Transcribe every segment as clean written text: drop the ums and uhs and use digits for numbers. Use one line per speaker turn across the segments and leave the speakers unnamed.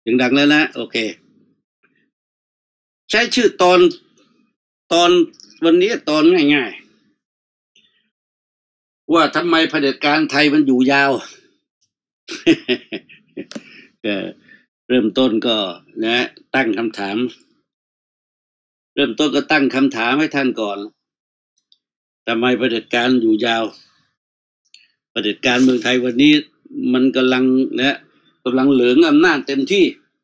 ถึงดังแล้วนะโอเคใช้ชื่อตอนวันนี้ตอนง่ายๆว่าทำไมเผด็จการไทยมันอยู่ยาว เริ่มต้นก็นะตั้งคำถามเริ่มต้นก็ตั้งคำถามให้ท่านก่อนทำไมเผด็จการอยู่ยาวเผด็จการเมืองไทยวันนี้มันกำลังเหลืองอำนาจเต็มที่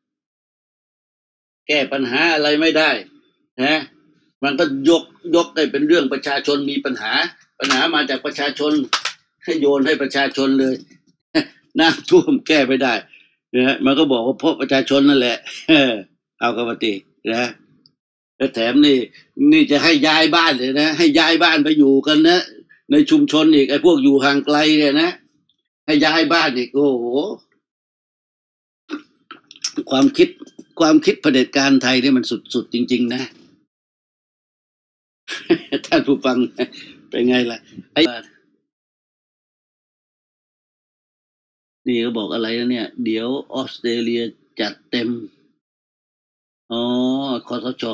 แก้ปัญหาอะไรไม่ได้นะมันก็ยกได้เป็นเรื่องประชาชนมีปัญหามาจากประชาชนให้โยนให้ประชาชนเลยน้ำท่วมแก้ไม่ได้นะมันก็บอกว่าเพราะประชาชนนั่นแหละเอากรรมตินะแล้วแถมนี่จะให้ย้ายบ้านเลยนะให้ย้ายบ้านไปอยู่กันนะในชุมชนอีกไอ้พวกอยู่ห่างไกลเนี่ยนะให้ย้ายบ้านอีกโอ้โหความคิดเผด็จการไทยเนี่ยมันสุดจริงๆนะ ท่านผู้ฟังเป็นไงล่ะไอ้นี่เขาบอกอะไรนะเนี่ยเดี๋ยวออสเตรเลียจัดเต็มอ๋อคสช.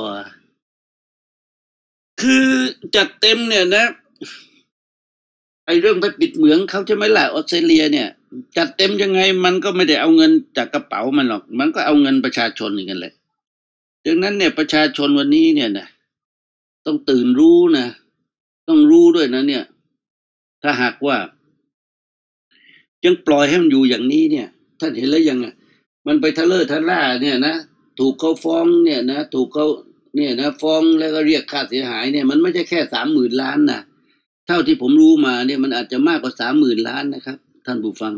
คือจัดเต็มเนี่ยนะไอ้เรื่องไปปิดเหมืองเขาใช่ไหมล่ะออสเตรเลียเนี่ยจัดเต็มยังไงมันก็ไม่ได้เอาเงินจากกระเป๋ามันหรอกมันก็เอาเงินประชาชนอย่างนั้นแหละดังนั้นเนี่ยประชาชนวันนี้เนี่ยนะต้องตื่นรู้นะต้องรู้ด้วยนะเนี่ยถ้าหากว่ายังปล่อยให้มันอยู่อย่างนี้เนี่ยท่านเห็นแล้วยังมันไปทะเลทะล่าเนี่ยนะถูกเขาฟ้องเนี่ยนะถูกเขาเนี่ยนะฟ้องแล้วก็เรียกค่าเสียหายเนี่ยมันไม่ใช่แค่30,000 ล้านนะเท่าที่ผมรู้มาเนี่ยมันอาจจะมากกว่า30,000 ล้านนะครับท่านผู้ฟัง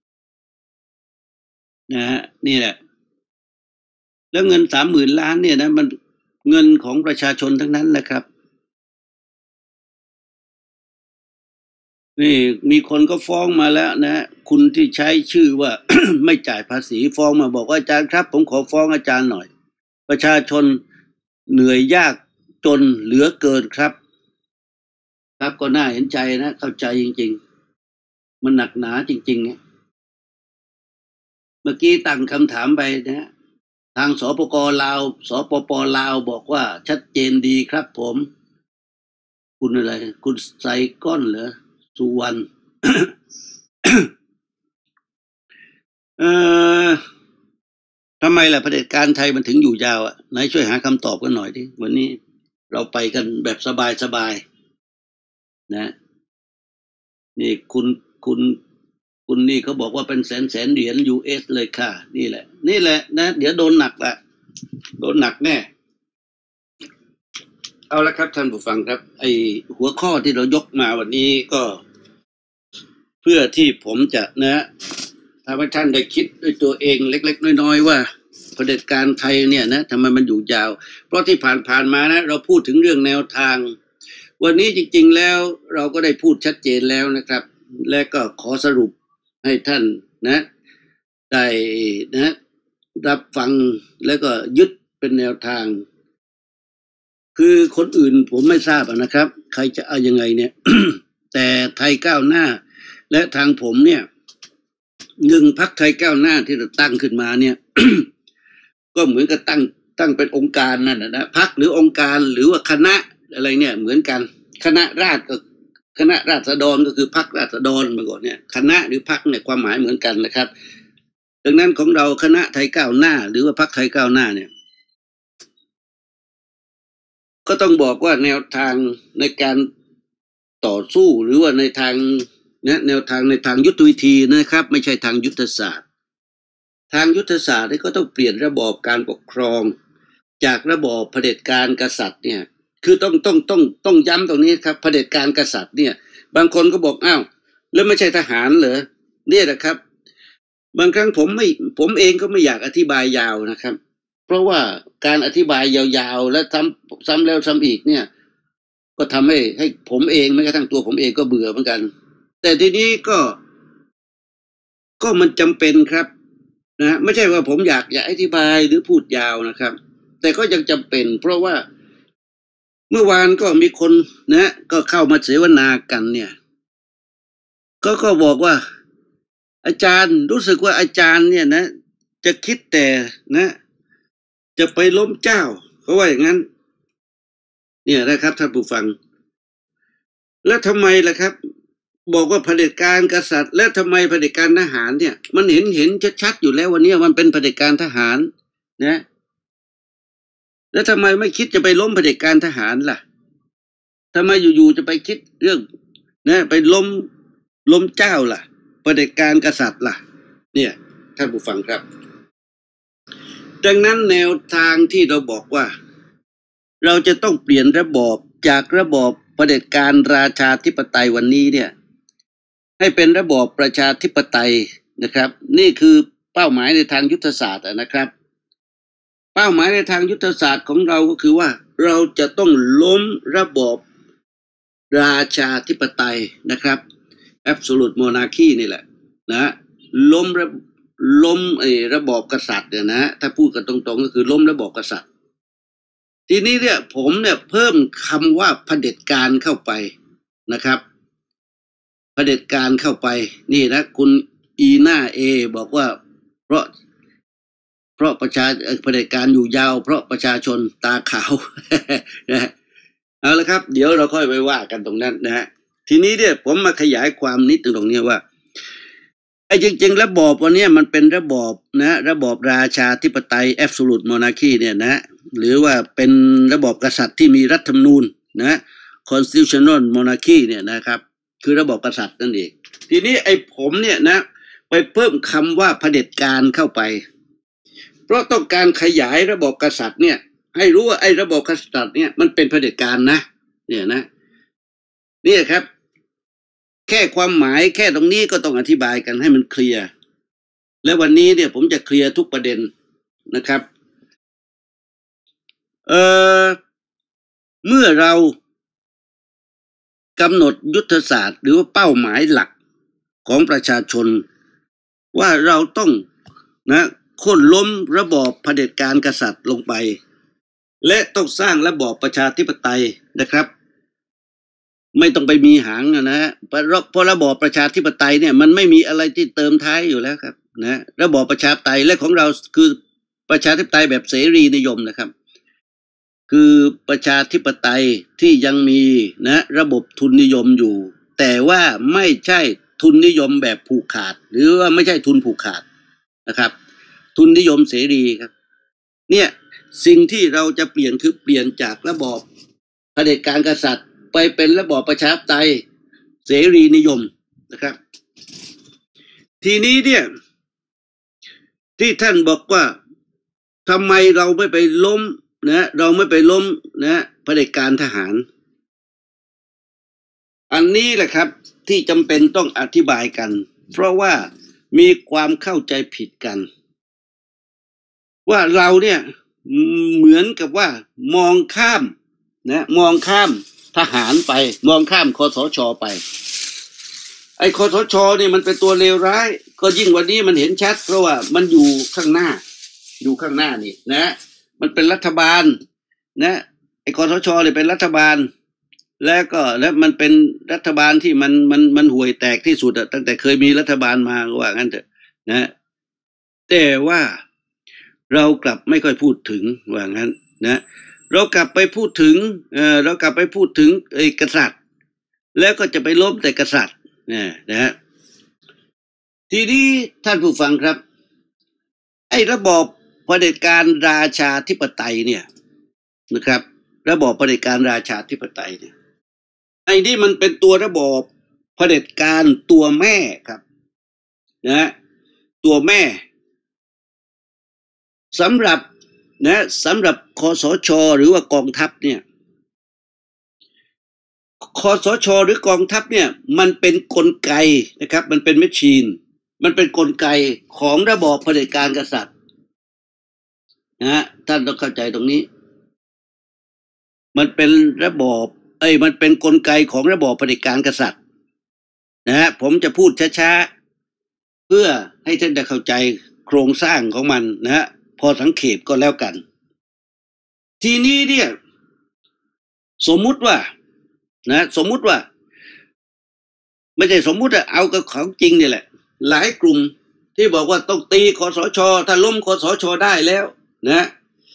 นะฮะนี่แหละแล้วเงิน30,000 ล้านเนี่ยนะมันเงินของประชาชนทั้งนั้นแหละครับนี่มีคนก็ฟ้องมาแล้วนะคุณที่ใช้ชื่อว่า ไม่จ่ายภาษีฟ้องมาบอกว่าอาจารย์ครับผมขอฟ้องอาจารย์หน่อยประชาชนเหนื่อยยากจนเหลือเกินครับก็น่าเห็นใจนะเข้าใจจริงๆมันหนักหนาจริงๆเนี่ยเมื่อกี้ตั้งคำถามไปนะทางสปป.ลาวบอกว่าชัดเจนดีครับผมคุณอะไรคุณไซก้อนเหรอสุวรรณ ทำไมล่ะเผด็จการไทยมันถึงอยู่ยาวอ่ะไหนช่วยหาคำตอบกันหน่อยดิวันนี้เราไปกันแบบสบายนะนี่คุณนี่เขาบอกว่าเป็นแสนเหรียญ US เลยค่ะนี่แหละนะเดี๋ยวโดนหนักแน่เอาละครับท่านผู้ฟังครับไอหัวข้อที่เรายกมาวันนี้ก็เพื่อที่ผมจะนะทำให้ท่านได้คิดด้วยตัวเองเล็กๆน้อยๆว่าเผด็จการไทยเนี่ยนะทำไมมันอยู่ยาวเพราะที่ผ่านมานะเราพูดถึงเรื่องแนวทางวันนี้จริงๆแล้วเราก็ได้พูดชัดเจนแล้วนะครับและก็ขอสรุปให้ท่านนะได้นะรับฟังแล้วก็ยึดเป็นแนวทางคือคนอื่นผมไม่ทราบนะครับใครจะเอายังไงเนี่ย แต่ไทยก้าวหน้าและทางผมเนี่ยพรรคไทยก้าวหน้าที่เราตั้งขึ้นมาเนี่ย ก็เหมือนกับตั้งเป็นองค์การนั่นนะพรรคหรือองค์การหรือว่าคณะอะไรเนี่ยเหมือนกันคณะราษฎรก็คือพรรคราษฎรมาก่อนเนี่ยคณะหรือพรรคเนี่ยความหมายเหมือนกันนะครับดังนั้นของเราคณะไทยก้าวหน้าหรือว่าพรรคไทยก้าวหน้าเนี่ยก็ต้องบอกว่าแนวทางในการต่อสู้หรือว่าในทางแนวทางในทางยุทธวิธีนะครับไม่ใช่ทางยุทธศาสตร์ทางยุทธศาสตร์นี่ก็ต้องเปลี่ยนระบอบการปกครองจากระบอบเผด็จการกษัตริย์เนี่ยคือต้องย้ำตรงนี้ครับเผด็จการกษัตริย์เนี่ยบางคนก็บอกอ้าวแล้วไม่ใช่ทหารเหรอเนี่ยนะครับบางครั้งผมเองก็ไม่อยากอธิบายยาวนะครับเพราะว่าการอธิบายยาวๆและซ้ำแล้วซ้ำอีกเนี่ยก็ทำให้ผมเองแม้กระทั่งตัวผมเองก็เบื่อเหมือนกันแต่ทีนี้ก็มันจำเป็นครับนะไม่ใช่ว่าผมอยากอธิบายหรือพูดยาวนะครับแต่ก็ยังจำเป็นเพราะว่าเมื่อวานก็มีคนนะก็เข้ามาเสวนากันเนี่ยก็บอกว่าอาจารย์รู้สึกว่าอาจารย์เนี่ยนะจะคิดแต่นะจะไปล้มเจ้าเขาว่าอย่างนั้นเนี่ยนะครับท่านผู้ฟังแล้วทำไมล่ะครับบอกว่าเผด็จการกษัตริย์แล้วทำไมเผด็จการทหารเนี่ยมันเห็นชัดๆอยู่แล้ววันนี้มันเป็นเผด็จการทหารนะแล้วทำไมไม่คิดจะไปล้มเผด็จการทหารล่ะทำไมอยู่ๆจะไปคิดเรื่องนะไปล้มเจ้าล่ะเผด็จการกษัตริย์ล่ะเนี่ยท่านผู้ฟังครับดังนั้นแนวทางที่เราบอกว่าเราจะต้องเปลี่ยนระบอบจากระบอบเผด็จการราชาธิปไตยวันนี้เนี่ยให้เป็นระบอบประชาธิปไตยนะครับนี่คือเป้าหมายในทางยุทธศาสตร์นะครับเป้าหมายในทางยุทธศาสตร์ของเราก็คือว่าเราจะต้องล้มระบอบราชาธิปไตยนะครับ absolute monarchy นี่แหละนะล้มระบอบกษัตริย์เนี่ยนะถ้าพูดกันตรงๆก็คือล้มระบอบกษัตริย์ทีนี้เนี่ยผมเนี่ยเพิ่มคำว่าเผด็จการเข้าไปนะครับเผด็จการเข้าไปนี่นะคุณอีน่าเอบอกว่าเพราะเผด็จการอยู่ยาวเพราะประชาชนตาขาว นะเอาละครับเดี๋ยวเราค่อยไปว่ากันตรงนั้นนะฮะทีนี้เนี่ยผมมาขยายความนิดตรงนี้ว่าไอ้จริงๆระบอบวันนี้มันเป็นระบอบนะระบอบราชาธิปไตย absolute monarchy เนี่ยนะหรือว่าเป็นระบอบกษัตริย์ที่มีรัฐธรรมนูญนะ constitutional monarchy เนี่ยนะครับคือระบอบกษัตริย์นั่นเองทีนี้ไอ้ผมเนี่ยนะไปเพิ่มคำว่าเผด็จการเข้าไปเพราะต้องการขยายระบอบกษัตริย์เนี่ยให้รู้ว่าไอ้ระบอบกษัตริย์เนี่ยมันเป็นเผด็จการนะเนี่ยนะเนี่ยครับแค่ความหมายแค่ตรงนี้ก็ต้องอธิบายกันให้มันเคลียร์และวันนี้เนี่ยผมจะเคลียร์ทุกประเด็นนะครับเมื่อเรากำหนดยุทธศาสตร์หรือว่าเป้าหมายหลักของประชาชนว่าเราต้องนะโค่นล้มระบอบเผด็จการกษัตริย์ลงไปและต้องสร้างระบอบประชาธิปไตยนะครับไม่ต้องไปมีหางนะฮะเพราะระบอบประชาธิปไตยเนี่ยมันไม่มีอะไรที่เติมท้ายอยู่แล้วครับนะระบอบประชาธิปไตยและของเราคือประชาธิปไตยแบบเสรีนิยมนะครับคือประชาธิปไตยที่ยังมีนะระบบทุนนิยมอยู่แต่ว่าไม่ใช่ทุนนิยมแบบผูกขาดหรือว่าไม่ใช่ทุนผูกขาดนะครับทุนนิยมเสรีครับเนี่ยสิ่งที่เราจะเปลี่ยนคือเปลี่ยนจากระบอบเผด็จการกษัตริย์ไปเป็นระบอบประชาธิปไตยเสรีนิยมนะครับทีนี้เนี่ยที่ท่านบอกว่าทำไมเราไม่ไปล้มนะเราไม่ไปล้มนะเผด็จการทหารอันนี้แหละครับที่จำเป็นต้องอธิบายกันเพราะว่ามีความเข้าใจผิดกันว่าเราเนี่ยเหมือนกับว่ามองข้ามนะมองข้ามทหารไปมองข้ามคสช.ไปไอ้คสช.นี่มันเป็นตัวเลวร้ายก็ยิ่งวันนี้มันเห็นชัดเพราะว่ามันอยู่ข้างหน้านี่นะมันเป็นรัฐบาลนะไอ้คสช.เนี่ยเป็นรัฐบาลแล้วมันเป็นรัฐบาลที่มันห่วยแตกที่สุดอะตั้งแต่เคยมีรัฐบาลมาว่างั้นเถอะนะแต่ว่าเรากลับไม่ค่อยพูดถึงว่างั้นนะเรากลับไปพูดถึงกษัตริย์แล้วก็จะไปล้มแต่กษัตริย์นะฮะทีนี้ท่านผู้ฟังครับไอ้ระบอบเผด็จการราชาธิปไตยเนี่ยนะครับระบอบเผด็จการราชาธิปไตยเนี่ยไอ้นี่มันเป็นตัวระบอบเผด็จการตัวแม่ครับนะตัวแม่สำหรับคสช.หรือว่ากองทัพเนี่ยคสช.หรือกองทัพเนี่ยมันเป็นกลไกนะครับมันเป็นแมชชีนมันเป็นกลไกของระบอบเผด็จการกษัตริย์นะท่านต้องเข้าใจตรงนี้มันเป็นระบอบมันเป็นกลไกของระบอบเผด็จการกษัตริย์นะฮะผมจะพูดช้าๆเพื่อให้ท่านได้เข้าใจโครงสร้างของมันนะฮะพอสังเขปก็แล้วกันทีนี้เนี่ยสมมุติว่าไม่ใช่สมมุติเอากับของจริงนี่แหละหลายกลุ่มที่บอกว่าต้องตีคสช.ถ้าล้มคสช.ได้แล้วนะ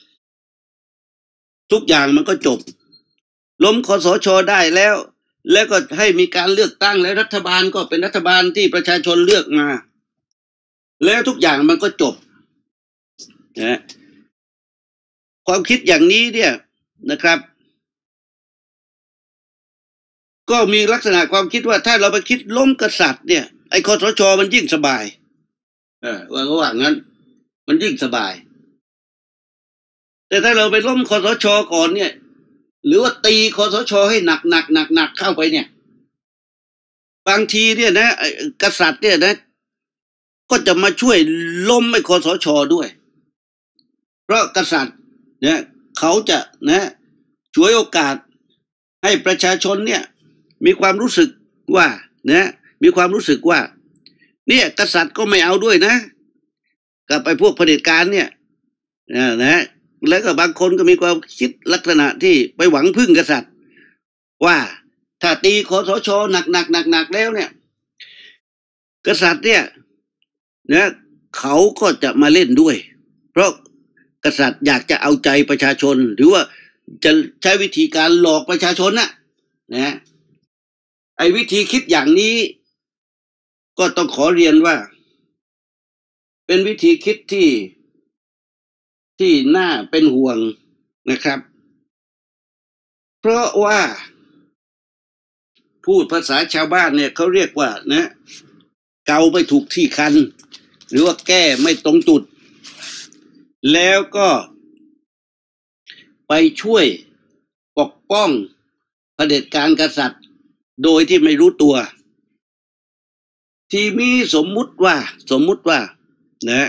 ทุกอย่างมันก็จบล้มคสช.ได้แล้วก็ให้มีการเลือกตั้งและรัฐบาลก็เป็นรัฐบาลที่ประชาชนเลือกมาแล้วทุกอย่างมันก็จบนะความคิดอย่างนี้เนี่ยนะครับก็มีลักษณะความคิดว่าถ้าเราไปคิดล้มกษัตริย์เนี่ยไอ้คสช.มันยิ่งสบายว่างั้นมันยิ่งสบายแต่ถ้าเราไปล้มคสช.ก่อนเนี่ยหรือว่าตีคสช.ให้หนักเข้าไปเนี่ยบางทีเนี่ยนะกษัตริย์เนี่ยนะก็จะมาช่วยล้มไอ้คสช.ด้วยเพราะกษัตริย์เนี่ยเขาจะนะช่วยโอกาสให้ประชาชนเนี่ยมีความรู้สึกว่านะมีความรู้สึกว่าเนี่ยกษัตริย์ก็ไม่เอาด้วยนะกับไอ้พวกเผด็จการเนี่ยนะแล้วก็บางคนก็มีความคิดลักษณะที่ไปหวังพึ่งกษัตริย์ว่าถ้าตีคสช.หนักแล้วเนี่ยกษัตริย์เนี่ยนะเขาก็จะมาเล่นด้วยเพราะกษัตริย์อยากจะเอาใจประชาชนหรือว่าจะใช้วิธีการหลอกประชาชนนะไอ้วิธีคิดอย่างนี้ก็ต้องขอเรียนว่าเป็นวิธีคิดที่น่าเป็นห่วงนะครับเพราะว่าพูดภาษาชาวบ้านเนี่ยเขาเรียกว่านะเกาไม่ถูกที่คันหรือว่าแก้ไม่ตรงจุดแล้วก็ไปช่วยปกป้องเผด็จการกษัตริย์โดยที่ไม่รู้ตัวที่มีสมมุติว่านะ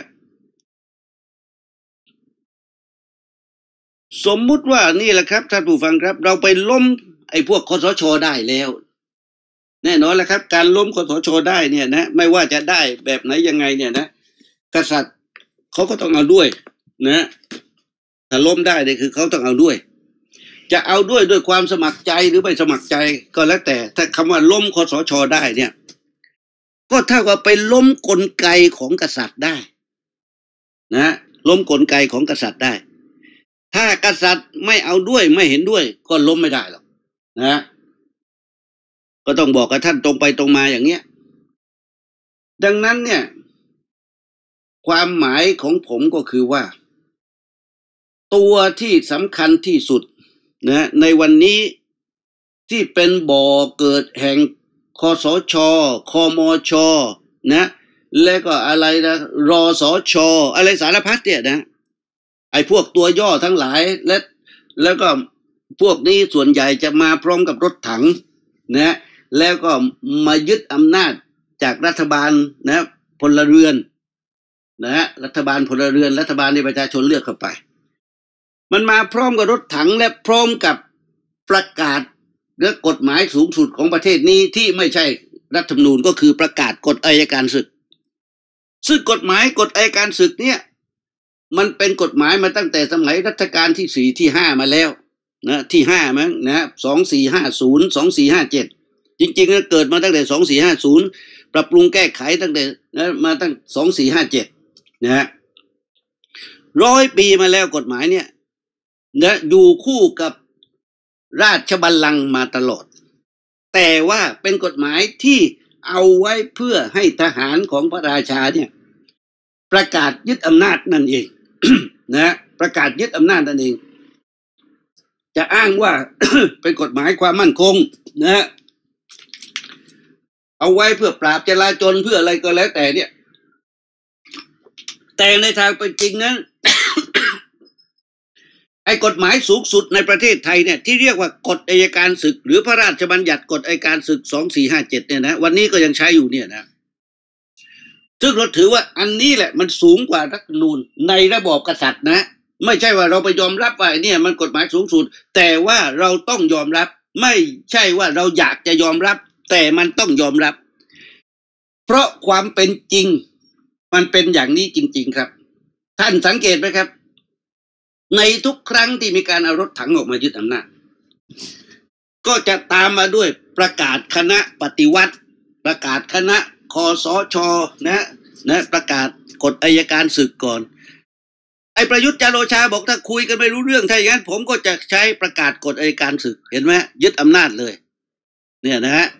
สมมุติว่านี่แหละครับท่านผู้ฟังครับเราไปล้มไอ้พวกคสช.ได้แล้วแน่นอนแล้วครับการล้มคสช.ได้เนี่ยนะไม่ว่าจะได้แบบไหนยังไงเนี่ยนะกษัตริย์เขาก็ต้องเอาด้วยนะถ้าล้มได้เนี่ยคือเขาต้องเอาด้วยจะเอาด้วยความสมัครใจหรือไม่สมัครใจก็แล้วแต่ถ้าคำว่าล้มคสช.ได้เนี่ยก็เท่ากับไปล้มกลไกของกษัตริย์ได้นะล้มกลไกของกษัตริย์ได้ถ้ากษัตริย์ไม่เอาด้วยไม่เห็นด้วยก็ล้มไม่ได้หรอกนะก็ต้องบอกกับท่านตรงไปตรงมาอย่างเนี้ยดังนั้นเนี่ยความหมายของผมก็คือว่าตัวที่สำคัญที่สุดนะในวันนี้ที่เป็นบ่อเกิดแห่งคสช.คมช.นะและก็อะไรนะรสช.อะไรสารพัดเนี่ยนะไอ้พวกตัวย่อทั้งหลายแล้วก็พวกนี้ส่วนใหญ่จะมาพร้อมกับรถถังนะแล้วก็มายึดอำนาจจากรัฐบาลนะพลเรือนนะรัฐบาลพลเรือนรัฐบาลที่ประชาชนเลือกเข้าไปมันมาพร้อมกับรถถังและพร้อมกับประกาศและกฎหมายสูงสุดของประเทศนี้ที่ไม่ใช่รัฐธรรมนูญก็คือประกาศกฎอัยการศึกซึ่งกฎหมายกฎอัยการศึกเนี่ยมันเป็นกฎหมายมาตั้งแต่สมัยรัชกาลที่ 4 ที่ 5มาแล้วนะที่5มั้งนะ2450 2457จริงๆเกิดมาตั้งแต่2450ปรับปรุงแก้ไขตั้งแต่นะมาตั้ง2457นะ100 ปีมาแล้วกฎหมายเนี่ยนะอยู่คู่กับราชบัลลังก์มาตลอดแต่ว่าเป็นกฎหมายที่เอาไว้เพื่อให้ทหารของพระราชาเนี่ยประกาศยึดอำนาจนั่นเอง นะประกาศยึดอำนาจนั่นเองจะอ้างว่า เป็นกฎหมายความมั่นคงนะเอาไว้เพื่อปราบจลาจลเพื่ออะไรก็แล้วแต่เนี่ยแต่ในทางเป็นจริงนั้น ไอ้กฎหมายสูงสุดในประเทศไทยเนี่ยที่เรียกว่ากฎอัยการศึกหรือพระราชบัญญัติกฎอัยการศึก2457เนี่ยนะวันนี้ก็ยังใช้อยู่เนี่ยนะซึ่งเราถือว่าอันนี้แหละมันสูงกว่ารัฐธรรมนูญในระบอบกษัตริย์นะไม่ใช่ว่าเราไปยอมรับว่าเนี่ยมันกฎหมายสูงสุดแต่ว่าเราต้องยอมรับไม่ใช่ว่าเราอยากจะยอมรับแต่มันต้องยอมรับเพราะความเป็นจริงมันเป็นอย่างนี้จริงๆครับท่านสังเกตไหมครับในทุกครั้งที่มีการเอารถถังออกมายึดอำนาจก็จะตามมาด้วยประกาศคณะปฏิวัติประกาศคณะคสช.นะนะประกาศกฎอัยการศึกก่อนไอ้ประยุทธ์จันทร์โอชาบอกถ้าคุยกันไม่รู้เรื่องถ้าอย่างนั้นผมก็จะใช้ประกาศกฎอัยการศึกเห็นไหมยึดอำนาจเลยเนี่ยนะฮะ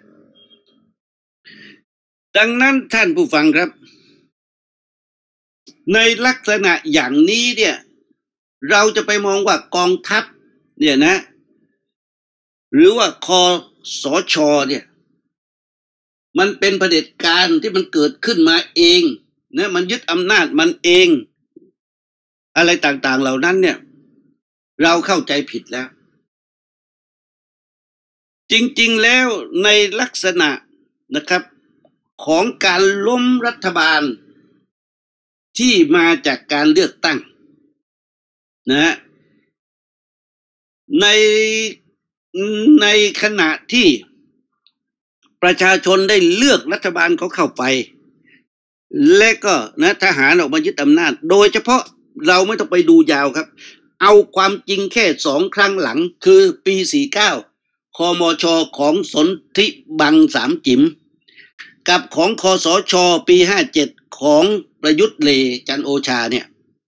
ดังนั้นท่านผู้ฟังครับในลักษณะอย่างนี้เนี่ยเราจะไปมองว่ากองทัพเนี่ยนะหรือว่าคสชเนี่ยมันเป็นเผด็จการที่มันเกิดขึ้นมาเองนะมันยึดอำนาจมันเองอะไรต่างๆเหล่านั้นเนี่ยเราเข้าใจผิดแล้วจริงๆแล้วในลักษณะนะครับของการล้มรัฐบาลที่มาจากการเลือกตั้งนะในในขณะที่ประชาชนได้เลือกรัฐบาลเขาเข้าไปและก็นะทหารออกมายึดอำนาจโดยเฉพาะเราไม่ต้องไปดูยาวครับเอาความจริงแค่2 ครั้งหลังคือปี49คมชของสนธิบังสามจิ๋มกับของคสชปี57ของประยุทธ์เลจันทร์โอชาเนี่ย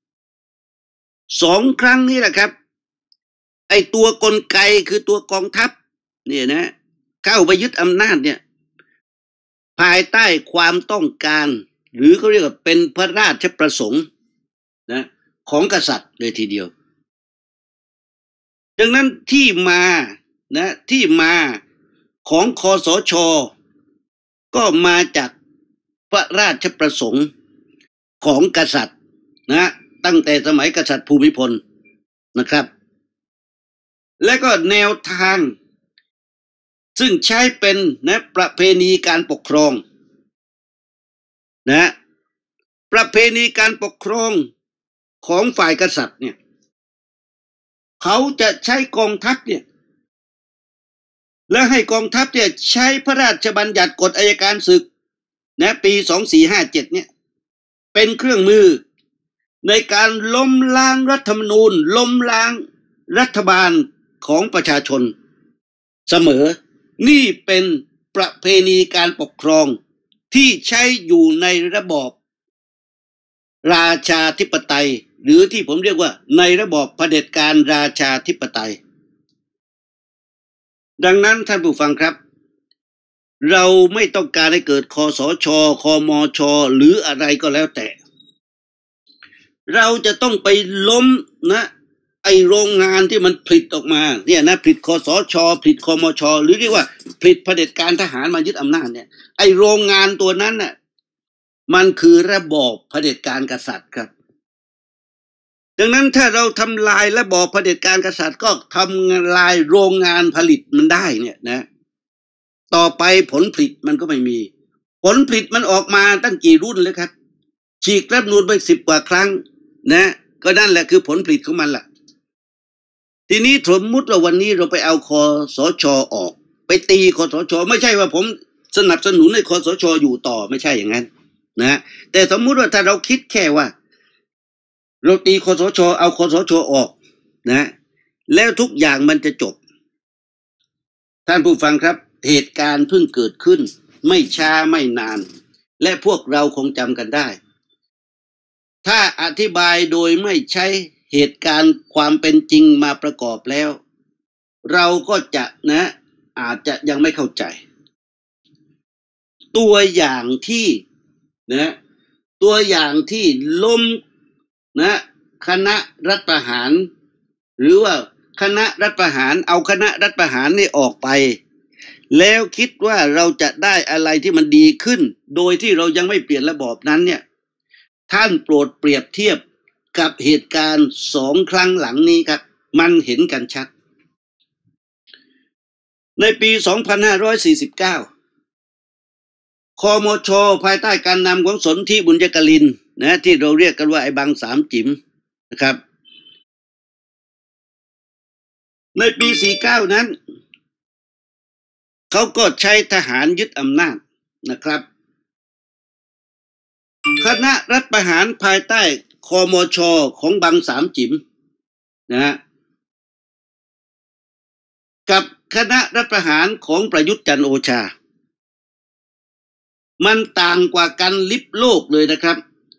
2 ครั้งนี้แหละครับไอตัวกลไกคือตัวกองทัพเนี่ยนะเข้าไปยึดอำนาจเนี่ยภายใต้ความต้องการหรือเขาเรียกว่าเป็นพระราชประสงค์นะของกษัตริย์เลยทีเดียวดังนั้นที่มาของคสชก็มาจากพระราชประสงค์ของกษัตริย์นะตั้งแต่สมัยกษัตริย์ภูมิพลนะครับและก็แนวทางซึ่งใช้เป็นนะประเพณีการปกครองนะประเพณีการปกครองของฝ่ายกษัตริย์เนี่ยเขาจะใช้กองทัพเนี่ยและให้กองทัพเนี่ยใช้พระราชบัญญัติกฎอัยการศึกนะปี2457เนี่ยเป็นเครื่องมือในการล้มล้างรัฐธรรมนูญล้มล้างรัฐบาลของประชาชนเสมอนี่เป็นประเพณีการปกครองที่ใช้อยู่ในระบอบราชาธิปไตยหรือที่ผมเรียกว่าในระบอบเผด็จการราชาธิปไตยดังนั้นท่านผู้ฟังครับเราไม่ต้องการให้เกิดคสชคมชหรืออะไรก็แล้วแต่เราจะต้องไปล้มนะไอโรงงานที่มันผลิตออกมาเนี่ยนะผลิตคสชผลิตคมชหรือเรียกว่าผลิตเผด็จการทหารมายึดอำนาจเนี่ยไอโรงงานตัวนั้นน่ะมันคือระบอบเผด็จการกษัตริย์ครับดังนั้นถ้าเราทำลายระบอบเผด็จการกษัตริย์ก็ทำลายโรงงานผลิตมันได้เนี่ยนะต่อไปผลผลิตมันก็ไม่มีผลผลิตมันออกมาตั้งกี่รุ่นเลยครับฉีกรัฐธรรมนูญไป10 กว่าครั้งนะก็นั่นแหละคือผลผลิตของมันล่ะทีนี้สมมุติว่าวันนี้เราไปเอาคสชออกไปตีคสชไม่ใช่ว่าผมสนับสนุนให้คสชอยู่ต่อไม่ใช่อย่างนั้นนะแต่สมมุติว่าถ้าเราคิดแค่ว่าเราตีคสชเอาคสชออกนะแล้วทุกอย่างมันจะจบท่านผู้ฟังครับเหตุการณ์เพิ่งเกิดขึ้นไม่ช้าไม่นานและพวกเราคงจำกันได้ถ้าอธิบายโดยไม่ใช้เหตุการณ์ความเป็นจริงมาประกอบแล้วเราก็จะนะอาจจะยังไม่เข้าใจตัวอย่างที่นะตัวอย่างที่ล้มนะคณะรัฐประหารหรือว่าคณะรัฐประหารเอาคณะรัฐประหารนี่ออกไปแล้วคิดว่าเราจะได้อะไรที่มันดีขึ้นโดยที่เรายังไม่เปลี่ยนระบอบนั้นเนี่ยท่านโปรดเปรียบเทียบกับเหตุการณ์2 ครั้งหลังนี้ครับมันเห็นกันชัดในปี2549คมชภายใต้การนำของสนธิบุญยกลินนะที่เราเรียกกันว่าไอ้บังสามจิ๋มนะครับในปี49นั้นเขาก็ใช้ทหารยึดอำนาจนะครับคณะรัฐประหารภายใต้คมชของบังสามจิ๋มนะกับคณะรัฐประหารของประยุทธ์จันทร์โอชามันต่างกว่ากันลิบโลกเลยนะครับ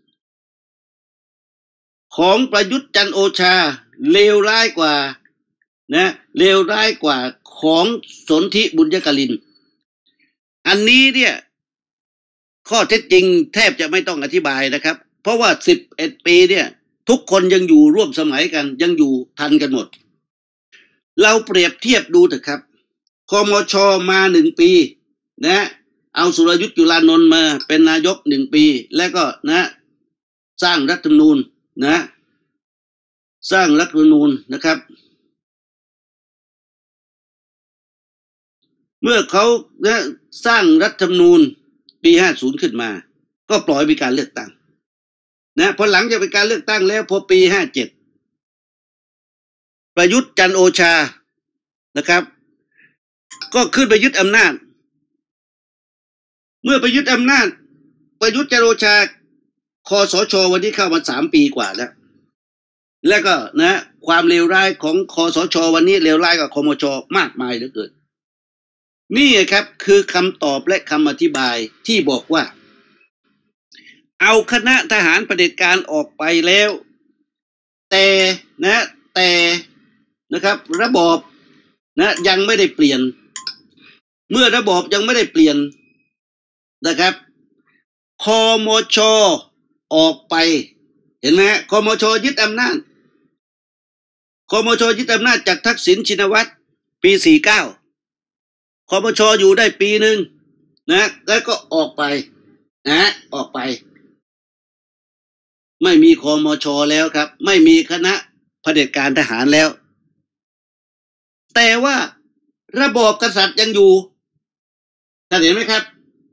ของประยุทธ์จันทร์โอชาเลวร้ายกว่านะเลวร้ายกว่าของสนธิบุญยกลินอันนี้เนี่ยข้อเท็จจริงแทบจะไม่ต้องอธิบายนะครับเพราะว่า11 ปีเนี่ยทุกคนยังอยู่ร่วมสมัยกันยังอยู่ทันกันหมดเราเปรียบเทียบดูเถอะครับคมช.มา1 ปีนะเอาสุรยุทธ์จุลานนท์มาเป็นนายก1 ปีแล้วก็นะสร้างรัฐธรรมนูญนะสร้างรัฐธรรมนูญนะครับเมื่อเขานะสร้างรัฐธรรมนูญปี50ขึ้นมาก็ปล่อยไปการเลือกตั้งนะพอหลังจากเป็นการเลือกตั้งแล้วพอปี57ประยุทธ์จันทร์โอชานะครับก็ขึ้นไปยึดอำนาจเมื่อไปยึดอำนาจประยุทธ์จันทร์โอชาคสช.วันนี้เข้ามา3 ปีกว่าแล้วก็นะความเลวร้ายของคสช.วันนี้เลวร้ายกว่าคมช.มากมายเหลือเกินนี่ครับคือคำตอบและคำอธิบายที่บอกว่าเอาคณะทหารเผด็จการออกไปแล้วแต่นะครับระบอบนะยังไม่ได้เปลี่ยนเมื่อระบอบยังไม่ได้เปลี่ยนนะครับคมช.ออกไปเห็นไหมคมช.ยึดอำนาจคมช.ยึดอำนาจจากทักษิณชินวัตรปี49คมช.อยู่ได้ปีหนึ่งนะแล้วก็ออกไปนะออกไปไม่มีคมช.แล้วครับไม่มีคณะเผด็จการทหารแล้วแต่ว่าระบอบกษัตริย์ยังอยู่ท่านเห็นไหมครับ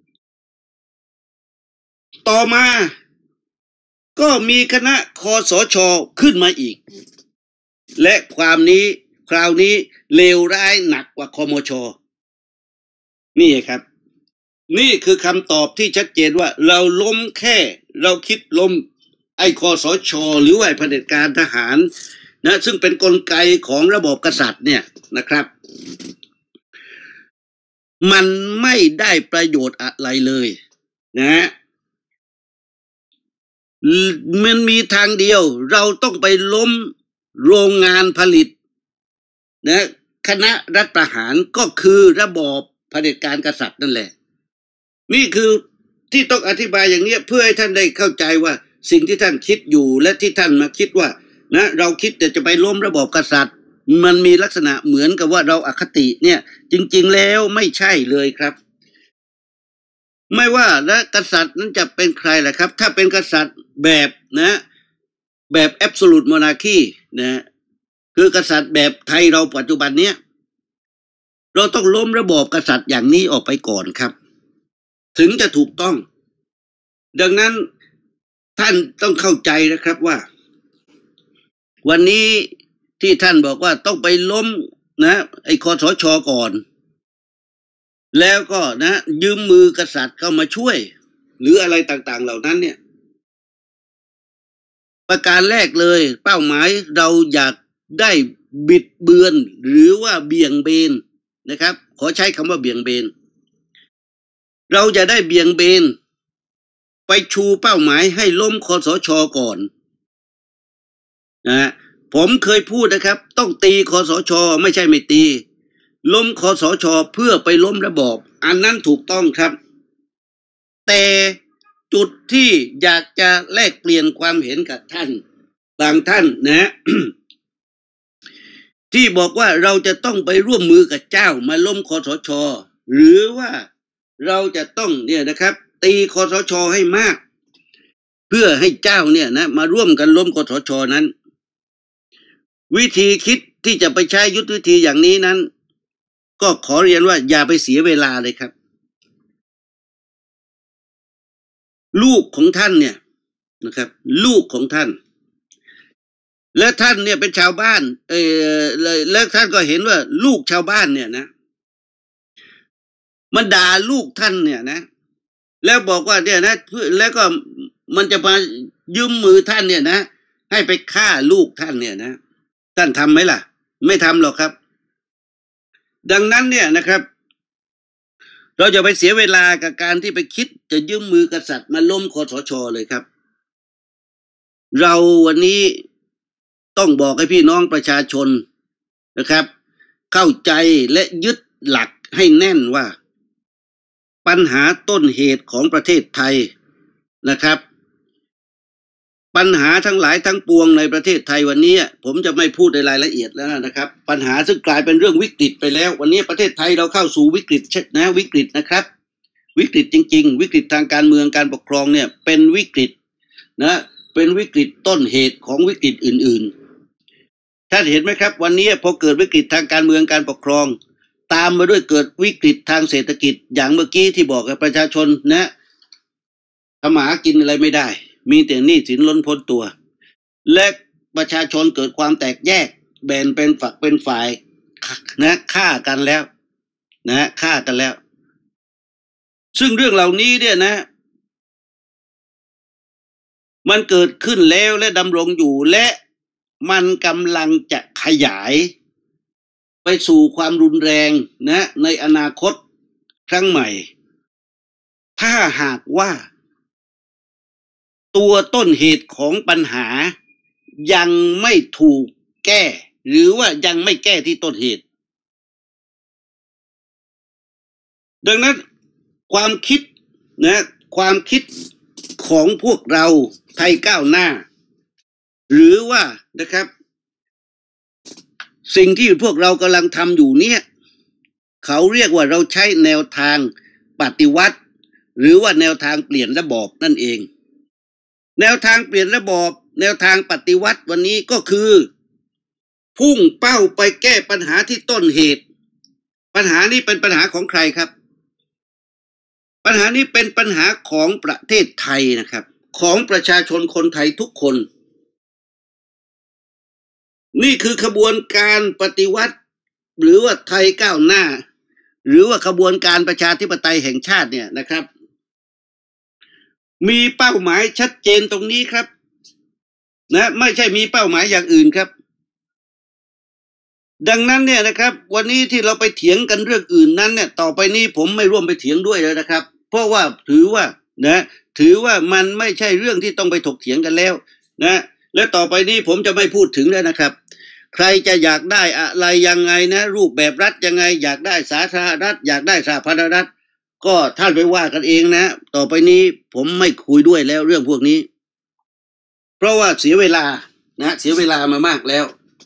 ต่อมาก็มีคณะคสช.ขึ้นมาอีกและคราวนี้เลวร้ายหนักกว่าคมช.นี่ครับนี่คือคำตอบที่ชัดเจนว่าเราล้มแค่เราคิดล้มไอ้คสช.หรือว่าเผด็จการทหารนะซึ่งเป็นกลไกของระบอบกษัตริย์เนี่ยนะครับมันไม่ได้ประโยชน์อะไรเลยนะมันมีทางเดียวเราต้องไปล้มโรงงานผลิตนะคณะรัฐประหารก็คือระบอบเผด็จการกษัตริย์นั่นแหละนี่คือที่ต้องอธิบายอย่างนี้เพื่อให้ท่านได้เข้าใจว่าสิ่งที่ท่านคิดอยู่และที่ท่านมาคิดว่านะเราคิดจะไปล้มระบอบกษัตริย์มันมีลักษณะเหมือนกับว่าเราอคติเนี่ยจริงๆแล้วไม่ใช่เลยครับไม่ว่าและกษัตริย์นั้นจะเป็นใครแหละครับถ้าเป็นกษัตริย์แบบนะแบบ absolute monarchy นะคือกษัตริย์แบบไทยเราปัจจุบันเนี้ยเราต้องล้มระบอบกษัตริย์อย่างนี้ออกไปก่อนครับถึงจะถูกต้องดังนั้นท่านต้องเข้าใจนะครับว่าวันนี้ที่ท่านบอกว่าต้องไปล้มนะไอ้คสช.ก่อนแล้วก็นะยืมมือกษัตริย์เข้ามาช่วยหรืออะไรต่างๆเหล่านั้นเนี่ยประการแรกเลยเป้าหมายเราอยากได้บิดเบือนหรือว่าเบี่ยงเบนนะครับขอใช้คำว่าเบี่ยงเบนเราจะได้เบี่ยงเบนไปชูเป้าหมายให้ล้มคสช.ก่อนนะผมเคยพูดนะครับต้องตีคสช.ไม่ใช่ไม่ตีล้มคสช.เพื่อไปล้มระบอบอันนั้นถูกต้องครับแต่จุดที่อยากจะแลกเปลี่ยนความเห็นกับท่านบางท่านนะ ที่บอกว่าเราจะต้องไปร่วมมือกับเจ้ามาล้มคสช.หรือว่าเราจะต้องเนี่ยนะครับตีคสช.ให้มากเพื่อให้เจ้าเนี่ยนะมาร่วมกันล้มคสช.นั้นวิธีคิดที่จะไปใช้ยุทธวิธีอย่างนี้นั้นก็ขอเรียนว่าอย่าไปเสียเวลาเลยครับลูกของท่านเนี่ยนะครับลูกของท่านและท่านเนี่ยเป็นชาวบ้านแล้วท่านก็เห็นว่าลูกชาวบ้านเนี่ยนะมันด่าลูกท่านเนี่ยนะแล้วบอกว่าเนี่ยนะแล้วก็มันจะมายืมมือท่านเนี่ยนะให้ไปฆ่าลูกท่านเนี่ยนะท่านทำไหมล่ะไม่ทำหรอกครับดังนั้นเนี่ยนะครับเราจะไปเสียเวลากับการที่ไปคิดจะยืมมือกษัตริย์มาล้มคสช.เลยครับเราวันนี้ต้องบอกให้พี่น้องประชาชนนะครับเข้าใจและยึดหลักให้แน่นว่าปัญหาต้นเหตุของประเทศไทยนะครับปัญหาทั้งหลายทั้งปวงในประเทศไทยวันนี้ผมจะไม่พูดในรายละเอียดแล้วนะครับปัญหาซึ่งกลายเป็นเรื่องวิกฤตไปแล้ววันนี้ประเทศไทยเราเข้าสู่วิกฤตนะวิกฤตนะครับวิกฤตจริงๆวิกฤตทางการเมืองการปกครองเนี่ยเป็นวิกฤตนะเป็นวิกฤตต้นเหตุของวิกฤตอื่นๆท่านเห็นไหมครับวันนี้พอเกิดวิกฤตทางการเมืองการปกครองตามมาด้วยเกิดวิกฤตทางเศรษฐกิจอย่างเมื่อกี้ที่บอกกับประชาชนนะทำหากินอะไรไม่ได้มีแต่หนี้สินล้นพ้นตัวและประชาชนเกิดความแตกแยกแบ่งเป็นฝักเป็นฝ่ายนะฆ่ากันแล้วนะฆ่ากันแล้วซึ่งเรื่องเหล่านี้เนี่ยนะมันเกิดขึ้นแล้วและดำรงอยู่และมันกำลังจะขยายไปสู่ความรุนแรงนะในอนาคตครั้งใหม่ถ้าหากว่าตัวต้นเหตุของปัญหายังไม่ถูกแก้หรือว่ายังไม่แก้ที่ต้นเหตุดังนั้นความคิดนะความคิดของพวกเราไทยก้าวหน้าหรือว่านะครับสิ่งที่พวกเรากำลังทำอยู่เนี่ยเขาเรียกว่าเราใช้แนวทางปฏิวัติหรือว่าแนวทางเปลี่ยนระบอบนั่นเองแนวทางเปลี่ยนระบอบแนวทางปฏิวัติวันนี้ก็คือพุ่งเป้าไปแก้ปัญหาที่ต้นเหตุปัญหานี้เป็นปัญหาของใครครับปัญหานี้เป็นปัญหาของประเทศไทยนะครับของประชาชนคนไทยทุกคนนี่คือขบวนการปฏิวัติหรือว่าไทยก้าวหน้าหรือว่าขบวนการประชาธิปไตยแห่งชาติเนี่ยนะครับมีเป้าหมายชัดเจนตรงนี้ครับนะไม่ใช่มีเป้าหมายอย่างอื่นครับดังนั้นเนี่ยนะครับวันนี้ที่เราไปเถียงกันเรื่องอื่นนั้นเนี่ยต่อไปนี้ผมไม่ร่วมไปเถียงด้วยแล้วนะครับเพราะว่าถือว่ามันไม่ใช่เรื่องที่ต้องไปถกเถียงกันแล้วนะและต่อไปนี้ผมจะไม่พูดถึงแล้วนะครับใครจะอยากได้อะไรยังไงนะรูปแบบรัฐยังไงอยากได้สาธารณรัฐอยากได้สาธารณรัฐก็ท่านไปว่ากันเองนะต่อไปนี้ผมไม่คุยด้วยแล้วเรื่องพวกนี้เพราะว่าเสียเวลานะเสียเวลามามากแล้ว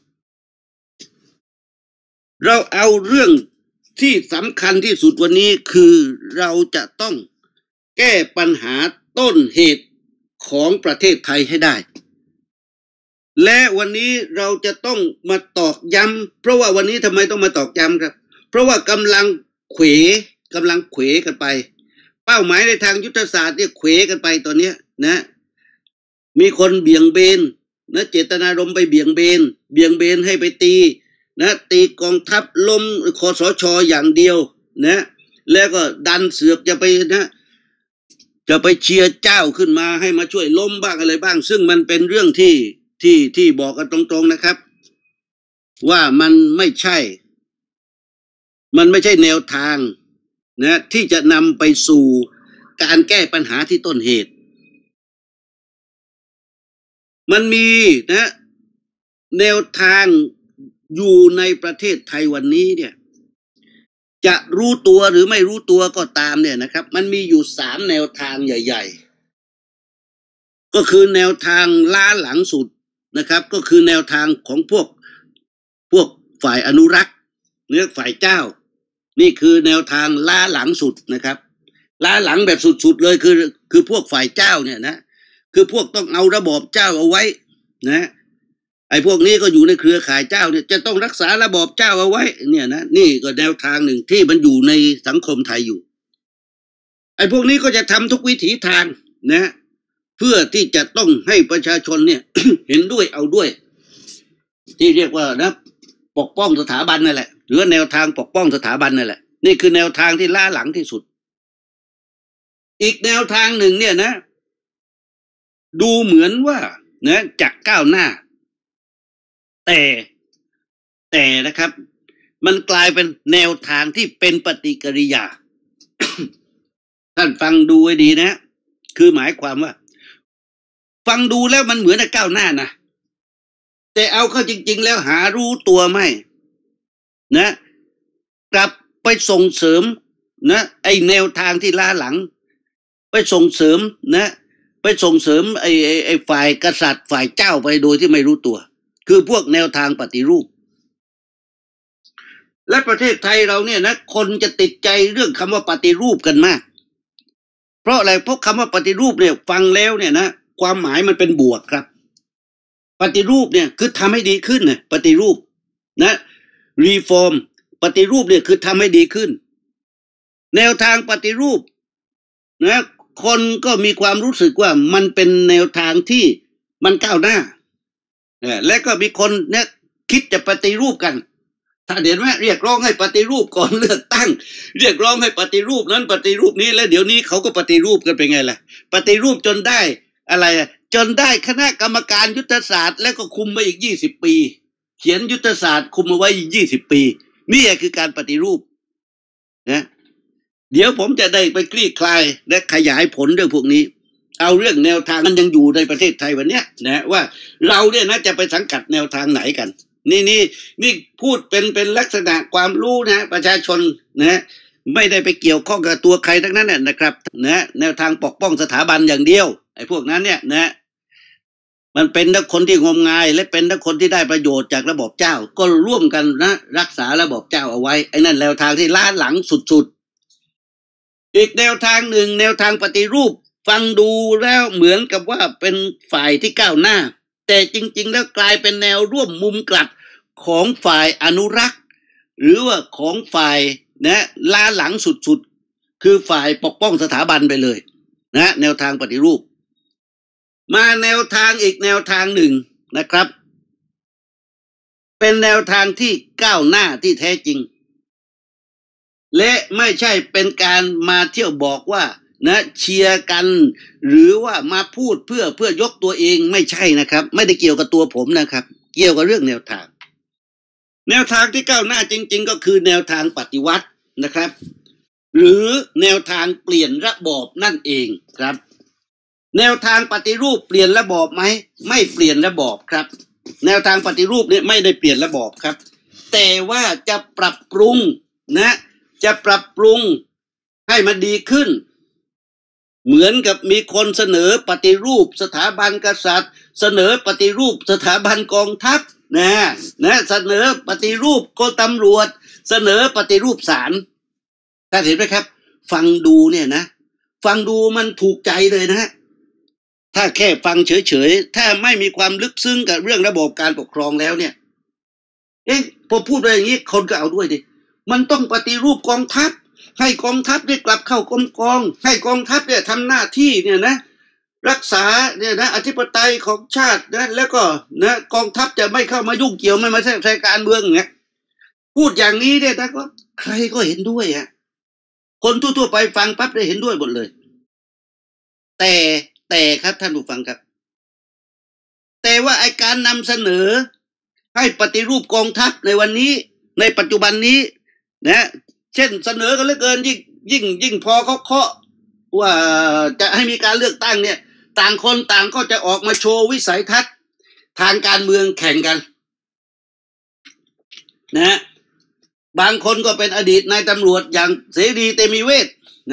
เราเอาเรื่องที่สำคัญที่สุดวันนี้คือเราจะต้องแก้ปัญหาต้นเหตุของประเทศไทยให้ได้และวันนี้เราจะต้องมาตอกย้ำเพราะว่าวันนี้ทำไมต้องมาตอกย้ำครับเพราะว่ากำลังเขวกันไปเป้าหมายในทางยุทธศาสตร์เนี่ยเขวกันไปตอนนี้นะมีคนเบี่ยงเบนนะเจตนารมณ์ไปเบี่ยงเบนให้ไปตีนะตีกองทัพล้มคสช.อย่างเดียวนะแล้วก็ดันเสือกจะไปเชียร์เจ้าขึ้นมาให้มาช่วยล้มบ้างอะไรบ้างซึ่งมันเป็นเรื่องที่บอกกันตรงๆนะครับว่ามันไม่ใช่แนวทางนะที่จะนำไปสู่การแก้ปัญหาที่ต้นเหตุมันมีนะแนวทางอยู่ในประเทศไทยวันนี้เนี่ยจะรู้ตัวหรือไม่รู้ตัวก็ตามเนี่ยนะครับมันมีอยู่3แนวทางใหญ่ๆก็คือแนวทางล้าหลังสุดนะครับก็คือแนวทางของพวกฝ่ายอนุรักษ์ฝ่ายเจ้านี่คือแนวทางล้าหลังสุดนะครับล้าหลังแบบสุดๆเลยคือพวกฝ่ายเจ้าเนี่ยนะคือพวกต้องเอาระบอบเจ้าเอาไว้นะไอ้พวกนี้ก็อยู่ในเครือข่ายเจ้าเนี่ยจะต้องรักษาระบอบเจ้าเอาไว้เนี่ยนะนี่ก็แนวทางหนึ่งที่มันอยู่ในสังคมไทยอยู่ไอ้พวกนี้ก็จะทำทุกวิถีทางนะเพื่อที่จะต้องให้ประชาชนเนี่ย เห็นด้วยเอาด้วยที่เรียกว่านะปกป้องสถาบันนั่นแหละหรือแนวทางปกป้องสถาบันนั่นแหละนี่คือแนวทางที่ล้าหลังที่สุดอีกแนวทางหนึ่งเนี่ยนะดูเหมือนว่านะจะก้าวหน้าแต่นะครับมันกลายเป็นแนวทางที่เป็นปฏิกิริยาท่านฟังดูให้ดีนะคือหมายความว่าฟังดูแล้วมันเหมือนจะก้าวหน้านะแต่เอาเข้าจริงๆแล้วหารู้ตัวไม่นะกลับไปส่งเสริมนะไอแนวทางที่ล้าหลังไปส่งเสริมนะไปส่งเสริมไอฝ่ายกษัตริย์ฝ่ายเจ้าไปโดยที่ไม่รู้ตัวคือพวกแนวทางปฏิรูปและประเทศไทยเราเนี่ยนะคนจะติดใจเรื่องคำว่าปฏิรูปกันมากเพราะอะไรเพราะคำว่าปฏิรูปเนี่ยฟังแล้วเนี่ยนะความหมายมันเป็นบวกครับปฏิรูปเนี่ยคือทำให้ดีขึ้นนะปฏิรูปนะรีฟอร์มปฏิรูปเนี่ยคือทำให้ดีขึ้นแนวทางปฏิรูปนะคนก็มีความรู้สึกว่ามันเป็นแนวทางที่มันก้าวหน้าและก็มีคนเนี่ยคิดจะปฏิรูปกันถ้าเห็นไหมเรียกร้องให้ปฏิรูปก่อนเลือกตั้งเรียกร้องให้ปฏิรูปนั้นปฏิรูปนี้แล้วเดี๋ยวนี้เขาก็ปฏิรูปกันเป็นไงล่ะปฏิรูปจนได้อะไรจนได้คณะกรรมการยุทธศาสตร์แล้วก็คุมมาอีก20 ปีเขียนยุทธศาสตร์คุมมาไว้อีก20 ปีนี่คือการปฏิรูปนะเดี๋ยวผมจะได้ไปคลี่คลายและขยายผลเรื่องพวกนี้เอาเรื่องแนวทางมันยังอยู่ในประเทศไทยวันนี้นะว่าเราเนี่ยนะจะไปสังกัดแนวทางไหนกันนี่พูดเป็นลักษณะความรู้นะประชาชนนะไม่ได้ไปเกี่ยวข้องกับตัวใครทั้งนั้นนะครับนะแนวทางปกป้องสถาบันอย่างเดียวไอ้พวกนั้นเนี่ยนะมันเป็นทั้งคนที่งมงายและเป็นทั้งคนที่ได้ประโยชน์จากระบบเจ้าก็ร่วมกันนะรักษาระบบเจ้าเอาไว้ไอ้นั่นแนวทางที่ล้าหลังสุดๆอีกแนวทางหนึ่งแนวทางปฏิรูปฟังดูแล้วเหมือนกับว่าเป็นฝ่ายที่ก้าวหน้าแต่จริงๆแล้วกลายเป็นแนวร่วมมุมกลัดของฝ่ายอนุรักษ์หรือว่าของฝ่ายนะล้าหลังสุดๆคือฝ่ายปกป้องสถาบันไปเลยนะแนวทางปฏิรูปมาแนวทางอีกแนวทางหนึ่งนะครับเป็นแนวทางที่ก้าวหน้าที่แท้จริงและไม่ใช่เป็นการมาเที่ยวบอกว่านะเชียร์กันหรือว่ามาพูดเพื่อยกตัวเองไม่ใช่นะครับไม่ได้เกี่ยวกับตัวผมนะครับเกี่ยวกับเรื่องแนวทางที่ก้าวหน้าจริงๆก็คือแนวทางปฏิวัตินะครับหรือแนวทางเปลี่ยนระบอบนั่นเองครับแนวทางปฏิรูปเปลี่ยนระบอบไหมไม่เปลี่ยนระบอบครับแนวทางปฏิรูปเนี่ยไม่ได้เปลี่ยนระบอบครับแต่ว่าจะปรับปรุงนะจะปรับปรุงให้มันดีขึ้นเหมือนกับมีคนเสนอปฏิรูปสถาบันกษัตริย์เสนอปฏิรูปสถาบันกองทัพนะเสนอปฏิรูปกรมตำรวจเสนอปฏิรูปศาลท่านเห็นไหมครับฟังดูเนี่ยนะฟังดูมันถูกใจเลยนะฮะถ้าแค่ฟังเฉยๆถ้าไม่มีความลึกซึ้งกับเรื่องระบบการปกครองแล้วเนี่ยพอพูดไปอย่างนี้คนก็เอาด้วยดิมันต้องปฏิรูปกองทัพให้กองทัพได้กลับเข้ากรมกองให้กองทัพเนี่ยทำหน้าที่เนี่ยนะรักษาเนี่ยนะอธิปไตยของชาตินะแล้วก็นะกองทัพจะไม่เข้ามายุ่งเกี่ยวไม่มาแทรกแซงการเมืองอย่างเงี้ยพูดอย่างนี้เนี่ยนะก็ใครก็เห็นด้วยคนทั่วๆไปฟังปั๊บได้เห็นด้วยหมดเลยแต่ครับท่านผู้ฟังครับแต่ว่าไอการนำเสนอให้ปฏิรูปกองทัพในวันนี้ในปัจจุบันนี้นะเช่นเสนอกันเหลือเกินยิ่งพอเขาเคาะว่าจะให้มีการเลือกตั้งเนี่ยต่างคนต่างก็จะออกมาโชว์วิสัยทัศน์ทางการเมืองแข่งกันนะบางคนก็เป็นอดีตนายตำรวจอย่างเสรีเตมีเวทนะ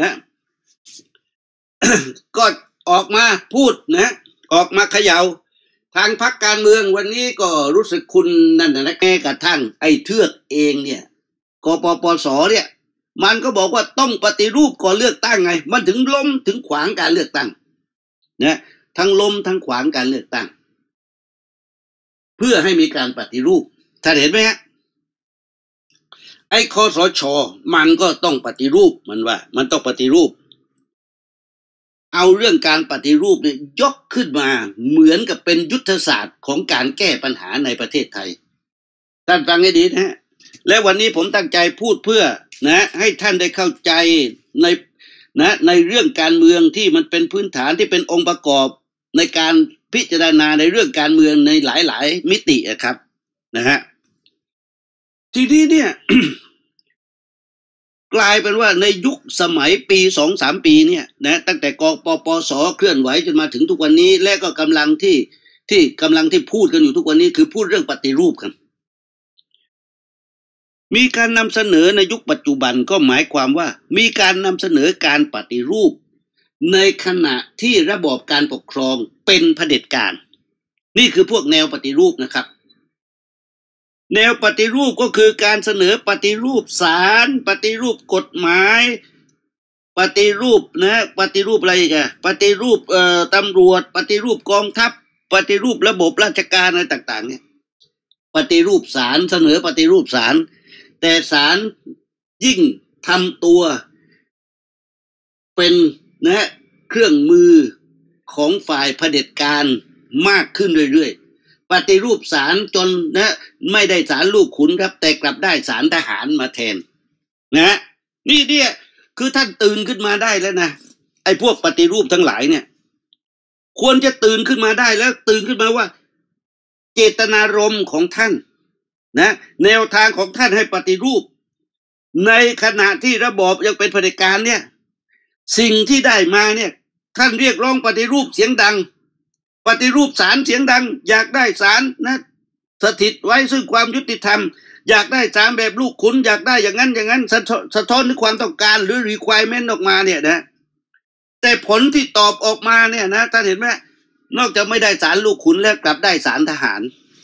ก็ออกมาพูดนะออกมาเขย่าทางพรรคการเมืองวันนี้ก็รู้สึกคุณนั่นนะแม้กระทั่งไอ้เทือกเองเนี่ยกปปสเนี่ยมันก็บอกว่าต้องปฏิรูปก่อนเลือกตั้งไงมันถึงล้มถึงขวางการเลือกตั้งนะทั้งล้มทั้งขวางการเลือกตั้งเพื่อให้มีการปฏิรูปท่านเห็นไหมฮะไอ้คสช.มันก็ต้องปฏิรูปมันว่ามันต้องปฏิรูปเอาเรื่องการปฏิรูปเนี่ยยกขึ้นมาเหมือนกับเป็นยุทธศาสตร์ของการแก้ปัญหาในประเทศไทยท่านฟังให้ดีนะฮะและวันนี้ผมตั้งใจพูดเพื่อนะให้ท่านได้เข้าใจในเรื่องการเมืองที่มันเป็นพื้นฐานที่เป็นองค์ประกอบในการพิจารณาในเรื่องการเมืองในหลายๆมิติครับนะฮะทีนี้เนี่ยกลายเป็นว่าในยุคสมัยปี2-3 ปีเนี่ยนะตั้งแต่กปปสเคลื่อนไหวจนมาถึงทุกวันนี้และก็กำลังที่พูดกันอยู่ทุกวันนี้คือพูดเรื่องปฏิรูปกันมีการนำเสนอในยุคปัจจุบันก็หมายความว่ามีการนำเสนอการปฏิรูปในขณะที่ระบอบการปกครองเป็นเผด็จการนี่คือพวกแนวปฏิรูปนะครับแนวปฏิรูปก็คือการเสนอปฏิรูปศาลปฏิรูปกฎหมายปฏิรูปปฏิรูปอะไรอีกอะปฏิรูปตำรวจปฏิรูปกองทัพปฏิรูประบบราชการอะไรต่างๆเนี่ยปฏิรูปศาลเสนอปฏิรูปศาลแต่ศาลยิ่งทำตัวเป็นเครื่องมือของฝ่ายเผด็จการมากขึ้นเรื่อยๆปฏิรูปศาลจนไม่ได้ศาลลูกขุนครับแต่กลับได้ศาลทหารมาแทนนี่เนี่ยคือท่านตื่นขึ้นมาได้แล้วนะไอ้พวกปฏิรูปทั้งหลายเนี่ยควรจะตื่นขึ้นมาได้แล้วตื่นขึ้นมาว่าเจตนารมณ์ของท่านแนวทางของท่านให้ปฏิรูปในขณะที่ระบอบยังเป็นเผด็จการเนี่ยสิ่งที่ได้มาเนี่ยท่านเรียกร้องปฏิรูปเสียงดังปฏิรูปศาลเสียงดังอยากได้ศาลสถิตไว้ซึ่งความยุติธรรมอยากได้ศาลแบบลูกขุนอยากได้อย่างนั้นสะท้อนถึงความต้องการหรือ requirement ออกมาเนี่ยนะแต่ผลที่ตอบออกมาเนี่ยนะท่านเห็นไหมนอกจากไม่ได้ศาลลูกขุนแล้วกลับได้ศาลทหาร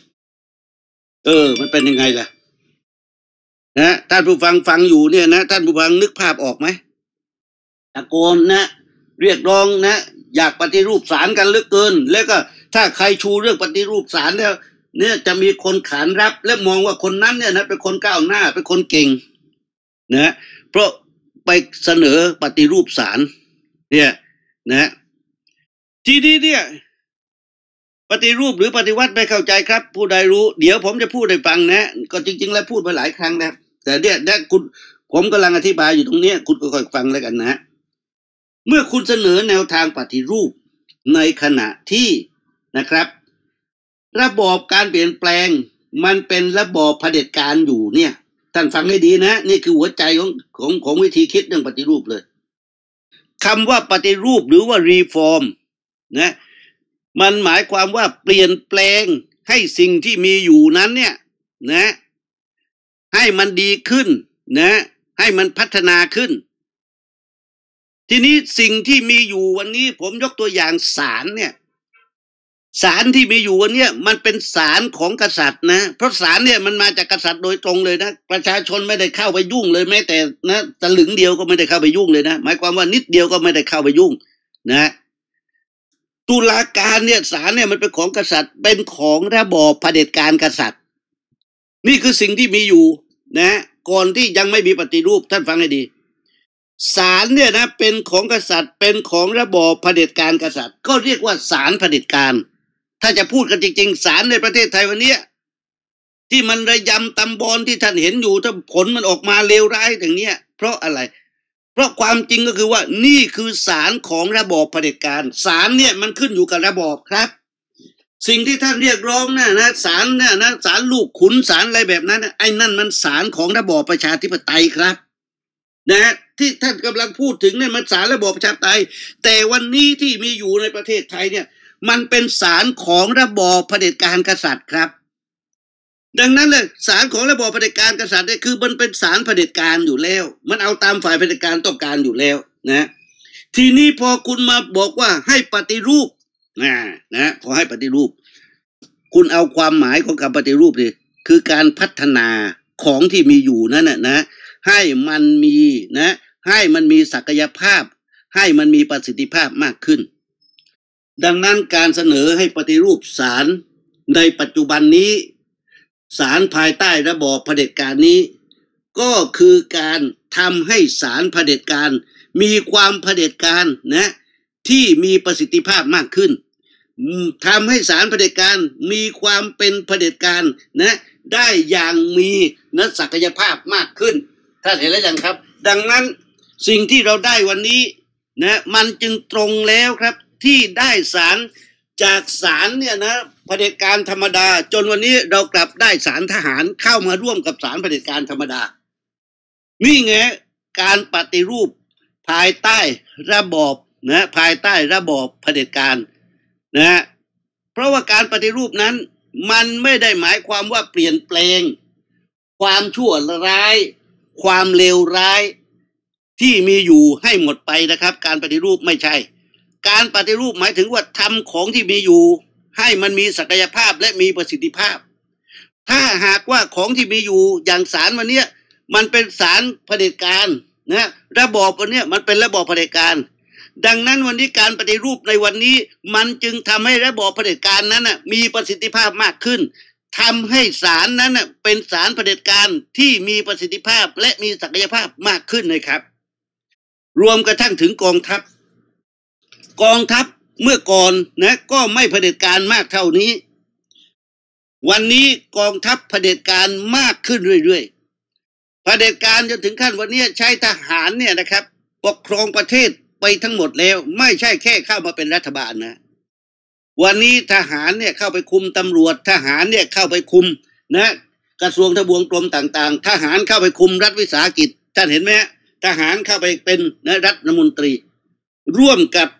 มันเป็นยังไงล่ะท่านผู้ฟังอยู่เนี่ยนะท่านผู้ฟังนึกภาพออกไหมตะโกนเรียกร้องอยากปฏิรูปศาลกันเหลือเกินแล้วก็ถ้าใครชูเรื่องปฏิรูปศาลแล้วเนี่ยจะมีคนขานรับและมองว่าคนนั้นเนี่ยนะเป็นคนก้าวหน้าเป็นคนเก่งเพราะไปเสนอปฏิรูปศาลเนี่ยทีนี้เนี่ยปฏิรูปหรือปฏิวัติไม่เข้าใจครับผู้ใดรู้เดี๋ยวผมจะพูดให้ฟังก็จริงๆแล้วพูดไปหลายครั้งแล้วแต่เนี่ยผมกำลังอธิบายอยู่ตรงนี้คุณก็ค่อยฟังแล้วกันเมื่อคุณเสนอแนวทางปฏิรูปในขณะที่นะครับระบอบการเปลี่ยนแปลงมันเป็นระบอบเผด็จการอยู่เนี่ยท่านฟังให้ดีนี่คือหัวใจของวิธีคิดเรื่องปฏิรูปเลยคำว่าปฏิรูปหรือว่ารีฟอร์มมันหมายความว่าเปลี่ยนแปลงให้สิ่งที่มีอยู่นั้นเนี่ยให้มันดีขึ้นให้มันพัฒนาขึ้นทีนี้สิ่งที่มีอยู่วันนี้ผมยกตัวอย่างศาลเนี่ยศาลที่มีอยู่วันนี้มันเป็นศาลของกษัตริย์เพราะศาลเนี่ยมันมาจากกษัตริย์โดยตรงเลยประชาชนไม่ได้เข้าไปยุ่งเลยแม้แต่ตะลึงเดียวก็ไม่ได้เข้าไปยุ่งเลยหมายความว่านิดเดียวก็ไม่ได้เข้าไปยุ่งตุลาการเนี่ยศาลเนี่ยมันเป็นของกษัตริย์เป็นของระบอบเผด็จการกษัตริย์นี่คือสิ่งที่มีอยู่ก่อนที่ยังไม่มีปฏิรูปท่านฟังให้ดีศาลเนี่ยเป็นของกษัตริย์เป็นของระบอบเผด็จการกษัตริย์ก็เรียกว่าศาลเผด็จการถ้าจะพูดกันจริงๆศาลในประเทศไทยวันนี้ที่มันระยำตำบอลที่ท่านเห็นอยู่ถ้าผลมันออกมาเลวร้ายอย่างเนี้ยเพราะอะไรเพราะความจริงก็คือว่านี่คือศาลของระบอบเผด็จการศาลเนี่ยมันขึ้นอยู่กับระบอบครับสิ่งที่ท่านเรียกร้องศาลศาลลูกขุนศาลอะไรแบบนั้นไอ้นั่นมันศาลของระบอบประชาธิปไตยครับที่ท่านกำลังพูดถึงเนี่ยมันศาลระบอบประชาธิปไตยแต่วันนี้ที่มีอยู่ในประเทศไทยเนี่ยมันเป็นศาลของระบอบเผด็จการกษัตริย์ครับดังนั้นเลยศาลของระบอบเผด็จการกษัตริย์เนี่ยคือมันเป็นศาลเผด็จการอยู่แล้วมันเอาตามฝ่ายเผด็จการต้องการอยู่แล้วทีนี้พอคุณมาบอกว่าให้ปฏิรูปพอให้ปฏิรูปคุณเอาความหมายของการปฏิรูปดิคือการพัฒนาของที่มีอยู่นั่นให้มันมีให้มันมีศักยภาพให้มันมีประสิทธิภาพมากขึ้นดังนั้นการเสนอให้ปฏิรูปศาลในปัจจุบันนี้ศาลภายใต้ระบอบเผด็จการนี้ก็คือการทำให้ศาลเผด็จการมีความเผด็จการที่มีประสิทธิภาพมากขึ้นทำให้ศาลเผด็จการมีความเป็นเผด็จการได้อย่างมีศักยภาพมากขึ้นท่านเห็นแล้วยังครับดังนั้นสิ่งที่เราได้วันนี้มันจึงตรงแล้วครับที่ได้ศาลจากศาลเนี่ยเผด็จการธรรมดาจนวันนี้เรากลับได้ศาลทหารเข้ามาร่วมกับศาลเผด็จการธรรมดานี่ไงการปฏิรูปภายใต้ระบอบนะภายใต้ระบอบเผด็จการนะเพราะว่าการปฏิรูปนั้นมันไม่ได้หมายความว่าเปลี่ยนแปลงความชั่วร้ายความเลวร้ายที่มีอยู่ให้หมดไปนะครับการปฏิรูปไม่ใช่การปฏิรูปหมายถึงว่าทำของที่มีอยู่ให้มันมีศักยภาพและมีประสิทธิภาพถ้าหากว่าของที่มีอยู่อย่างศาลวันนี้มันเป็นศาลเผด็จการนะระบอบวันนี้มันเป็นระบอบเผด็จการดังนั้นวันนี้การปฏิรูปในวันนี้มันจึงทำให้ระบอบเผด็จการนั้นมีประสิทธิภาพมากขึ้นทำให้ศาลนั้นเป็นศาลเผด็จการที่มีประสิทธิภาพและมีศักยภาพมากขึ้นเลยครับรวมกระทั่งถึงกองทัพเมื่อก่อนนะก็ไม่เผด็จการมากเท่านี้วันนี้กองทัพเผด็จการมากขึ้นเรื่อยๆเผด็จการจนถึงขั้นวันนี้ใช้ทหารเนี่ยนะครับปกครองประเทศไปทั้งหมดแล้วไม่ใช่แค่เข้ามาเป็นรัฐบาลนะวันนี้ทหารเนี่ยเข้าไปคุมตำรวจทหารเนี่ยเข้าไปคุมนะกระทรวงทบวงกรมต่างๆทหารเข้าไปคุมรัฐวิสาหกิจท่านเห็นไหมทหารเข้าไปเป็นรัฐมนตรีร่วมกับ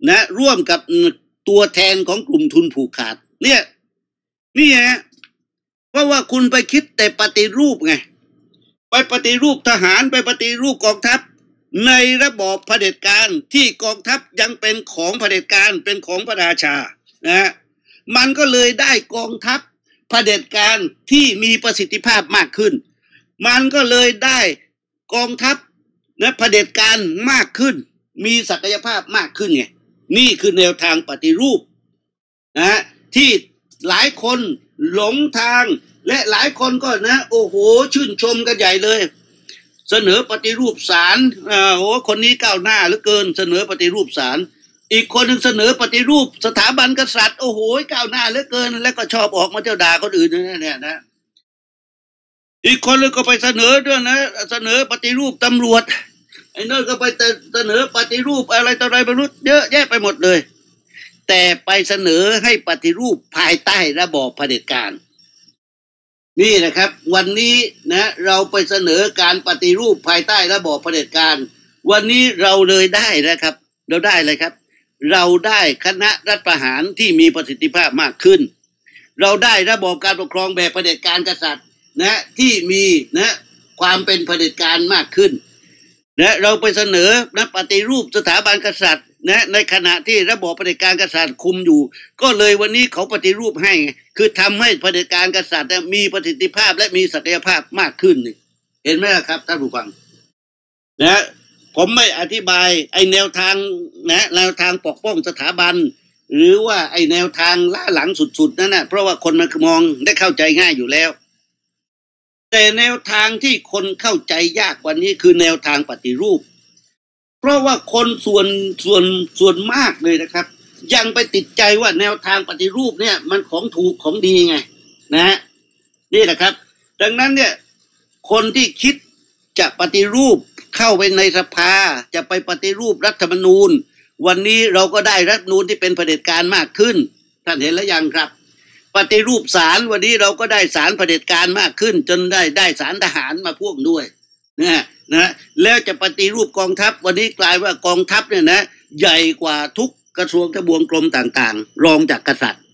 ตัวแทนของกลุ่มทุนผูกขาดนี่ฮะเพราะว่าคุณไปคิดแต่ปฏิรูปไงไปปฏิรูปทหารไปปฏิรูปกองทัพในระบอบเผด็จการที่กองทัพยังเป็นของเผด็จการเป็นของพระราชานะมันก็เลยได้กองทัพเผด็จการที่มีประสิทธิภาพมากขึ้นมันก็เลยได้กองทัพเผด็จการมากขึ้นมีศักยภาพมากขึ้นไงนี่คือแนวทางปฏิรูปนะที่หลายคนหลงทางและหลายคนก็โอ้โหชื่นชมกันใหญ่เลยเสนอปฏิรูปศาลโอ้คนนี้ก้าวหน้าเหลือเกินเสนอปฏิรูปศาลอีกคนหนึ่งเสนอปฏิรูปสถาบันกษัตริย์โอ้โหก้าวหน้าเหลือเกินแล้วก็ชอบออกมาเจ้าด่าคนอื่นเนี่ยนะอีกคนเลยก็ไปเสนอด้วยเสนอปฏิรูปตำรวจไอ้นั่นก็ไปเสนอปฏิรูปอะไรต่ออะไรไม่รู้เยอะแยะไปหมดเลยแต่ไปเสนอให้ปฏิรูปภายใต้ระบอบเผด็จการนี่นะครับวันนี้เราไปเสนอการปฏิรูปภายใต้ระบอบเผด็จการวันนี้เราเลยได้นะครับเราได้เลยครับเราได้คณะรัฐประหารที่มีประสิทธิภาพมากขึ้นเราได้ระบอบการปกครองแบบเผด็จการกษัตริย์ที่มีความเป็นเผด็จการมากขึ้นเราไปเสนอปฏิรูปสถาบันกษัตริย์ในขณะที่ระบอบเผด็จการกษัตริย์คุมอยู่ก็เลยวันนี้เขาปฏิรูปให้คือทำให้เผด็จการกษัตริย์มีประสิทธิภาพและมีศักยภาพมากขึ้นเห็นไหมครับท่านผู้ฟังผมไม่อธิบายไอ้แนวทางแนวทางปกป้องสถาบันหรือว่าไอ้แนวทางล้าหลังสุดๆนั่นเพราะว่าคนมันมองได้เข้าใจง่ายอยู่แล้วแต่แนวทางที่คนเข้าใจยากกว่านี้คือแนวทางปฏิรูปเพราะว่าคนส่วนมากเลยนะครับยังไปติดใจว่าแนวทางปฏิรูปเนี่ยมันของถูกของดีไงนี่แหละครับดังนั้นเนี่ยคนที่คิดจะปฏิรูปเข้าไปในสภาจะไปปฏิรูปรัฐธรรมนูญวันนี้เราก็ได้รัฐธรรมนูญที่เป็นเผด็จการมากขึ้นท่านเห็นแล้วยังครับปฏิรูปศาลวันนี้เราก็ได้ศาลเผด็จการมากขึ้นจนได้ศาลทหารมาพ่วงด้วยแล้วจะปฏิรูปกองทัพวันนี้กลายว่ากองทัพเนี่ยใหญ่กว่าทุกกระทรวงทบวงกรมต่างๆรองจากกษัตริย์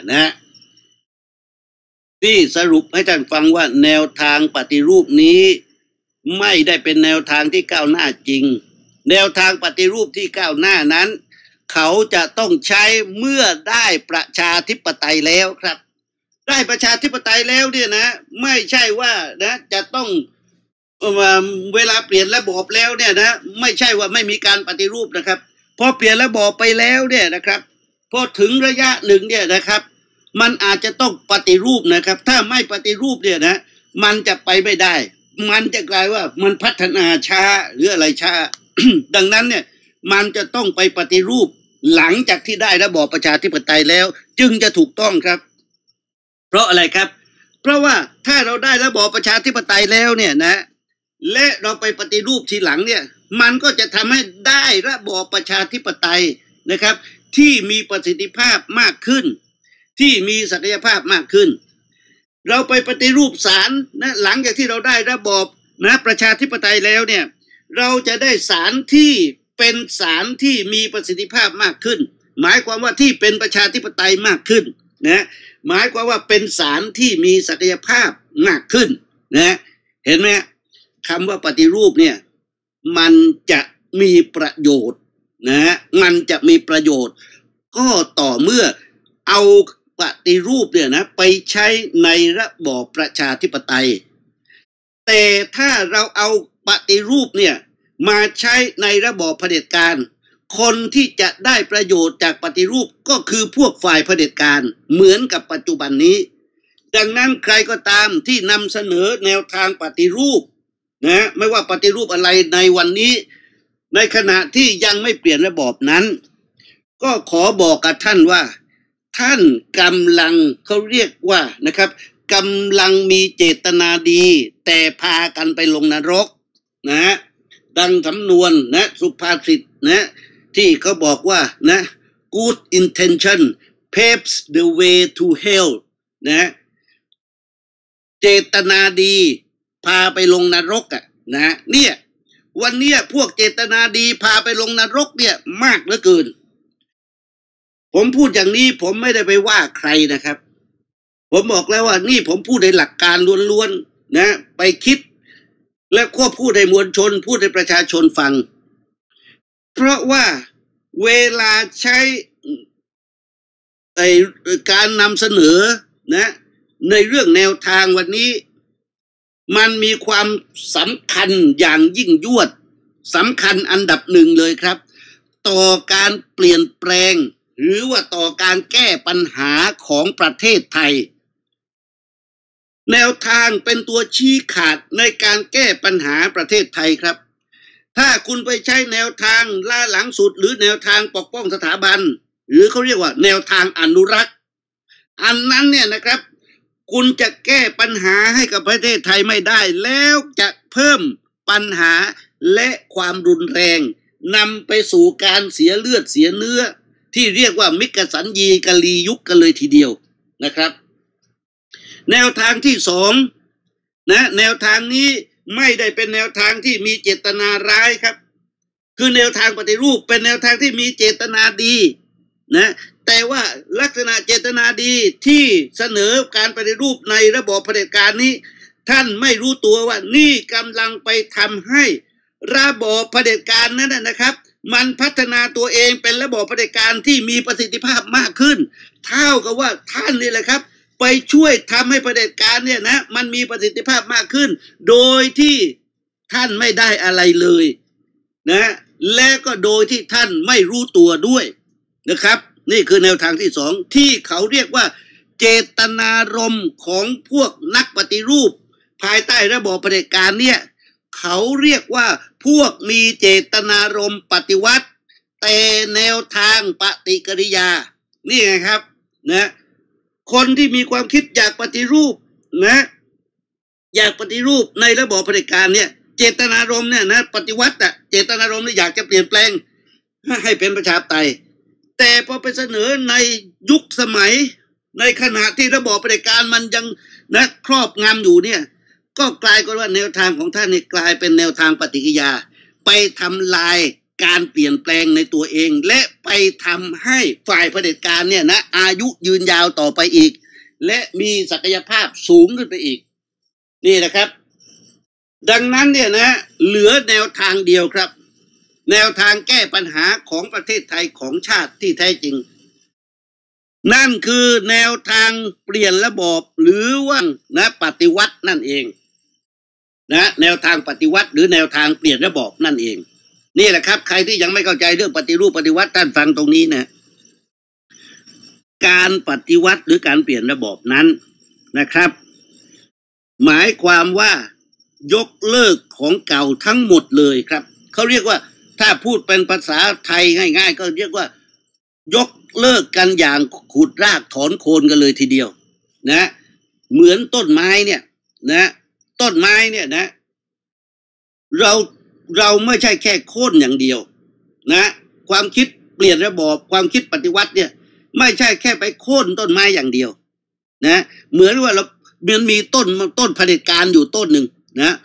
ที่สรุปให้ท่านฟังว่าแนวทางปฏิรูปนี้ไม่ได้เป็นแนวทางที่ก้าวหน้าจริงแนวทางปฏิรูปที่ก้าวหน้านั้นเขาจะต้องใช้เมื่อได้ประชาธิปไตยแล้วครับได้ประชาธิปไตยแล้วเนี่ยไม่ใช่ว่าจะต้องเวลาเปลี่ยนระบอบแล้วเนี่ยไม่ใช่ว่าไม่มีการปฏิรูปนะครับพอเปลี่ยนระบอบไปแล้วเนี่ยนะครับพอถึงระยะหนึ่งเนี่ยนะครับมันอาจจะต้องปฏิรูปนะครับถ้าไม่ปฏิรูปเนี่ยมันจะไปไม่ได้มันจะกลายว่ามันพัฒนาช้าหรืออะไรช้า ดังนั้นเนี่ยมันจะต้องไปปฏิรูปหลังจากที่ได้ระบอบประชาธิปไตยแล้วจึงจะถูกต้องครับเพราะอะไรครับเพราะว่าถ้าเราได้ระบอบประชาธิปไตยแล้วเนี่ยและเราไปปฏิรูปทีหลังเนี่ยมันก็จะทำให้ได้ระบอบประชาธิปไตยนะครับที่มีประสิทธิภาพมากขึ้นที่มีศักยภาพมากขึ้นเราไปปฏิรูปศาลหลังจากที่เราได้ระบอบประชาธิปไตยแล้วเนี่ยเราจะได้สารที่เป็นสารที่มีประสิทธิภาพมากขึ้นหมายความว่าที่เป็นประชาธิปไตยมากขึ้นนะหมายความว่าเป็นสารที่มีศักยภาพมากขึ้นนะเห็นไหมคำว่าปฏิรูปเนี่ยมันจะมีประโยชน์นะมันจะมีประโยชน์ก็ต่อเมื่อเอาปฏิรูปเนี่ยนะไปใช้ในระบอบประชาธิปไตยแต่ถ้าเราเอาปฏิรูปเนี่ยมาใช้ในระบอบเผด็จการคนที่จะได้ประโยชน์จากปฏิรูปก็คือพวกฝ่ายเผด็จการเหมือนกับปัจจุบันนี้ดังนั้นใครก็ตามที่นำเสนอแนวทางปฏิรูปนะไม่ว่าปฏิรูปอะไรในวันนี้ในขณะที่ยังไม่เปลี่ยนระบอบนั้นก็ขอบอกกับท่านว่าท่านกำลังเขาเรียกว่านะครับกำลังมีเจตนาดีแต่พากันไปลงนรกนะดังสำนวนนะสุภาษิตนะที่เขาบอกว่านะ good intention paves the way to hell นะเจตนาดีพาไปลงนรกอ่ะนะเนี่ยวันเนี้ยพวกเจตนาดีพาไปลงนรกเนี่ยมากเหลือเกินผมพูดอย่างนี้ผมไม่ได้ไปว่าใครนะครับผมบอกแล้วว่านี่ผมพูดในหลักการล้วนๆนะไปคิดและก็พูดให้มวลชนพูดให้ประชาชนฟังเพราะว่าเวลาใช้การนำเสนอนะในเรื่องแนวทางวันนี้มันมีความสำคัญอย่างยิ่งยวดสำคัญอันดับหนึ่งเลยครับต่อการเปลี่ยนแปลงหรือว่าต่อการแก้ปัญหาของประเทศไทยแนวทางเป็นตัวชี้ขาดในการแก้ปัญหาประเทศไทยครับถ้าคุณไปใช้แนวทางล่าหลังสุดหรือแนวทางปกป้องสถาบันหรือเขาเรียกว่าแนวทางอนุรักษ์อันนั้นเนี่ยนะครับคุณจะแก้ปัญหาให้กับประเทศไทยไม่ได้แล้วจะเพิ่มปัญหาและความรุนแรงนำไปสู่การเสียเลือดเสียเนื้อที่เรียกว่ามิกสัญญีกะลียุคกันเลยทีเดียวนะครับแนวทางที่สองนะแนวทางนี้ไม่ได้เป็นแนวทางที่มีเจตนาร้ายครับคือแนวทางปฏิรูปเป็นแนวทางที่มีเจตนาดีนะแต่ว่าลักษณะเจตนาดีที่เสนอการปฏิรูปในระบอบเผด็จการนี้ท่านไม่รู้ตัวว่านี่กำลังไปทำให้ระบอบเผด็จการนั้นนะครับมันพัฒนาตัวเองเป็นระบอบเผด็จการที่มีประสิทธิภาพมากขึ้นเท่ากับว่าท่านนี่แหละครับไปช่วยทำให้เผด็จการเนี่ยนะมันมีประสิทธิภาพมากขึ้นโดยที่ท่านไม่ได้อะไรเลยนะและก็โดยที่ท่านไม่รู้ตัวด้วยนะครับนี่คือแนวทางที่สองที่เขาเรียกว่าเจตนารมณ์ของพวกนักปฏิรูปภายใต้ระบอบเผด็จการเนี่ยเขาเรียกว่าพวกมีเจตนารมณ์ปฏิวัติแต่แนวทางปฏิกิริยานี่ไงครับนะคนที่มีความคิดอยากปฏิรูปนะอยากปฏิรูปในระบอบเผด็จการเนี่ยเจตนารมณ์เนี่ยนะปฏิวัติอะเจตนารมณ์เนี่ยอยากจะเปลี่ยนแปลงให้เป็นประชาธิปไตยแต่พอไปเสนอในยุคสมัยในขณะที่ระบอบเผด็จการมันยังนะครอบงำอยู่เนี่ยก็กลายเป็นว่าแนวทางของท่านนี่กลายเป็นแนวทางปฏิกิริยาไปทำลายการเปลี่ยนแปลงในตัวเองและไปทำให้ฝ่ายเผด็จการเนี่ยนะอายุยืนยาวต่อไปอีกและมีศักยภาพสูงขึ้นไปอีกนี่นะครับดังนั้นเนี่ยนะเหลือแนวทางเดียวครับแนวทางแก้ปัญหาของประเทศไทยของชาติที่แท้จริงนั่นคือแนวทางเปลี่ยนระบอบหรือว่านะปฏิวัตินั่นเองนะแนวทางปฏิวัติหรือแนวทางเปลี่ยนระบอบนั่นเองนี่แหละครับใครที่ยังไม่เข้าใจเรื่องปฏิรูปปฏิวัติท่านฟังตรงนี้นะการปฏิวัติหรือการเปลี่ยนระบอบนั้นนะครับหมายความว่ายกเลิกของเก่าทั้งหมดเลยครับเขาเรียกว่าถ้าพูดเป็นภาษาไทยง่ายๆก็เรียกว่ายกเลิกกันอย่างขุดรากถอนโคนกันเลยทีเดียวนะเหมือนต้นไม้เนี่ยนะต้นไม้เนี่ยนะเราไม่ใช่แค่โค่นอย่างเดียวนะความคิดเปลี่ยนระบอบความคิดปฏิวัติเนี่ยไม่ใช่แค่ไปโค่นต้นไม้อย่างเดียวนะเหมือนว่ามันมีต้นเผด็จการอยู่ต้นหนึ่งนะ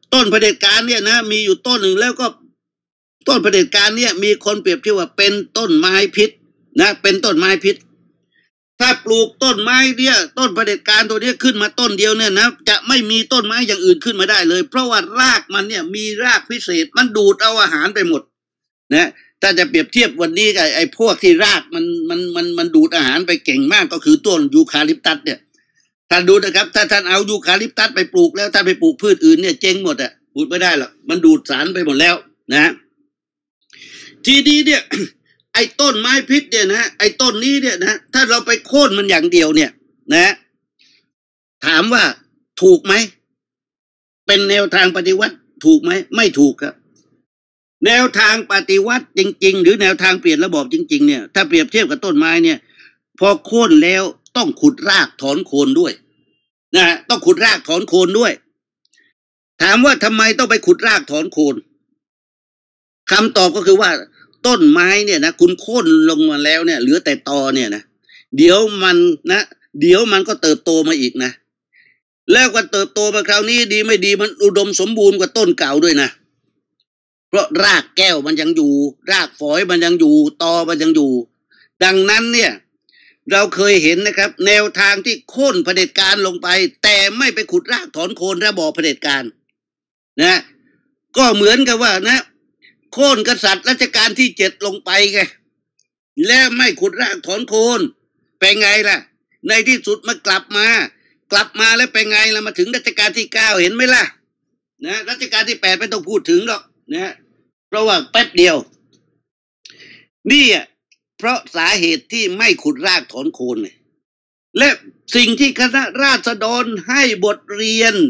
ต้นเผด็จการเนี่ยนะมีอยู่ต้นหนึ่งแล้วก็ต้นเผด็จการเนี่ยมีคนเปรียบเทียบว่าเป็นต้นไม้พิษนะเป็นต้นไม้พิษถ้าปลูกต้นไม้เนี่ยต้นเผด็จการตัวนี้ขึ้นมาต้นเดียวเนี่ยนะจะไม่มีต้นไม้อย่างอื่นขึ้นมาได้เลยเพราะว่ารากมันเนี่ยมีรากพิเศษมันดูดเอาอาหารไปหมดนะถ้าจะเปรียบเทียบวันนี้กับไอ้พวกที่รากมันดูดอาหารไปเก่งมากก็คือต้นยูคาลิปตัสเนี่ยท่านดูนะครับถ้าท่านเอายูคาลิปตัสไปปลูกแล้วท่านไปปลูกพืชอื่นเนี่ยเจ๊งหมดอ่ะปลูกไม่ได้หรอกมันดูดสารไปหมดแล้วนะทีนี้เนี่ยไอ้ต้นไม้พิษเนี่ยนะไอ้ต้นนี้เนี่ยนะถ้าเราไปโค่นมันอย่างเดียวเนี่ยนะถามว่าถูกไหมเป็นแนวทางปฏิวัติถูกไหมไม่ถูกครับแนวทางปฏิวัติจริงๆหรือแนวทางเปลี่ยนระบอบจริงๆเนี่ยถ้าเปรียบเทียบกับต้นไม้เนี่ยพอโค่นแล้วต้องขุดรากถอนโคนด้วยนะต้องขุดรากถอนโคนด้วยถามว่าทำไมต้องไปขุดรากถอนโคนคำตอบก็คือว่าต้นไม้เนี่ยนะคุณโค่นลงมาแล้วเนี่ยเหลือแต่ตอเนี่ยนะเดี๋ยวมันก็เติบโตมาอีกนะแล้วก็เติบโตมาคราวนี้ดีไม่ดีมันอุดมสมบูรณ์กว่าต้นเก่าด้วยนะเพราะรากแก้วมันยังอยู่รากฝอยมันยังอยู่ตอมันยังอยู่ดังนั้นเนี่ยเราเคยเห็นนะครับแนวทางที่โค่นเผด็จการลงไปแต่ไม่ไปขุดรากถอนโคนระบอบเผด็จการนะก็เหมือนกับว่านะโค่นกษัตริย์รัชกาลที่7ลงไปไงแล้วไม่ขุดรากถอนโคนเป็นไงล่ะในที่สุดมันกลับมาแล้วเป็นไงล่ะมาถึงรัชกาลที่9เห็นไหมล่ะนะรัชกาลที่8ไม่ต้องพูดถึงหรอกนะเพราะว่าแป๊บเดียวนี่เพราะสาเหตุที่ไม่ขุดรากถอนโคนเลยและสิ่งที่คณะราษฎรให้บทเรียน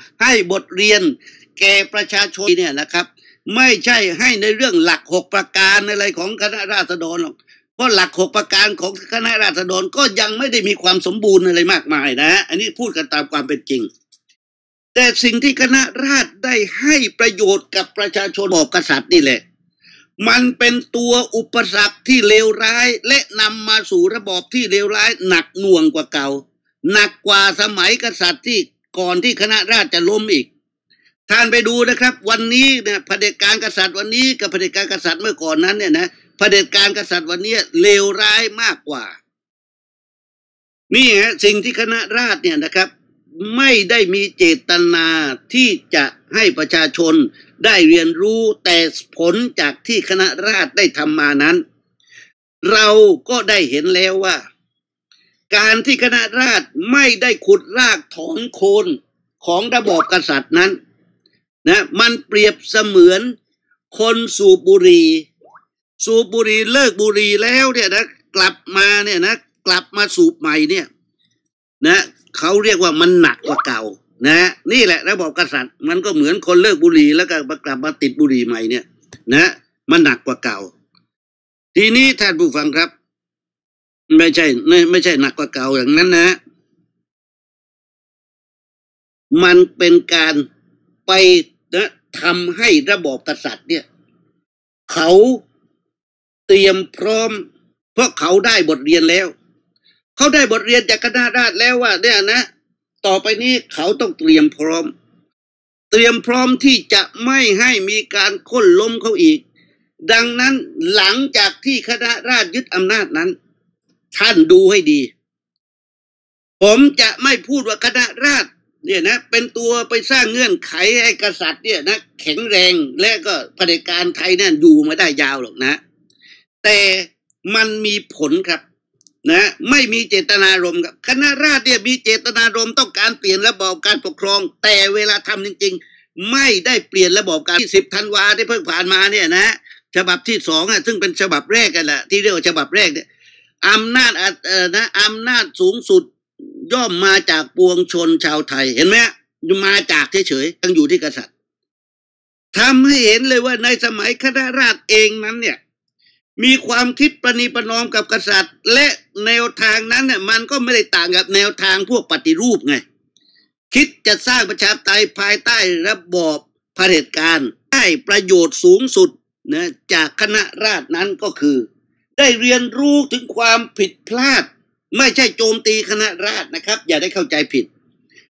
แก่ประชาชนเนี่ยนะครับไม่ใช่ให้ในเรื่องหลัก6ประการอะไรของคณะราษฎรหรอกเพราะหลัก6ประการของคณะราษฎรก็ยังไม่ได้มีความสมบูรณ์อะไรมากมายนะอันนี้พูดกันตามความเป็นจริงแต่สิ่งที่คณะราษฎรได้ให้ประโยชน์กับประชาชนระบอบกษัตริย์นี่แหละมันเป็นตัวอุปสรรคที่เลวร้ายและนำมาสู่ระบอบที่เลวร้ายหนักหน่วงกว่าเก่าหนักกว่าสมัยกษัตริย์ที่ก่อนที่คณะราษฎรจะล้มอีกท่านไปดูนะครับวันนี้เนี่ยเผด็จการกษัตริย์วันนี้กับเผด็จการกษัตริย์เมื่อก่อนนั้นเนี่ยนะเผด็จการกษัตริย์วันนี้เลวร้ายมากกว่านี่ฮะสิ่งที่คณะราษฎรเนี่ยนะครับไม่ได้มีเจตนาที่จะให้ประชาชนได้เรียนรู้แต่ผลจากที่คณะราษฎรได้ทำมานั้นเราก็ได้เห็นแล้วว่าการที่คณะราษฎรไม่ได้ขุดรากถอนโคนของระบอบกษัตริย์นั้นนะมันเปรียบเสมือนคนสูบบุหรี่เลิกบุหรี่แล้วเนี่ยนะกลับมาสูบใหม่เนี่ยนะเขาเรียกว่ามันหนักกว่าเก่านะนี่แหละระบอบกษัตริย์มันก็เหมือนคนเลิกบุหรี่แล้วก็กลับมาติดบุหรี่ใหม่เนี่ยนะมันหนักกว่าเก่าทีนี้ท่านผู้ฟังครับไม่ใช่หนักกว่าเก่าอย่างนั้นนะมันเป็นการไปนะทำให้ระบอบกษัตริย์เนี่ยเขาเตรียมพร้อมเพราะเขาได้บทเรียนแล้วเขาได้บทเรียนจากคณะราษฎรแล้วว่าเนี่ยนะต่อไปนี้เขาต้องเตรียมพร้อมที่จะไม่ให้มีการโค่นล้มเขาอีกดังนั้นหลังจากที่คณะราษฎรยึดอำนาจนั้นท่านดูให้ดีผมจะไม่พูดว่าคณะราษฎรเนี่ยนะเป็นตัวไปสร้างเงื่อนไขให้กษัตริย์เนี่ยนะแข็งแรงและก็เผด็จการไทยเนี่ยอยู่มาได้ยาวหรอกนะแต่มันมีผลครับนะไม่มีเจตนารมณ์ครับคณะราษฎรเนี่ยมีเจตนารมณ์ต้องการเปลี่ยนระบอบการปกครองแต่เวลาทำจริงๆไม่ได้เปลี่ยนระบอบการที่10 ธันวาที่เพิ่งผ่านมาเนี่ยนะฉบับที่2ซึ่งเป็นฉบับแรกกันแหละที่เรียกว่าฉบับแรกเนี่ยอำนาจสูงสุดย่อมมาจากปวงชนชาวไทยเห็นไหมมาจากเฉยๆยังอยู่ที่กษัตริย์ทำให้เห็นเลยว่าในสมัยคณะราษฎรเองนั้นเนี่ยมีความคิดประนีประนอมกับกษัตริย์และแนวทางนั้นเนี่ยมันก็ไม่ได้ต่างกับแนวทางพวกปฏิรูปไงคิดจะสร้างประชาธิปไตยภายใต้ระบอบเผด็จการได้ประโยชน์สูงสุดนะจากคณะราษฎรนั้นก็คือได้เรียนรู้ถึงความผิดพลาดไม่ใช่โจมตีคณะราษฎรนะครับอย่าได้เข้าใจผิด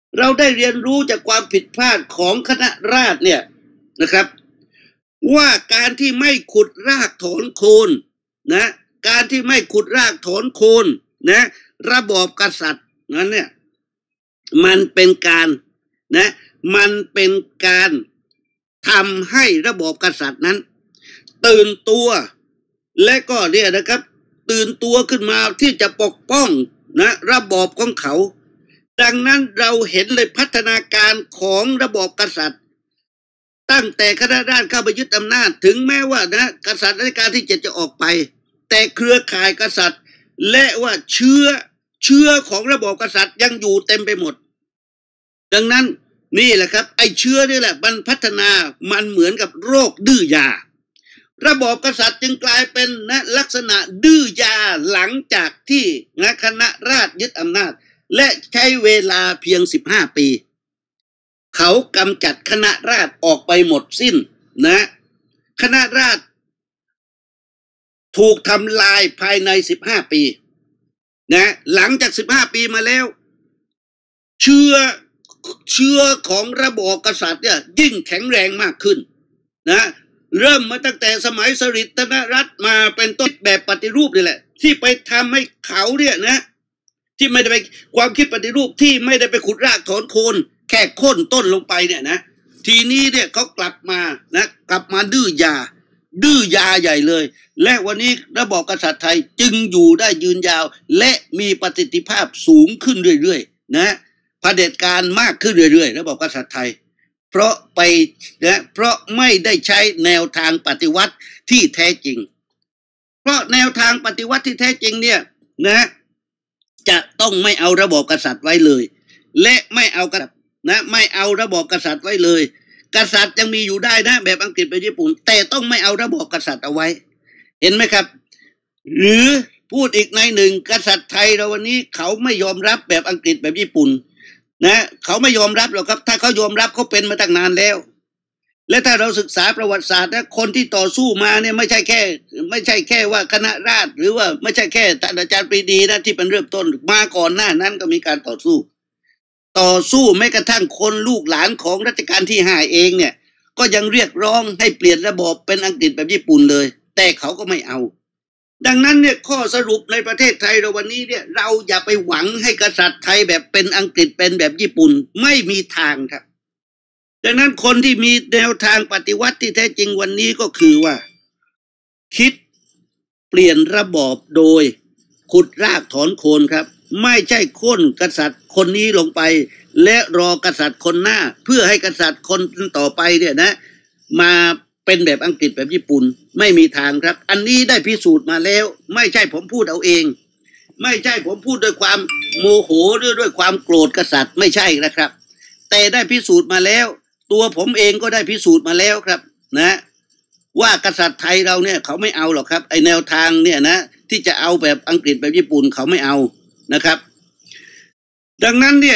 เราได้เรียนรู้จากความผิดพลาดของคณะราษฎรเนี่ยนะครับว่าการที่ไม่ขุดรากถอนโคนนะการที่ไม่ขุดรากถอนโคนนะระบอบกษัตริย์นั้นเนี่ยมันเป็นการนะมันเป็นการทำให้ระบอบกษัตริย์นั้นตื่นตัวและก็เนี่ยนะครับตื่นตัวขึ้นมาที่จะปกป้องนะระบอบของเขาดังนั้นเราเห็นเลยพัฒนาการของระบอบกษัตริย์ตั้งแต่คณะราษฎรเข้าไปยึดอำนาจถึงแม้ว่านะกษัตริย์รัชกาลที่ 7จะออกไปแต่เครือข่ายกษัตริย์และว่าเชื้อของระบอบกษัตริย์ยังอยู่เต็มไปหมดดังนั้นนี่แหละครับไอ้เชื้อนี่แหละมันพัฒนามันเหมือนกับโรคดื้อยาระบอบกษัตริย์จึงกลายเป็นนะลักษณะดื้อยาหลังจากที่นะคณะราษฎรยึดอำนาจและใช้เวลาเพียง15 ปีเขากำจัดคณะราษฎรออกไปหมดสิ้นนะคณะราษฎรถูกทำลายภายใน15 ปีนะหลังจาก15 ปีมาแล้วเชื้อของระบอบกษัตริย์เนี่ยยิ่งแข็งแรงมากขึ้นนะเริ่มมาตั้งแต่สมัยสฤษณรัฐมาเป็นต้นแบบปฏิรูปนี่แหละที่ไปทำให้เขาเนี่ยนะที่ไม่ได้ไปความคิดปฏิรูปที่ไม่ได้ไปขุดรากถอนโคนแค่โค่นต้นลงไปเนี่ยนะทีนี้เนี่ยเขากลับมานะกลับมาดื้อยาใหญ่เลยและวันนี้ระบอบกษัตริย์ไทยจึงอยู่ได้ยืนยาวและมีประสิทธิภาพสูงขึ้นเรื่อยๆนะเผด็จการมากขึ้นเรื่อยๆระบอบกษัตริย์ไทยเพราะไม่ได้ใช้แนวทางปฏิวัติที่แท้จริงเพราะแนวทางปฏิวัติที่แท้จริงเนี่ยนะจะต้องไม่เอาระบอบกษัตริย์ไว้เลยและไม่เอาระบอบกษัตริย์ไว้เลยกษัตริย์ยังมีอยู่ได้นะแบบอังกฤษแบบญี่ปุ่นแต่ต้องไม่เอาระบอบกษัตริย์เอาไว้เห็นไหมครับหรือพูดอีกในหนึ่งกษัตริย์ไทยเราวันนี้เขาไม่ยอมรับแบบอังกฤษแบบญี่ปุ่นนะเขาไม่ยอมรับหรอกครับถ้าเขายอมรับเขาเป็นมาตั้งนานแล้วและถ้าเราศึกษาประวัติศาสตร์นะคนที่ต่อสู้มาเนี่ยไม่ใช่แค่ว่าคณะราษฎรหรือว่าไม่ใช่แค่ท่านอาจารย์ปรีดีนะที่เป็นเริ่มต้นมาก่อนหน้านั้นก็มีการต่อสู้แม้กระทั่งคนลูกหลานของรัชกาลที่5เองเนี่ยก็ยังเรียกร้องให้เปลี่ยนระบบเป็นอังกฤษแบบญี่ปุ่นเลยแต่เขาก็ไม่เอาดังนั้นเนี่ยข้อสรุปในประเทศไทยเราวันนี้เนี่ยเราอย่าไปหวังให้กษัตริย์ไทยแบบเป็นอังกฤษเป็นแบบญี่ปุ่นไม่มีทางครับดังนั้นคนที่มีแนวทางปฏิวัติที่แท้จริงวันนี้ก็คือว่าคิดเปลี่ยนระบอบโดยขุดรากถอนโคนครับไม่ใช่โค่นกษัตริย์คนนี้ลงไปและรอกษัตริย์คนหน้าเพื่อให้กษัตริย์คนต่อไปเนี่ยนะมาเป็นแบบอังกฤษแบบญี่ปุ่นไม่มีทางครับอันนี้ได้พิสูจน์มาแล้วไม่ใช่ผมพูดเอาเองไม่ใช่ผมพูดด้วยความโมโหหรือด้วยความโกรธกษัตริย์ไม่ใช่นะครับแต่ได้พิสูจน์มาแล้วตัวผมเองก็ได้พิสูจน์มาแล้วครับนะว่ากษัตริย์ไทยเราเนี่ยเขาไม่เอาหรอกครับไอแนวทางเนี่ยนะที่จะเอาแบบอังกฤษแบบญี่ปุ่นเขาไม่เอานะครับดังนั้นเนี่ย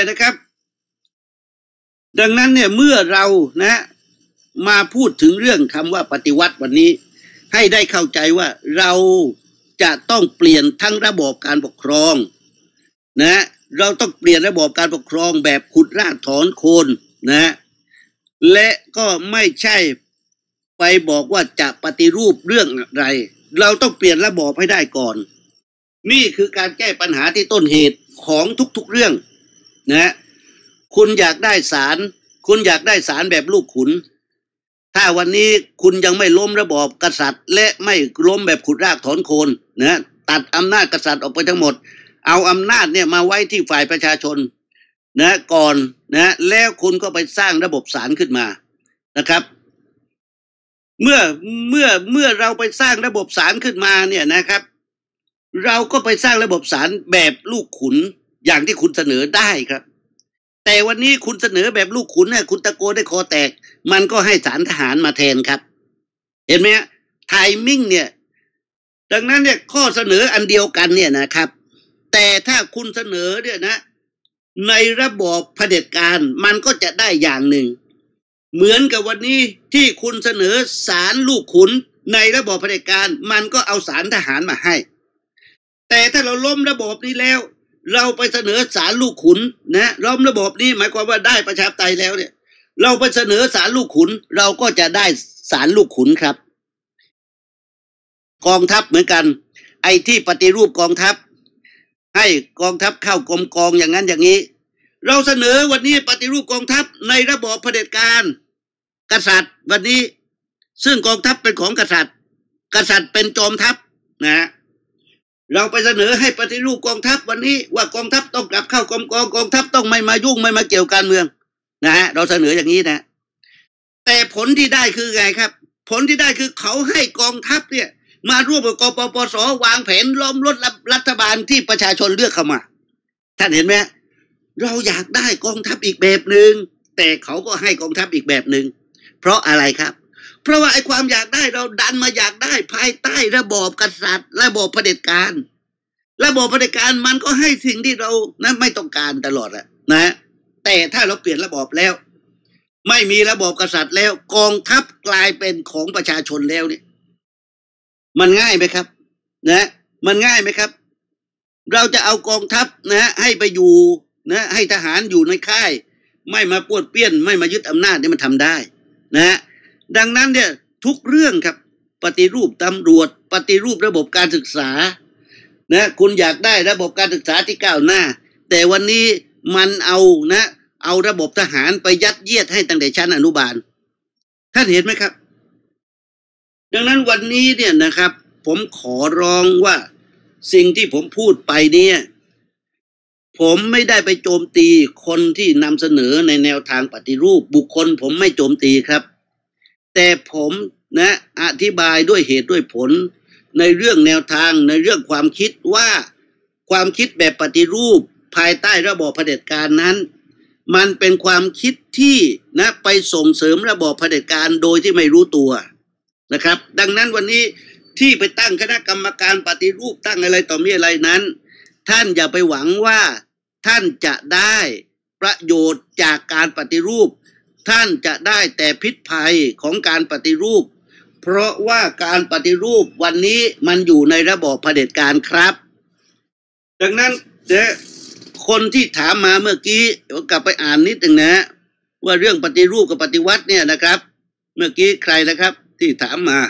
เมื่อเรานะมาพูดถึงเรื่องคำว่าปฏิวัติวันนี้ให้ได้เข้าใจว่าเราจะต้องเปลี่ยนทั้งระบบการปกครองนะเราต้องเปลี่ยนระบบการปกครองแบบขุดรากถอนโคนนะและก็ไม่ใช่ไปบอกว่าจะปฏิรูปเรื่องอะไรเราต้องเปลี่ยนระบบให้ได้ก่อนนี่คือการแก้ปัญหาที่ต้นเหตุของทุกๆเรื่องนะคุณอยากได้ศาลแบบลูกขุนถ้าวันนี้คุณยังไม่ล้มระบอบกษัตริย์และไม่ล้มแบบขุดรากถอนโคนนะตัดอำนาจกษัตริย์ออกไปทั้งหมดเอาอำนาจเนี่ยมาไว้ที่ฝ่ายประชาชนนะก่อนนะแล้วคุณก็ไปสร้างระบบศาลขึ้นมานะครับเมื่อเราไปสร้างระบบศาลขึ้นมาเนี่ยนะครับเราก็ไปสร้างระบบศาลแบบลูกขุนอย่างที่คุณเสนอได้ครับแต่วันนี้คุณเสนอแบบลูกขุนเนี่ยคุณตะโกนได้คอแตกมันก็ให้ศาลทหารมาแทนครับเห็นไหมฮะไทมิ่งเนี่ยดังนั้นเนี่ยข้อเสนออันเดียวกันเนี่ยนะครับแต่ถ้าคุณเสนอเนี่ยนะในระบอบเผด็จการมันก็จะได้อย่างหนึ่งเหมือนกับวันนี้ที่คุณเสนอศาลลูกขุนในระบอบเผด็จการมันก็เอาศาลทหารมาให้แต่ถ้าเราล้มระบบนี้แล้วเราไปเสนอศาลลูกขุนนะล้อมระบบนี้หมายความว่าได้ประชาธิปไตยแล้วเนี่ยเราไปเสนอศาลลูกขุนเราก็จะได้ศาลลูกขุนครับกองทัพเหมือนกันไอ้ที่ปฏิรูปกองทัพให้กองทัพเข้ากรมกองอย่างนั้นอย่างนี้เราเสนอวันนี้ปฏิรูปกองทัพในระบอบเผด็จการกษัตริย์วันนี้ซึ่งกองทัพเป็นของกษัตริย์กษัตริย์เป็นจอมทัพนะเราไปเสนอให้ปฏิรูปกองทัพวันนี้ว่ากองทัพต้องกลับเข้ากรมกองกองทัพต้องไม่มายุ่งไม่มาเกี่ยวการเมืองนะฮะเราเสนออย่างนี้นะแต่ผลที่ได้คือไงครับผลที่ได้คือเขาให้กองทัพเนี่ยมาร่วมกับกปปส.วางแผนล้อมรัฐบาลที่ประชาชนเลือกเข้ามาท่านเห็นไหมเราอยากได้กองทัพอีกแบบหนึ่งแต่เขาก็ให้กองทัพอีกแบบหนึ่งเพราะอะไรครับเพราะว่าไอ้ความอยากได้เราดันมาอยากได้ภายใต้ระบอบกษัตริย์ระบอบเผด็จการระบอบเผด็จการมันก็ให้สิ่งที่เรานะไม่ต้องการตลอดอะนะแต่ถ้าเราเปลี่ยนระบอบแล้วไม่มีระบอบกษัตริย์แล้วกองทัพกลายเป็นของประชาชนแล้วเนี่ยมันง่ายไหมครับนะมันง่ายไหมครับเราจะเอากองทัพนะให้ไปอยู่นะให้ทหารอยู่ในค่ายไม่มาป้วนเปี้ยนไม่มายึดอำนาจนี่มันทำได้นะดังนั้นเนี่ยทุกเรื่องครับปฏิรูปตำรวจปฏิรูประบบการศึกษานะคุณอยากได้ระบบการศึกษาที่ก้าวหน้าแต่วันนี้มันเอาระบบทหารไปยัดเยียดให้ตั้งแต่ชั้นอนุบาลท่านเห็นไหมครับดังนั้นวันนี้เนี่ยนะครับผมขอร้องว่าสิ่งที่ผมพูดไปเนี่ยผมไม่ได้ไปโจมตีคนที่นำเสนอในแนวทางปฏิรูปบุคคลผมไม่โจมตีครับแต่ผมนะอธิบายด้วยเหตุด้วยผลในเรื่องแนวทางในเรื่องความคิดว่าความคิดแบบปฏิรูปภายใต้ระบอบเผด็จการนั้นมันเป็นความคิดที่นะไปส่งเสริมระบอบเผด็จการโดยที่ไม่รู้ตัวนะครับดังนั้นวันนี้ที่ไปตั้งคณะกรรมการปฏิรูปตั้งอะไรต่อมีอะไรนั้นท่านอย่าไปหวังว่าท่านจะได้ประโยชน์จากการปฏิรูปท่านจะได้แต่พิษภัยของการปฏิรูปเพราะว่าการปฏิรูปวันนี้มันอยู่ในระบอบเผด็จการครับดังนั้นคนที่ถามมาเมื่อกี้กลับไปอ่านนิดหนึ่งนะว่าเรื่องปฏิรูปกับปฏิวัติเนี่ยนะครับเมื่อกี้ใครนะครับที่ถามมา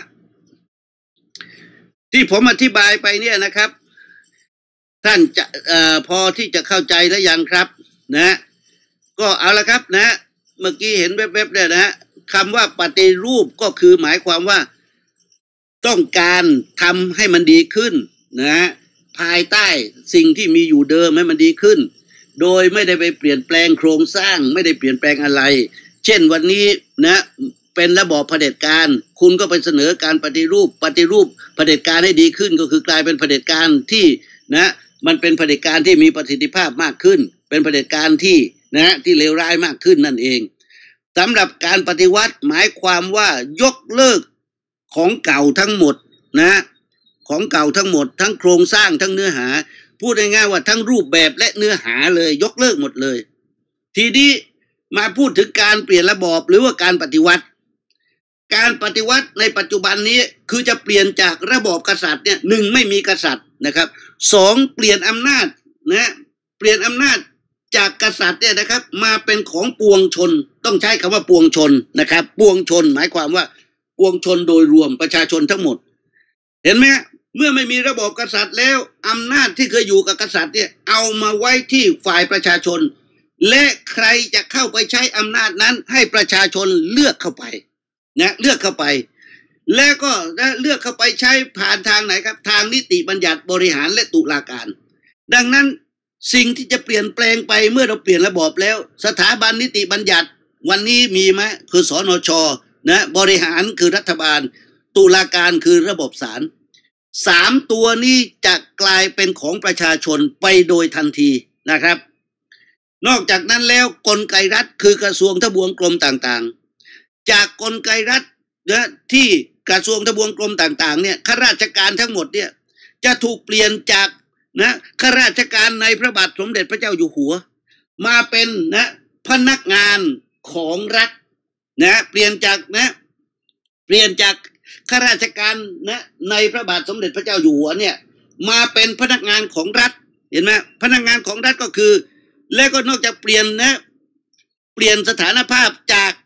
ที่ผมอธิบายไปเนี่ยนะครับท่านจะพอที่จะเข้าใจแล้วยังครับนะก็เอาละครับนะเมื่อกี้เห็นแวบๆเนี่ยนะคำว่าปฏิรูปก็คือหมายความว่าต้องการทำให้มันดีขึ้นนะภายใต้สิ่งที่มีอยู่เดิมให้มันดีขึ้นโดยไม่ได้ไปเปลี่ยนแปลงโครงสร้างไม่ได้เปลี่ยนแปลงอะไรเช่นวันนี้นะเป็นระบอบเผด็จการคุณก็ไปเสนอการปฏิรูปเผด็จการให้ดีขึ้นก็คือกลายเป็นเผด็จการที่นะมันเป็นเผด็จการที่มีประสิทธิภาพมากขึ้นเป็นเผด็จการที่นะที่เลวร้ายมากขึ้นนั่นเองสำหรับการปฏิวัติหมายความว่ายกเลิกของเก่าทั้งหมดนะของเก่าทั้งหมดทั้งโครงสร้างทั้งเนื้อหาพูดง่ายๆว่าทั้งรูปแบบและเนื้อหาเลยยกเลิกหมดเลยทีนี้มาพูดถึงการเปลี่ยนระบอบหรือว่าการปฏิวัติในปัจจุบันนี้คือจะเปลี่ยนจากระบอบกษัตริย์เนี่ยหนึ่งไม่มีกษัตริย์นะครับสองเปลี่ยนอำนาจนะเปลี่ยนอำนาจจากกษัตริย์เนี่ยนะครับมาเป็นของปวงชนต้องใช้คำว่าปวงชนนะครับปวงชนหมายความว่าปวงชนโดยรวมประชาชนทั้งหมดเห็นไหมเมื่อไม่มีระบอบกษัตริย์แล้วอำนาจที่เคยอยู่กับกษัตริย์เนี่ยเอามาไว้ที่ฝ่ายประชาชนและใครจะเข้าไปใช้อำนาจนั้นให้ประชาชนเลือกเข้าไปนะเลือกเข้าไปแล้วก็เลือกเข้าไปใช้ผ่านทางไหนครับทางนิติบัญญัติบริหารและตุลาการดังนั้นสิ่งที่จะเปลี่ยนแปลงไปเมื่อเราเปลี่ยนระบอบแล้วสถาบันนิติบัญญัติวันนี้มีไหมคือสนช.นะบริหารคือรัฐบาลตุลาการคือระบบศาลสามตัวนี้จะกลายเป็นของประชาชนไปโดยทันทีนะครับนอกจากนั้นแล้วกลไกรัฐคือกระทรวงทบวงกรมต่างๆจากกลไกรัฐนะที่กระทรวงทบวงกรมต่างๆเนี่ยข้าราชการทั้งหมดเนี่ยจะถูกเปลี่ยนจากนะข้าราชการในพระบาทสมเด็จพระเจ้าอยู่หัวมาเป็นนะพนักงานของรัฐนะเปลี่ยนจากข้าราชการนะในพระบาทสมเด็จพระเจ้าอยู่หัวเนี่ยมาเป็นพนักงานของรัฐเห็นไหมพนักงานของรัฐก็คือและก็นอกจากเปลี่ยนเปลี่ยนสถานภาพ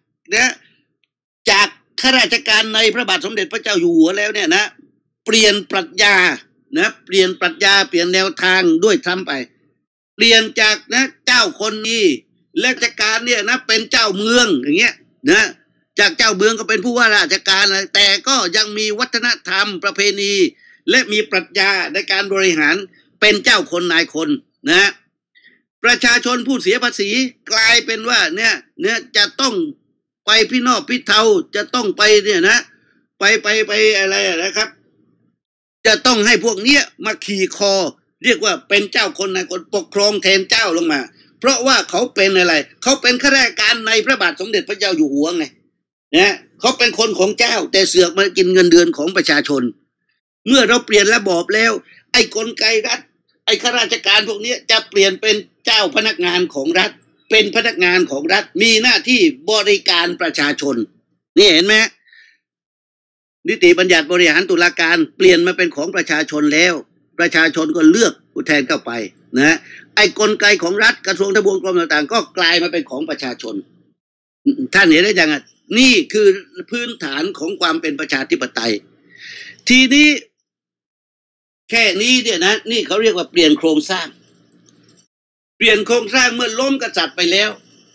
จากข้าราชการในพระบาทสมเด็จพระเจ้าอยู่หัวแล้วเนี่ยนะเปลี่ยนปรัชญาเปลี่ยนปรัชญาเปลี่ยนแนวทางด้วยทำไปเปลี่ยนจากเจ้าคนนี้ราชการเนี่ยนะเป็นเจ้าเมืองอย่างเงี้ยจากเจ้าเมืองก็เป็นผู้ว่าราชการแต่ก็ยังมีวัฒนธรรมประเพณีและมีปรัชญาในการบริหารเป็นเจ้าคนนายคนประชาชนผู้เสียภาษีกลายเป็นว่าเนี่ยจะต้องไปพี่นอกพี่เทาจะต้องไปไปอะไรนะครับจะต้องให้พวกเนี้ยมาขี่คอเรียกว่าเป็นเจ้าคนนายคนปกครองแทนเจ้าลงมาเพราะว่าเขาเป็นอะไรเขาเป็นข้าราชการในพระบาทสมเด็จพระเจ้าอยู่หัวไงเขาเป็นคนของเจ้าแต่เสือกมากินเงินเดือนของประชาชนเมื่อเราเปลี่ยนระบอบแล้วไอ้กลไกรัฐไอ้ข้าราชการพวกนี้จะเปลี่ยนเป็นเจ้าพนักงานของรัฐเป็นพนักงานของรัฐมีหน้าที่บริการประชาชนนี่เห็นไหมนิติบัญญัติบริหารตุลาการเปลี่ยนมาเป็นของประชาชนแล้วประชาชนก็เลือกผู้แทนเข้าไปไอ้กลไกของรัฐกระทรวงทบวงกรมต่างๆก็กลายมาเป็นของประชาชนท่านเห็นได้ยังนี่คือพื้นฐานของความเป็นประชาธิปไตยทีนี้แค่นี้เนี่ยนะนี่เขาเรียกว่าเปลี่ยนโครงสร้างเปลี่ยนโครงสร้างเมื่อล้มกษัตริย์ไปแล้ว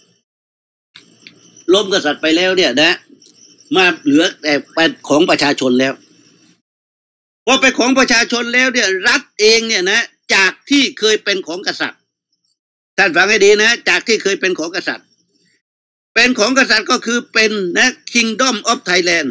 เนี่ยนะมาเหลือแต่เป็นของประชาชนแล้วพอไปของประชาชนแล้วเนี่ยรัฐเองเนี่ยนะจากที่เคยเป็นของกษัตริย์ท่านฟังให้ดีนะจากที่เคยเป็นของกษัตริย์เป็นของกษัตริย์ก็คือเป็นKingdom of Thailand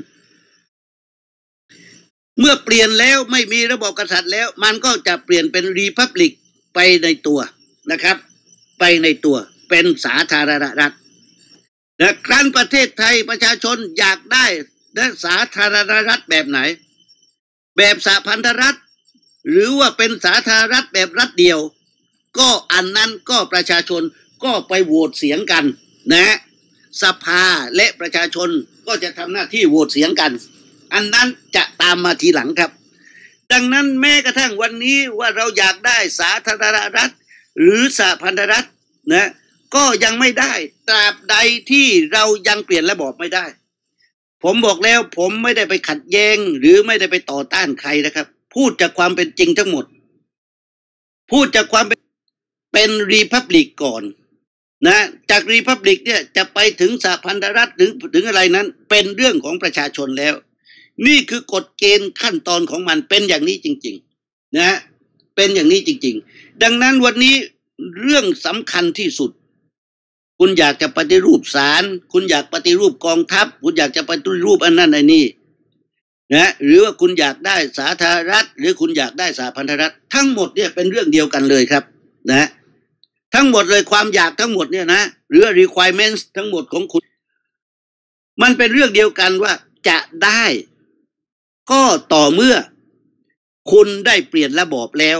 เมื่อเปลี่ยนแล้วไม่มีระบบกษัตริย์แล้วมันก็จะเปลี่ยนเป็น Republic ไปในตัวนะครับไปในตัวเป็นสาธารณรัฐครั้นประเทศไทยประชาชนอยากได้สาธารณรัฐแบบไหนแบบสหพันธรัฐหรือว่าเป็นสาธารณรัฐแบบรัฐเดียวก็อันนั้นก็ประชาชนก็ไปโหวตเสียงกันสภาและประชาชนก็จะทำหน้าที่โหวตเสียงกันอันนั้นจะตามมาทีหลังครับดังนั้นแม้กระทั่งวันนี้ว่าเราอยากได้สาธารณรัฐหรือสหพันธรัฐก็ยังไม่ได้ตราบใดที่เรายังเปลี่ยนระบอบไม่ได้ผมบอกแล้วผมไม่ได้ไปขัดแย้งหรือไม่ได้ไปต่อต้านใครนะครับพูดจากความเป็นจริงทั้งหมดพูดจากความเป็นรีพับลิกก่อนจากรีพับลิกเนี่ยจะไปถึงสหพันธรัฐถึงอะไรนั้นเป็นเรื่องของประชาชนแล้วนี่คือกฎเกณฑ์ขั้นตอนของมันเป็นอย่างนี้จริงๆเป็นอย่างนี้จริงๆดังนั้นวันนี้เรื่องสำคัญที่สุดคุณอยากจะปฏิรูปศาลคุณอยากปฏิรูปกองทัพคุณอยากจะปฏิรูปอันนั้นอันนี้หรือว่าคุณอยากได้สาธารณรัฐหรือคุณอยากได้สหพันธรัฐทั้งหมดเนี่ยเป็นเรื่องเดียวกันเลยครับทั้งหมดเลยความอยากทั้งหมดเนี่ยหรือ requirements ทั้งหมดของคุณมันเป็นเรื่องเดียวกันว่าจะได้ก็ต่อเมื่อคุณได้เปลี่ยนระบอบแล้ว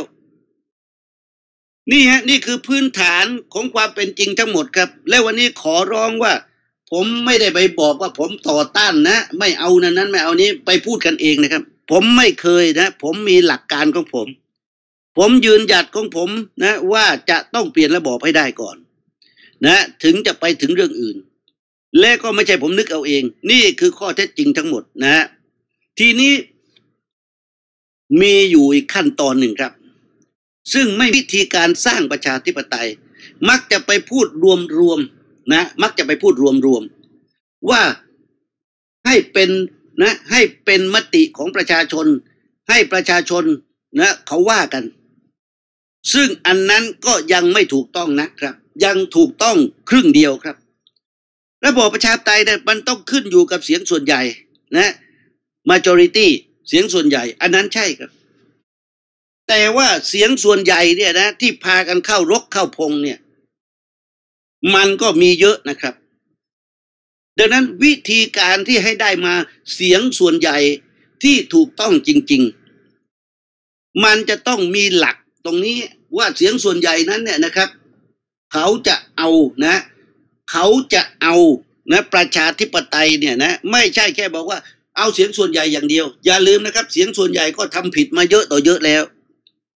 นี่คือพื้นฐานของความเป็นจริงทั้งหมดครับและวันนี้ขอร้องว่าผมไม่ได้ไปบอกว่าผมต่อต้านไม่เอานั้นไม่เอานี้ไปพูดกันเองนะครับผมไม่เคยผมมีหลักการของผมยืนหยัดของผมว่าจะต้องเปลี่ยนระบอบให้ได้ก่อนถึงจะไปถึงเรื่องอื่นและก็ไม่ใช่ผมนึกเอาเองนี่คือข้อเท็จจริงทั้งหมดทีนี้มีอยู่อีกขั้นตอนหนึ่งครับซึ่งไม่วิธีการสร้างประชาธิปไตยมักจะไปพูดรวมมักจะไปพูดรวมว่าให้เป็นมติของประชาชนให้ประชาชนเขาว่ากันซึ่งอันนั้นก็ยังไม่ถูกต้องนะครับยังถูกต้องครึ่งเดียวครับระบอบประชาธิปไตยมันต้องขึ้นอยู่กับเสียงส่วนใหญ่majority เสียงส่วนใหญ่อันนั้นใช่ครับแต่ว่าเสียงส่วนใหญ่เนี่ยที่พากันเข้ารกเข้าพงเนี่ยมันก็มีเยอะนะครับดังนั้นวิธีการที่ให้ได้มาเสียงส่วนใหญ่ที่ถูกต้องจริงๆมันจะต้องมีหลักตรงนี้ว่าเสียงส่วนใหญ่นั้นเนี่ยนะครับเขาจะเอาประชาธิปไตยเนี่ยไม่ใช่แค่บอกว่าเอาเสียงส่วนใหญ่อย่างเดียวอย่าลืมนะครับเสียงส่วนใหญ่ก็ทำผิดมาเยอะต่อเยอะแล้ว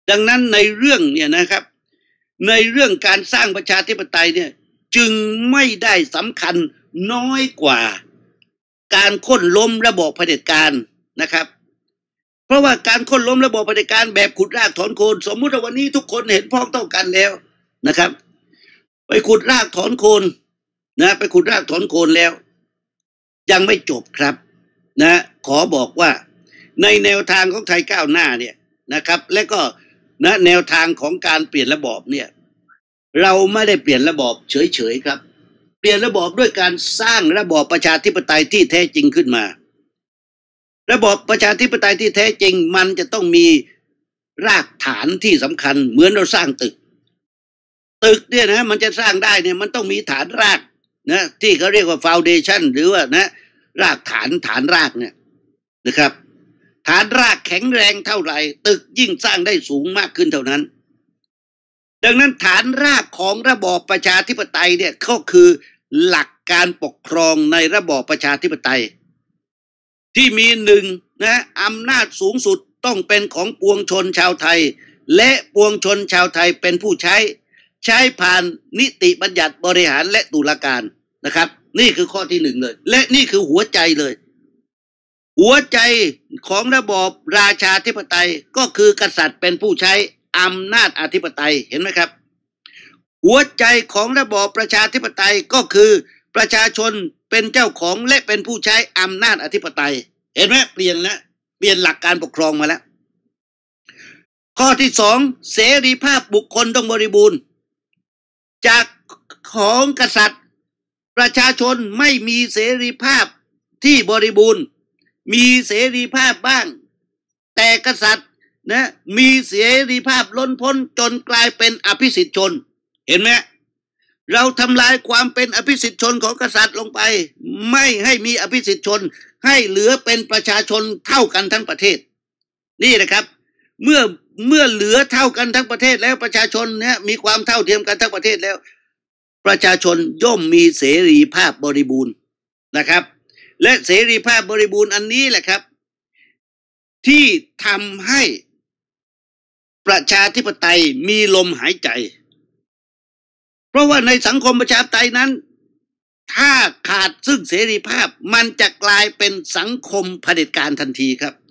ดังนั้นในเรื่องเนี่ยนะครับในเรื่องการสร้างประชาธิปไตยเนี่ยจึงไม่ได้สำคัญน้อยกว่าการโค่นล้มระบอบเผด็จการนะครับเพราะว่าการโค่นล้มระบอบเผด็จการแบบขุดรากถอนโคนสมมุติว่าวันนี้ทุกคนเห็นพ้องต้องกันแล้วนะครับไปขุดรากถอนโคนนะไปขุดรากถอนโคนแล้วยังไม่จบครับนะขอบอกว่าในแนวทางของไทยก้าวหน้าเนี่ยนะครับและก็นะแนวทางของการเปลี่ยนระบอบเนี่ยเราไม่ได้เปลี่ยนระบอบเฉยๆครับเปลี่ยนระบอบด้วยการสร้างระบอบประชาธิปไตยที่แท้จริงขึ้นมาระบอบประชาธิปไตยที่แท้จริงมันจะต้องมีรากฐานที่สำคัญเหมือนเราสร้างตึกเนี่ยนะมันจะสร้างได้เนี่ยมันต้องมีฐานรากนะที่เขาเรียกว่าฟาวเดชั่นหรือว่านะรากฐานรากเนี่ยนะครับฐานรากแข็งแรงเท่าไหร่ตึกยิ่งสร้างได้สูงมากขึ้นเท่านั้นดังนั้นฐานรากของระบอบประชาธิปไตยเนี่ยก็คือหลักการปกครองในระบอบประชาธิปไตยที่มีหนึ่งนะอำนาจสูงสุดต้องเป็นของปวงชนชาวไทยและปวงชนชาวไทยเป็นผู้ใช้ผ่านนิติบัญญัติบริหารและตุลาการนะครับนี่คือข้อที่หนึ่งเลยและนี่คือหัวใจเลยหัวใจของระบอบราชาธิปไตยก็คือกษัตริย์เป็นผู้ใช้อำนาจอธิปไตยเห็นไหมครับหัวใจของระบอบประชาธิปไตยก็คือประชาชนเป็นเจ้าของและเป็นผู้ใช้อำนาจอธิปไตยเห็นไหมเปลี่ยนหลักการปกครองมาแล้วข้อที่สองเสรีภาพบุคคลต้องบริบูรณ์จากของกษัตริย์ประชาชนไม่มีเสรีภาพที่บริบูรณ์มีเสรีภาพบ้างแต่กษัตริย์นะมีเสรีภาพล้นพ้นจนกลายเป็นอภิสิทธิชนเห็นไหมเราทำลายความเป็นอภิสิทธิชนของกษัตริย์ลงไปไม่ให้มีอภิสิทธิชนให้เหลือเป็นประชาชนเท่ากันทั้งประเทศนี่นะครับเมื่อเหลือเท่ากันทั้งประเทศแล้วประชาชนเนี่ยมีความเท่าเทียมกันทั้งประเทศแล้วประชาชนย่อมมีเสรีภาพบริบูรณ์นะครับและเสรีภาพบริบูรณ์อันนี้แหละครับที่ทำให้ประชาธิปไตยมีลมหายใจเพราะว่าในสังคมประชาธิปไตยนั้นถ้าขาดซึ่งเสรีภาพมันจะกลายเป็นสังคมเผด็จการทันทีครับ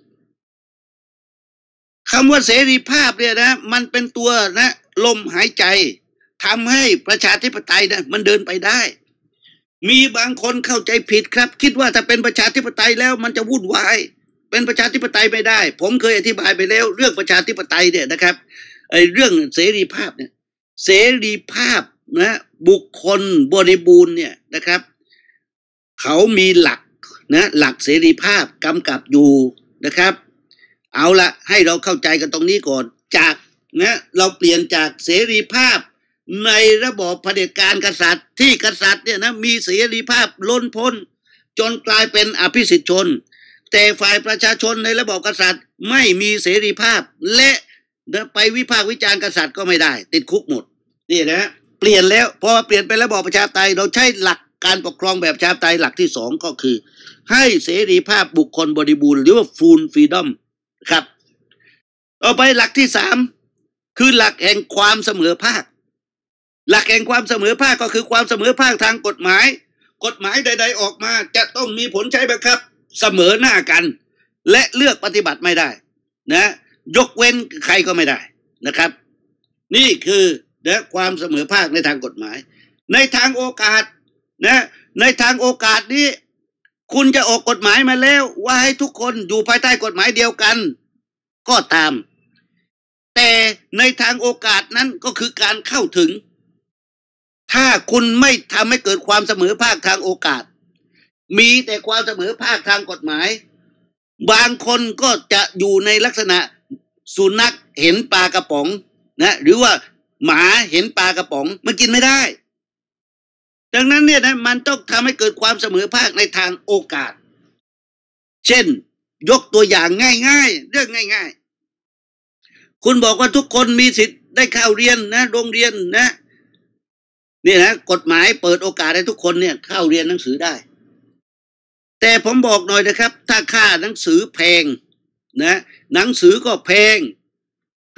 คำว่าเสรีภาพเนี่ยนะมันเป็นตัวนะลมหายใจทำให้ประชาธิปไตยนะมันเดินไปได้มีบางคนเข้าใจผิดครับคิดว่าถ้าเป็นประชาธิปไตยแล้วมันจะวุ่นวายเป็นประชาธิปไตยไม่ได้ผมเคยอธิบายไปแล้วเรื่องประชาธิปไตยเนี่ยนะครับไอ้เรื่องเสรีภาพเนี่ยเสรีภาพนะบุคคลบริบูรณ์เนี่ยนะครับเขามีหลักนะหลักเสรีภาพกำกับอยู่นะครับเอาละให้เราเข้าใจกันตรงนี้ก่อนจากนะเราเปลี่ยนจากเสรีภาพในระบอบเผด็จการกษัตริย์ที่กษัตริย์เนี่ยนะมีเสรีภาพล้นพ้นจนกลายเป็นอภิสิทธิชนแต่ฝ่ายประชาชนในระบอบกษัตริย์ไม่มีเสรีภาพและไปวิพากษ์วิจารณ์กษัตริย์ก็ไม่ได้ติดคุกหมดนี่นะเปลี่ยนแล้วพอเปลี่ยนเป็นระบอบประชาธิปไตยเราใช้หลักการปกครองแบบประชาธิปไตยหลักที่สองก็คือให้เสรีภาพบุคคลบริบูรณ์หรือว่า full freedom ครับต่อไปหลักที่สามคือหลักแห่งความเสมอภาคหลักแห่งความเสมอภาคก็คือความเสมอภาคทางกฎหมายใดๆออกมาจะต้องมีผลใช้บังคับเสมอหน้ากันและเลือกปฏิบัติไม่ได้นะยกเว้นใครก็ไม่ได้นะครับนี่คือนะความเสมอภาคในทางกฎหมายในทางโอกาสนะในทางโอกาสนี้คุณจะออกกฎหมายมาแล้วว่าให้ทุกคนอยู่ภายใต้กฎหมายเดียวกันก็ตามแต่ในทางโอกาสนั้นก็คือการเข้าถึงถ้าคุณไม่ทำให้เกิดความเสมอภาคทางโอกาสมีแต่ความเสมอภาคทางกฎหมายบางคนก็จะอยู่ในลักษณะสุนัขเห็นปลากระป๋องนะหรือว่าหมาเห็นปลากระป๋องมันกินไม่ได้ดังนั้นเนี่ยนะมันต้องทำให้เกิดความเสมอภาคในทางโอกาสเช่นยกตัวอย่างง่ายๆเรื่องง่ายๆคุณบอกว่าทุกคนมีสิทธิ์ได้เข้าเรียนนะโรงเรียนนะนี่นะกฎหมายเปิดโอกาสให้ทุกคนเนี่ยเข้าเรียนหนังสือได้แต่ผมบอกหน่อยนะครับถ้าค่าหนังสือแพงนะหนังสือก็แพง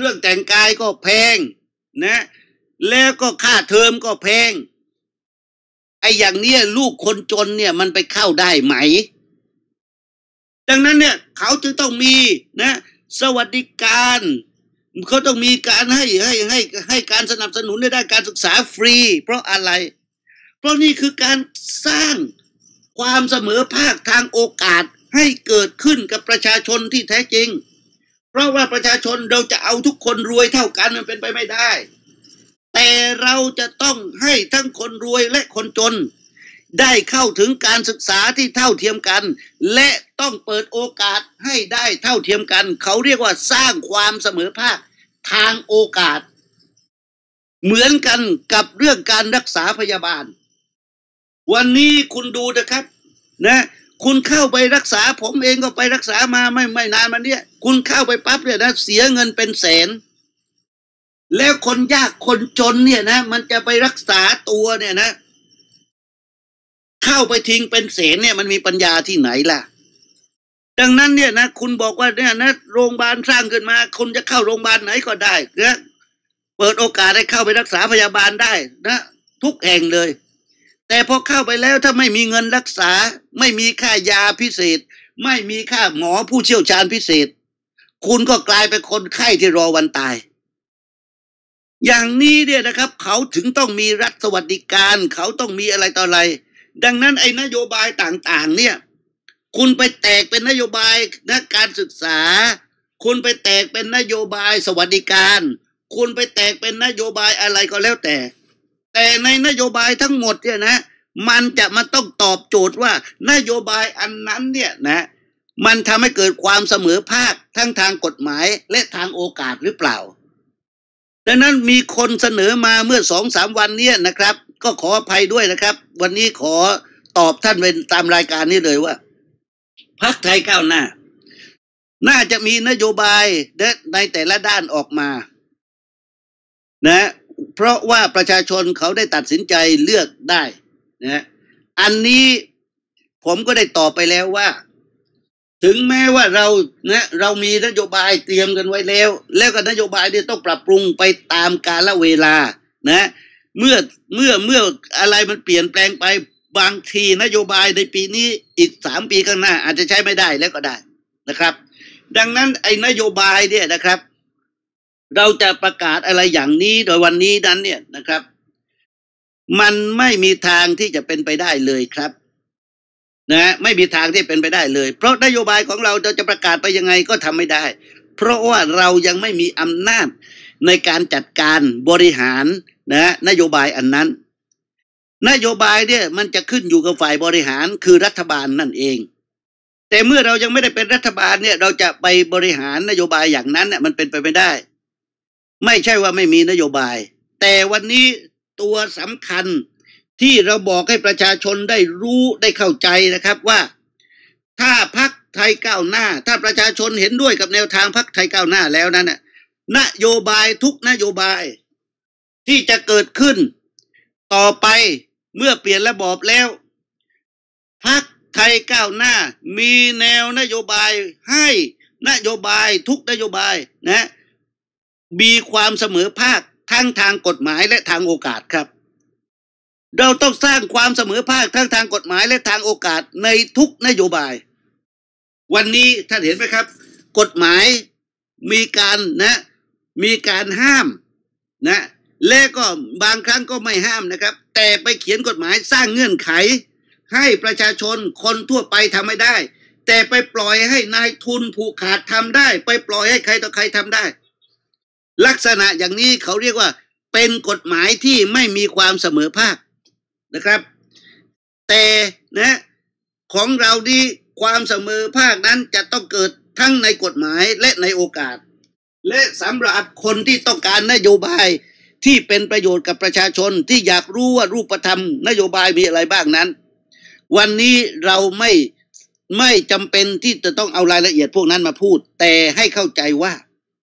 รื่องแต่งกายก็แพงนะแล้วก็ค่าเทอมก็แพงไอ้อย่างเนี้ยลูกคนจนเนี่ยมันไปเข้าได้ไหมดังนั้นเนี่ยเขาจึงต้องมีนะสวัสดิการเขาต้องมีการให้การสนับสนุนในด้านการศึกษาฟรีเพราะอะไรเพราะนี่คือการสร้างความเสมอภาคทางโอกาสให้เกิดขึ้นกับประชาชนที่แท้จริงเพราะว่าประชาชนเราจะเอาทุกคนรวยเท่ากันมันเป็นไปไม่ได้แต่เราจะต้องให้ทั้งคนรวยและคนจนได้เข้าถึงการศึกษาที่เท่าเทียมกันและต้องเปิดโอกาสให้ได้เท่าเทียมกันเขาเรียกว่าสร้างความเสมอภาคทางโอกาสเหมือนกันกับเรื่องการรักษาพยาบาลวันนี้คุณดูนะครับนะคุณเข้าไปรักษาผมเองก็ไปรักษามาไม่นานมาเนี้ยคุณเข้าไปปั๊บเนี่ยนะเสียเงินเป็นแสนแล้วคนยากคนจนเนี่ยนะมันจะไปรักษาตัวเนี่ยนะเข้าไปทิ้งเป็นแสนเนี่ยมันมีปัญญาที่ไหนล่ะดังนั้นเนี่ยนะคุณบอกว่าเนี่ยนะโรงพยาบาลสร้างขึ้นมาคุณจะเข้าโรงพยาบาลไหนก็ได้นะเปิดโอกาสให้เข้าไปรักษาพยาบาลได้นะทุกแห่งเลยแต่พอเข้าไปแล้วถ้าไม่มีเงินรักษาไม่มีค่ายาพิเศษไม่มีค่าหมอผู้เชี่ยวชาญพิเศษคุณก็กลายเป็นคนไข้ที่รอวันตายอย่างนี้เนี่ยนะครับเขาถึงต้องมีรัฐสวัสดิการเขาต้องมีอะไรต่ออะไรดังนั้นไอ้นโยบายต่างๆเนี่ยคุณไปแตกเป็นนโยบายนะการศึกษาคุณไปแตกเป็นนโยบายสวัสดิการคุณไปแตกเป็นนโยบายอะไรก็แล้วแต่ในนโยบายทั้งหมดเนี่ยนะมันต้องตอบโจทย์ว่านโยบายอันนั้นเนี่ยนะมันทำให้เกิดความเสมอภาคทั้งทางกฎหมายและทางโอกาสหรือเปล่าดังนั้นมีคนเสนอมาเมื่อ 2-3 วันเนี่ยนะครับก็ขออภัยด้วยนะครับวันนี้ขอตอบท่านเป็นตามรายการนี้เลยว่าพรรคไทยก้าวหน้าน่าจะมีนโยบายในแต่ละด้านออกมานะเพราะว่าประชาชนเขาได้ตัดสินใจเลือกได้นะอันนี้ผมก็ได้ตอบไปแล้วว่าถึงแม้ว่าเรามีนโยบายเตรียมกันไว้แล้วก็นโยบายเนี่ยต้องปรับปรุงไปตามกาลเวลานะเมื่ออะไรมันเปลี่ยนแปลงไปบางทีนโยบายในปีนี้อีก3 ปีข้างหน้าอาจจะใช้ไม่ได้แล้วก็ได้นะครับดังนั้นไอ้นโยบายเนี่ยนะครับเราจะประกาศอะไรอย่างนี้โดยวันนี้นั้นเนี่ยนะครับมันไม่มีทางที่จะเป็นไปได้เลยครับนะไม่มีทางที่เป็นไปได้เลยเพราะนโยบายของเราจะประกาศไปยังไงก็ทำไม่ได้เพราะว่าเรายังไม่มีอำนาจในการจัดการบริหารนะนโยบายอันนั้นนโยบายเนี่ยมันจะขึ้นอยู่กับฝ่ายบริหารคือรัฐบาลนั่นเองแต่เมื่อเรายังไม่ได้เป็นรัฐบาลเนี่ยเราจะไปบริหารนโยบายอย่างนั้นเนี่ยมันเป็นไปไม่ได้ไม่ใช่ว่าไม่มีนโยบายแต่วันนี้ตัวสำคัญที่เราบอกให้ประชาชนได้รู้ได้เข้าใจนะครับว่าถ้าพรรคไทยก้าวหน้าถ้าประชาชนเห็นด้วยกับแนวทางพรรคไทยก้าวหน้าแล้วนั้นนโยบายทุกนโยบายที่จะเกิดขึ้นต่อไปเมื่อเปลี่ยนระบอบแล้วพรรคไทยก้าวหน้ามีแนวนโยบายให้นโยบายทุกนโยบายนะมีความเสมอภาคทั้งทางกฎหมายและทางโอกาสครับเราต้องสร้างความเสมอภาคทั้งทางกฎหมายและทางโอกาสในทุกนโยบายวันนี้ท่านเห็นไหมครับกฎหมายมีการห้ามนะและก็บางครั้งก็ไม่ห้ามนะครับแต่ไปเขียนกฎหมายสร้างเงื่อนไขให้ประชาชนคนทั่วไปทำไม่ได้แต่ไปปล่อยให้นายทุนผูกขาดทำได้ไปปล่อยให้ใครต่อใครทำได้ลักษณะอย่างนี้เขาเรียกว่าเป็นกฎหมายที่ไม่มีความเสมอภาคนะครับแต่นะของเราดีความเสมอภาคนั้นจะต้องเกิดทั้งในกฎหมายและในโอกาสและสำหรับคนที่ต้องการนโยบายที่เป็นประโยชน์กับประชาชนที่อยากรู้ว่ารูปธรรมนโยบายมีอะไรบ้างนั้นวันนี้เราไม่จำเป็นที่จะต้องเอารายละเอียดพวกนั้นมาพูดแต่ให้เข้าใจว่า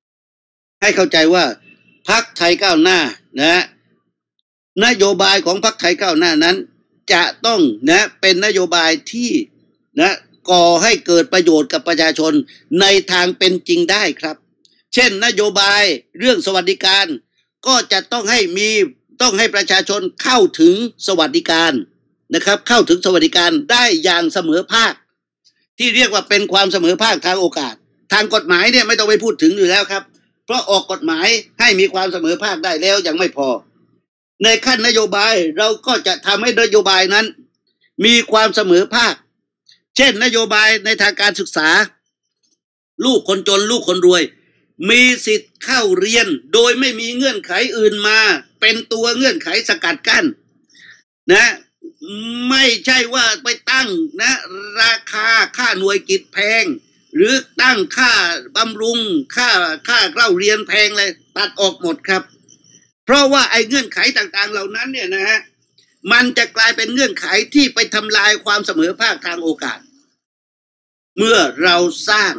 พรรคไทยก้าวหน้านะนโยบายของพรรคไทยก้าวหน้านั้นจะต้องนะเป็นนโยบายที่นะก่อให้เกิดประโยชน์กับประชาชนในทางเป็นจริงได้ครับเช่นนโยบายเรื่องสวัสดิการก็จะต้องให้ประชาชนเข้าถึงสวัสดิการนะครับเข้าถึงสวัสดิการได้อย่างเสมอภาคที่เรียกว่าเป็นความเสมอภาคทางโอกาสทางกฎหมายเนี่ยไม่ต้องไปพูดถึงอยู่แล้วครับเพราะออกกฎหมายให้มีความเสมอภาคได้แล้วยังไม่พอในขั้นนโยบายเราก็จะทำให้นโยบายนั้นมีความเสมอภาคเช่นนโยบายในทางการศึกษาลูกคนจนลูกคนรวยมีสิทธิ์เข้าเรียนโดยไม่มีเงื่อนไขอื่นมาเป็นตัวเงื่อนไขสกัดกั้นนะไม่ใช่ว่าไปตั้งนะราคาค่าหน่วยกิจแพงหรือตั้งค่าบำรุงค่าเล่าเรียนแพงเลยตัดออกหมดครับเพราะว่าไอ้เงื่อนไขต่างๆเหล่านั้นเนี่ยนะฮะมันจะกลายเป็นเงื่อนไขที่ไปทำลายความเสมอภาคทางโอกาสเมื่อเราสร้าง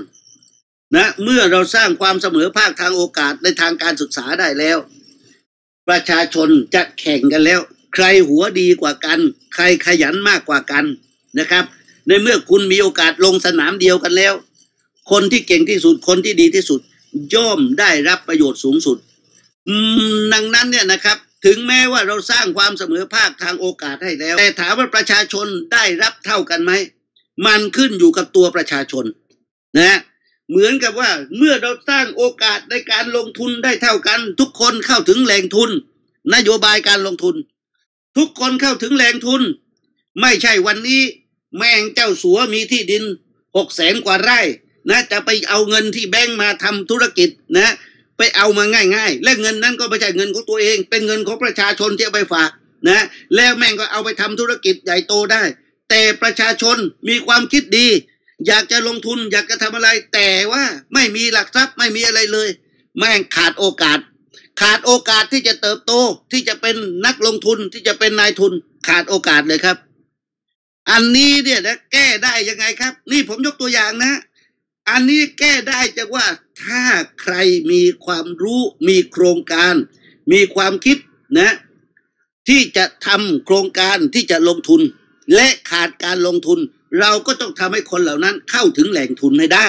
ความเสมอภาคทางโอกาสในทางการศึกษาได้แล้วประชาชนจะแข่งกันแล้วใครหัวดีกว่ากันใครขยันมากกว่ากันนะครับในเมื่อคุณมีโอกาสลงสนามเดียวกันแล้วคนที่เก่งที่สุดคนที่ดีที่สุดย่อมได้รับประโยชน์สูงสุดดังนั้นเนี่ยนะครับถึงแม้ว่าเราสร้างความเสมอภาคทางโอกาสให้แล้วแต่ถามว่าประชาชนได้รับเท่ากันไหมมันขึ้นอยู่กับตัวประชาชนนะเหมือนกับว่าเมื่อเราสร้างโอกาสในการลงทุนได้เท่ากันทุกคนเข้าถึงแหล่งทุนนโยบายการลงทุนทุกคนเข้าถึงแหล่งทุนไม่ใช่วันนี้แม่งเจ้าสัวมีที่ดิน600,000 กว่าไร่นะจะไปเอาเงินที่แบงก์มาทำธุรกิจนะไปเอามาง่ายๆและเงินนั้นก็ไม่ใช่เงินของตัวเองเป็นเงินของประชาชนที่เอาไปฝากนะแล้วแม่งก็เอาไปทำธุรกิจใหญ่โตได้แต่ประชาชนมีความคิดดีอยากจะลงทุนอยากจะทำอะไรแต่ว่าไม่มีหลักทรัพย์ไม่มีอะไรเลยแม่งขาดโอกาสที่จะเติบโตที่จะเป็นนักลงทุนที่จะเป็นนายทุนขาดโอกาสเลยครับอันนี้เนี่ยนะแก้ได้ยังไงครับนี่ผมยกตัวอย่างนะอันนี้แก้ได้จากว่าถ้าใครมีความรู้มีโครงการมีความคิดนะที่จะทำโครงการที่จะลงทุนและขาดการลงทุนเราก็ต้องทำให้คนเหล่านั้นเข้าถึงแหล่งทุนให้ได้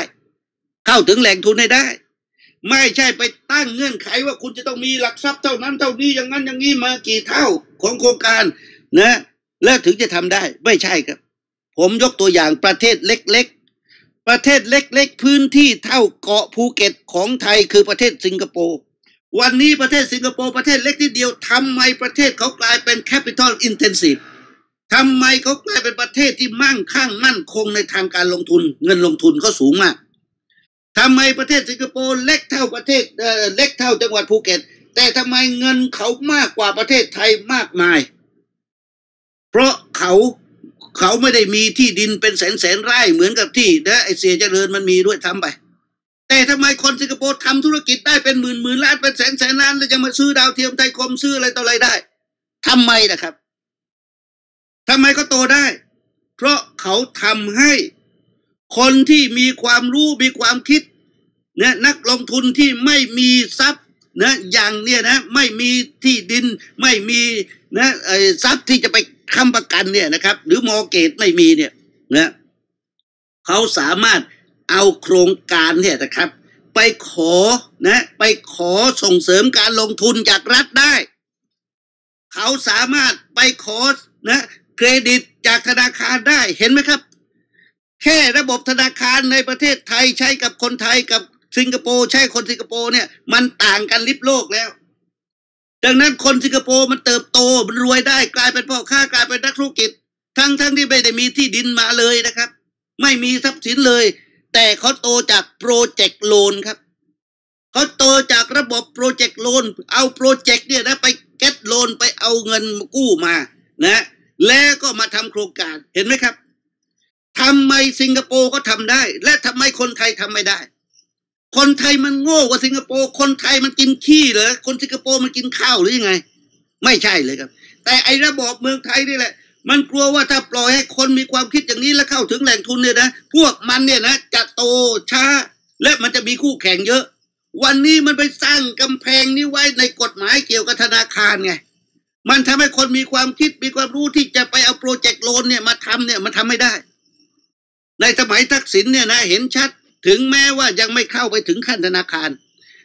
ไม่ใช่ไปตั้งเงื่อนไขว่าคุณจะต้องมีหลักทรัพย์เท่านั้นเท่านี้อย่างนั้นอย่างนี้มากี่เท่าของโครงการนะแล้วถึงจะทำได้ไม่ใช่ครับผมยกตัวอย่างประเทศเล็กพื้นที่เท่าเกาะภูเก็ตของไทยคือประเทศสิงคโปร์วันนี้ประเทศสิงคโปร์ประเทศเล็กนิดเดียวทำไมประเทศเขากลายเป็น capital intensive ทำไมเขากลายเป็นประเทศที่มั่งคั่งมั่นคงในทางการลงทุนเงินลงทุนเขาสูงมากทำไมประเทศสิงคโปร์เล็กเท่าจังหวัดภูเก็ตแต่ทำไมเงินเขามากกว่าประเทศไทยมากมายเพราะเขาไม่ได้มีที่ดินเป็นแสนไร่เหมือนกับที่นะไอเสียเจริญมันมีด้วยทำไปแต่ทำไมคนสิงคโปร์ทำธุรกิจได้เป็นหมื่นล้านเป็นแสนล้านแล้วจะมาซื้อดาวเทียมไทยคมซื้ออะไรต่ออะไรได้ทำไมนะครับทำไมเขาโตได้เพราะเขาทำให้คนที่มีความรู้มีความคิดเนี่ยนักลงทุนที่ไม่มีทรัพย์นะอย่างเนี่ยนะไม่มีที่ดินไม่มีนะทรัพย์ที่จะไปค้ำประกันเนี่ยนะครับหรือมอร์เกจไม่มีเนี่ยนะเขาสามารถเอาโครงการเนี่ยนะครับไปขอส่งเสริมการลงทุนจากรัฐได้เขาสามารถไปขอนะเครดิตจากธนาคารได้เห็นไหมครับแค่ระบบธนาคารในประเทศไทยใช้กับคนไทยกับสิงคโปร์ใช้คนสิงคโปร์เนี่ยมันต่างกันลิบโลกแล้วดังนั้นคนสิงคโปร์มันเติบโตมันรวยได้กลายเป็นพ่อค้ากลายเป็นนักธุรกิจทั้งที่ไม่ได้มีที่ดินมาเลยนะครับไม่มีทรัพย์สินเลยแต่เขาโตจากโปรเจกต์โลนครับเขาโตจากระบบโปรเจกต์โลนเอาโปรเจกต์เนี่ยนะไปเก็ตโลนไปเอาเงินกู้มานะแล้วก็มาทำโครงการเห็นไหมครับทำไมสิงคโปร์ก็ทำได้และทำไมคนไทยทำไม่ได้คนไทยมันโง่กว่าสิงคโปร์คนไทยมันกินขี้เหรอคนสิงคโปร์มันกินข้าวหรือยังไงไม่ใช่เลยครับแต่ไอ้ระบบเมืองไทยนี่แหละมันกลัวว่าถ้าปล่อยให้คนมีความคิดอย่างนี้แล้วเข้าถึงแหล่งทุนเนี่ยนะพวกมันเนี่ยนะจะโตช้าและมันจะมีคู่แข่งเยอะวันนี้มันไปสร้างกำแพงนี้ไว้ในกฎหมายเกี่ยวกับธนาคารไงมันทำให้คนมีความคิดมีความรู้ที่จะไปเอาโปรเจกต์โลนเนี่ยมาทำเนี่ยมันทำไม่ได้ในสมัยทักษิณเนี่ยนะเห็นชัดถึงแม้ว่ายังไม่เข้าไปถึงขั้นธนาคาร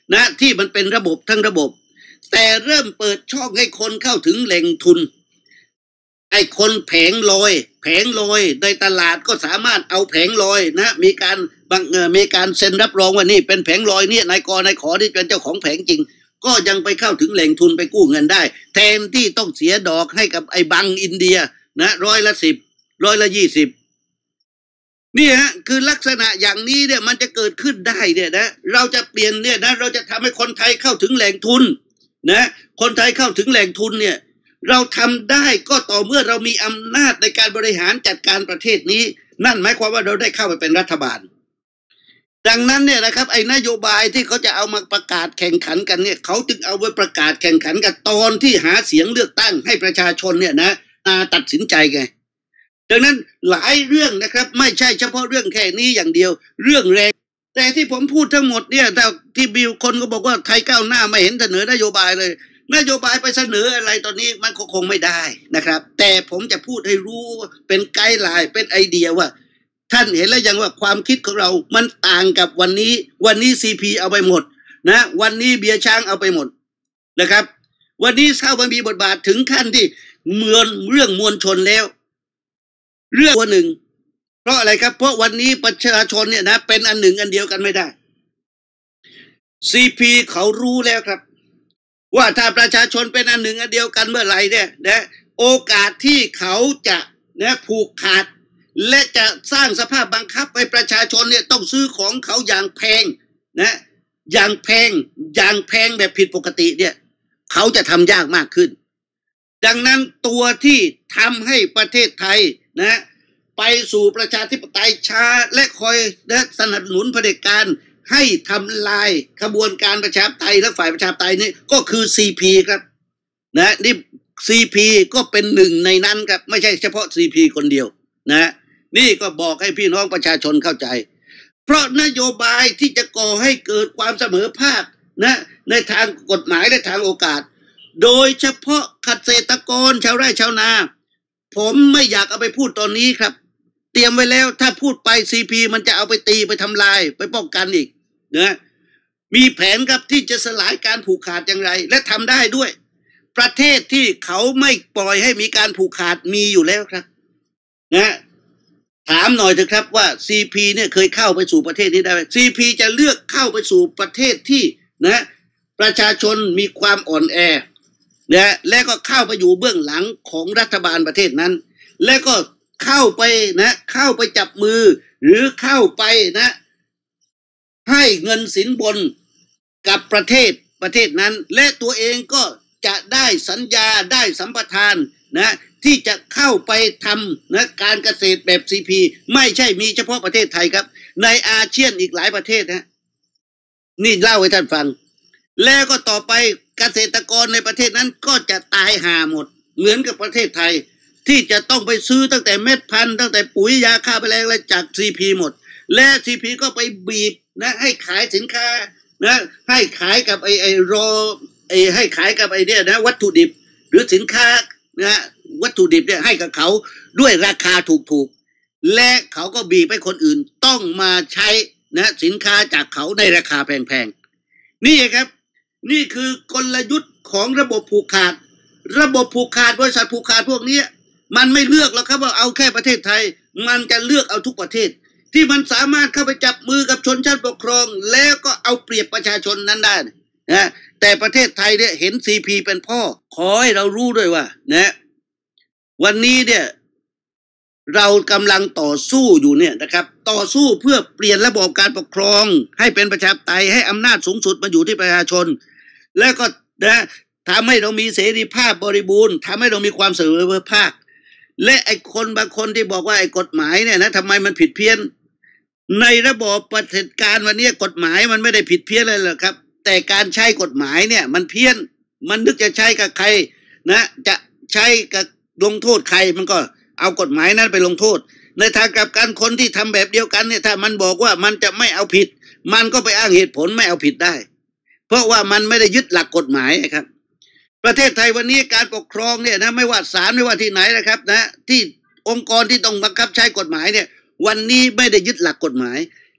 นะที่มันเป็นระบบทั้งระบบแต่เริ่มเปิดช่องให้คนเข้าถึงแหล่งทุนไอ้คนแผงลอยในตลาดก็สามารถเอาแผงลอยนะมีการเซ็นรับรองว่านี่เป็นแผงลอยเนี่ยนายขอที่เป็นเจ้าของแผงจริงก็ยังไปเข้าถึงแหล่งทุนไปกู้เงินได้แทนที่ต้องเสียดอกให้กับไอ้บังอินเดียนะ10%20นี่ฮะคือลักษณะอย่างนี้เนี่ยมันจะเกิดขึ้นได้เนี่ยนะเราจะเปลี่ยนเนี่ยนะเราจะทำให้คนไทยเข้าถึงแหล่งทุนนะคนไทยเข้าถึงแหล่งทุนเนี่ยเราทำได้ก็ต่อเมื่อเรามีอำนาจในการบริหารจัดการประเทศนี้นั่นหมายความว่าเราได้เข้าไปเป็นรัฐบาลดังนั้นเนี่ยนะครับไอ้นโยบายที่เขาจะเอามาประกาศแข่งขันกันเนี่ยเขาจึงเอาไว้ประกาศแข่งขันกันตอนที่หาเสียงเลือกตั้งให้ประชาชนเนี่ยนะตัดสินใจไงดังนั้นหลายเรื่องนะครับไม่ใช่เฉพาะเรื่องแค่นี้อย่างเดียวเรื่องแรงแต่ที่ผมพูดทั้งหมดเนี่ยที่บิวคนก็บอกว่าไทยก้าวหน้าไม่เห็นเสนอนโยบายเลยนโยบายไปเสนออะไรตอนนี้มันคงไม่ได้นะครับแต่ผมจะพูดให้รู้เป็นไกด์ไลน์เป็นไอเดียว่าท่านเห็นแล้วยังว่าความคิดของเรามันต่างกับวันนี้ซีพีเอาไปหมดนะวันนี้เบียร์ช้างเอาไปหมดนะครับวันนี้เข้ามามีบทบาทถึงขั้นที่เรื่องมวลชนแล้วเรื่องตัวหนึ่งเพราะอะไรครับเพราะวันนี้ประชาชนเนี่ยนะเป็นอันหนึ่งอันเดียวกันไม่ได้ซีพีเขารู้แล้วครับว่าถ้าประชาชนเป็นอันหนึ่งอันเดียวกันเมื่อไหร่เนี่ยนะโอกาสที่เขาจะนะผูกขาดและจะสร้างสภาพบังคับให้ประชาชนเนี่ยต้องซื้อของเขาอย่างแพงนะอย่างแพงแบบผิดปกติเนี่ยเขาจะทำยากมากขึ้นดังนั้นตัวที่ทำให้ประเทศไทยนะไปสู่ประชาธิปไตยช้าและคอยนะสนับสนุนเผด็จการให้ทำลายขบวนการประชาธิปไตยและฝ่ายประชาธิปไตยนี่ก็คือ CP ครับนะนี่ CP ก็เป็นหนึ่งในนั้นครับไม่ใช่เฉพาะ CP คนเดียวนะนี่ก็บอกให้พี่น้องประชาชนเข้าใจเพราะนโยบายที่จะก่อให้เกิดความเสมอภาคนะในทางกฎหมายและทางโอกาสโดยเฉพาะเกษตรกรชาวไร่ชาวนาผมไม่อยากเอาไปพูดตอนนี้ครับเตรียมไว้แล้วถ้าพูดไป CP มันจะเอาไปตีไปทำลายไปป้องกันอีกนะมีแผนครับที่จะสลายการผูกขาดอย่างไรและทำได้ด้วยประเทศที่เขาไม่ปล่อยให้มีการผูกขาดมีอยู่แล้วครับนะถามหน่อยเถอะครับว่า CP เนี่ยเคยเข้าไปสู่ประเทศนี้ได้ไหม CP จะเลือกเข้าไปสู่ประเทศที่นะประชาชนมีความอ่อนแอนะและก็เข้าไปอยู่เบื้องหลังของรัฐบาลประเทศนั้นและก็เข้าไปจับมือหรือเข้าไปนะให้เงินสินบนกับประเทศนั้นและตัวเองก็จะได้สัญญาได้สัมปทานนะที่จะเข้าไปทำนะการเกษตรแบบ CP ไม่ใช่มีเฉพาะประเทศไทยครับในอาเซียนอีกหลายประเทศนะนี่เล่าให้ท่านฟังแล้วก็ต่อไปเกษตรกรในประเทศนั้นก็จะตายห่าหมดเหมือนกับประเทศไทยที่จะต้องไปซื้อตั้งแต่เม็ดพันธุ์ตั้งแต่ปุ๋ยยาฆ่าแมลงอะไรจาก CP หมดและ CP ก็ไปบีบนะให้ขายสินค้านะให้ขายกับให้ขายกับเนี่ยนะวัตถุดิบหรือสินค้านะวัตถุดิบเนี่ยให้กับเขาด้วยราคาถูกและเขาก็บีบให้คนอื่นต้องมาใช้นะสินค้าจากเขาในราคาแพงๆนี่ครับนี่คือกลยุทธ์ของระบบผูกขาดบริษัทผูกขาดพวกนี้มันไม่เลือกหรอกครับว่าเอาแค่ประเทศไทยมันจะเลือกเอาทุกประเทศที่มันสามารถเข้าไปจับมือกับชนชั้นปกครองแล้วก็เอาเปรียบประชาชนนั้นได้นะแต่ประเทศไทยเนี่ยเห็น CP เป็นพ่อขอให้เรารู้ด้วยว่านะวันนี้เนี่ยเรากำลังต่อสู้อยู่เนี่ยนะครับต่อสู้เพื่อเปลี่ยนระบบการปกครองให้เป็นประชาธิปไตยให้อำนาจสูงสุดมาอยู่ที่ประชาชนแล้วก็นะทำให้เรามีเสรีภาพบริบูรณ์ทำให้เรามีความเสมอภาคและไอ้คนบางคนที่บอกว่าไอ้กฎหมายเนี่ยนะทำไมมันผิดเพี้ยนในระบบเผด็จการวันนี้กฎหมายมันไม่ได้ผิดเพี้ยนเลยหรอกครับแต่การใช้กฎหมายเนี่ยมันเพี้ยนมันนึกจะใช้กับใครนะจะใช้กับลงโทษใครมันก็เอากฎหมายนั้นไปลงโทษในทางกลับกันคนที่ทำแบบเดียวกันเนี่ยถ้ามันบอกว่ามันจะไม่เอาผิดมันก็ไปอ้างเหตุผลไม่เอาผิดได้เพราะว่ามันไม่ได้ยึดหลักกฎหมายครับประเทศไทยวันนี้การปกครองเนี่ยนะไม่ว่าศาลไม่ว่าที่ไหนนะครับนะที่องค์กรที่ต้องบังคับใช้กฎหมายเนี่ยวันนี้ไม่ได้ยึดหลักกฎหมาย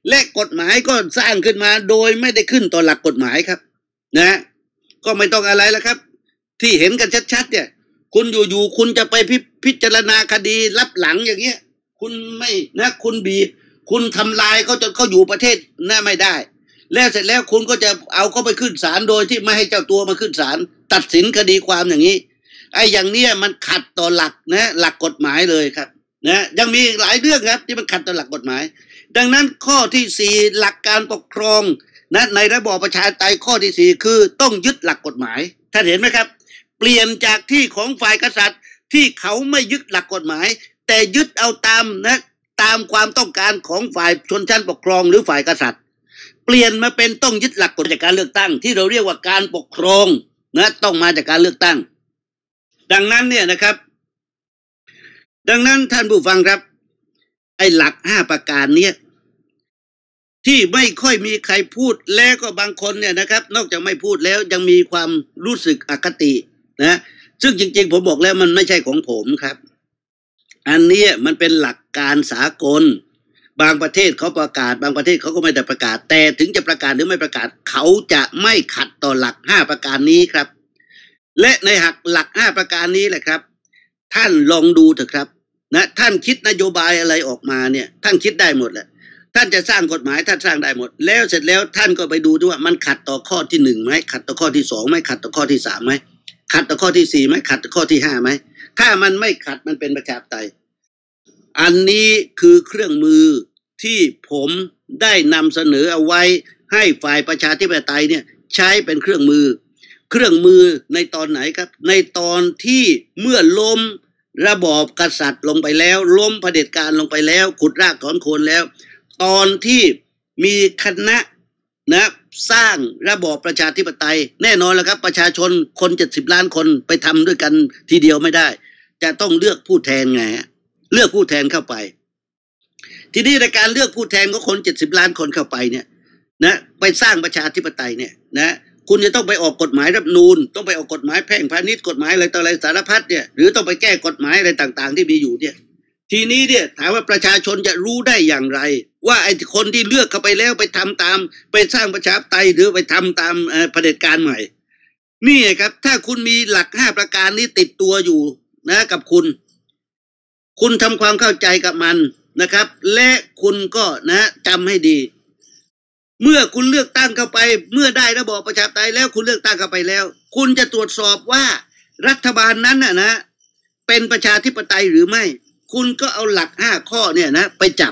และกฎหมายก็สร้างขึ้นมาโดยไม่ได้ขึ้นต่อหลักกฎหมายครับนะก็ไม่ต้องอะไรแล้วครับ ที่เห็นกันชัดๆเนี่ยคุณอยู่ๆคุณจะไปพิจารณาคดีรับหลังอย่างเงี้ยคุณไม่นะคุณบีบคุณทำลายเขาจนเขาอยู่ประเทศน่าไม่ได้แล้วเสร็จแล้วคุณก็จะเอาเขาไปขึ้นศาลโดยที่ไม่ให้เจ้าตัวมาขึ้นศาลตัดสินคดีความอย่างนี้ไอ้อย่างเนี้ยมันขัดต่อหลักนะหลักกฎหมายเลยครับนะยังมีหลายเรื่องครับที่มันขัดต่อหลักกฎหมายดังนั้นข้อที่4หลักการปกครองนะในระบอบประชาธิปไตยข้อที่4คือต้องยึดหลักกฎหมายท่านเห็นไหมครับเปลี่ยนจากที่ของฝ่ายกษัตริย์ที่เขาไม่ยึดหลักกฎหมายแต่ยึดเอาตามนะตามความต้องการของฝ่ายชนชั้นปกครองหรือฝ่ายกษัตริย์เปลี่ยนมาเป็นต้องยึดหลักกฎจากการเลือกตั้งที่เราเรียกว่าการปกครองนะต้องมาจากการเลือกตั้งดังนั้นเนี่ยนะครับดังนั้นท่านผู้ฟังครับไอ้หลัก5ประการเนี้ยที่ไม่ค่อยมีใครพูดแล้วก็บางคนเนี่ยนะครับนอกจากไม่พูดแล้วยังมีความรู้สึกอคตินะซึ่งจริงๆผมบอกแล้วมันไม่ใช่ของผมครับอันนี้มันเป็นหลักการสากลบางประเทศเขาประกาศบางประเทศเขาก็ไม่ได้ประกาศแต่ถึงจะประกาศหรือไม่ประกาศเขาจะไม่ขัดต่อหลัก5ประการนี้ครับและในหลัก5ประการนี้แหละครับท่านลองดูเถอะครับนะท่านคิดนโยบายอะไรออกมาเนี่ยท่านคิดได้หมดแหละท่านจะสร้างกฎหมายท่านสร้างได้หมดแล้วเสร็จแล้วท่านก็ไปดูด้วยว่ามันขัดต่อข้อที่1ไหมขัดต่อข้อที่2ไหมขัดต่อข้อที่3ไหมขัดต่อข้อที่4ไหมขัดต่อข้อที่5ไหมถ้ามันไม่ขัดมันเป็นประชาธิปไตยอันนี้คือเครื่องมือที่ผมได้นำเสนอเอาไว้ให้ฝ่ายประชาธิปไตยเนี่ยใช้เป็นเครื่องมือในตอนไหนครับในตอนที่เมื่อล้มระบอบกษัตริย์ลงไปแล้วล้มเผด็จการลงไปแล้วขุดรากถอนโคนแล้วตอนที่มีคณะนะสร้างระบอบประชาธิปไตยแน่นอนแล้วครับประชาชนคน70 ล้านคนไปทำด้วยกันทีเดียวไม่ได้จะต้องเลือกผู้แทนไงเลือกผู้แทนเข้าไปทีนี้ในการเลือกผู้แทนของคน70 ล้านคนเข้าไปเนี่ยนะไปสร้างประชาธิปไตยเนี่ยนะคุณจะต้องไปออกกฎหมายรัฐธรรมนูญต้องไปออกกฎหมายแพ่งพาณิชย์กฎหมายอะไรต่ออะไรสารพัดเนี่ยหรือต้องไปแก้กฎหมายอะไรต่างๆที่มีอยู่เนี่ยทีนี้เนี่ยถามว่าประชาชนจะรู้ได้อย่างไรว่าไอ้คนที่เลือกเข้าไปแล้วไปทำตามไปสร้างประชาธิปไตยหรือไปทำตามเผด็จการใหม่นี่ครับถ้าคุณมีหลัก5ประการนี้ติดตัวอยู่นะกับคุณทำความเข้าใจกับมันนะครับและคุณก็นะจำให้ดีเมื่อคุณเลือกตั้งเข้าไปเมื่อได้ระบอบประชาธิปไตยแล้วคุณเลือกตั้งเข้าไปแล้วคุณจะตรวจสอบว่ารัฐบาลนั้นนะเป็นประชาธิปไตยหรือไม่คุณก็เอาหลัก5ข้อเนี่ยนะไปจับ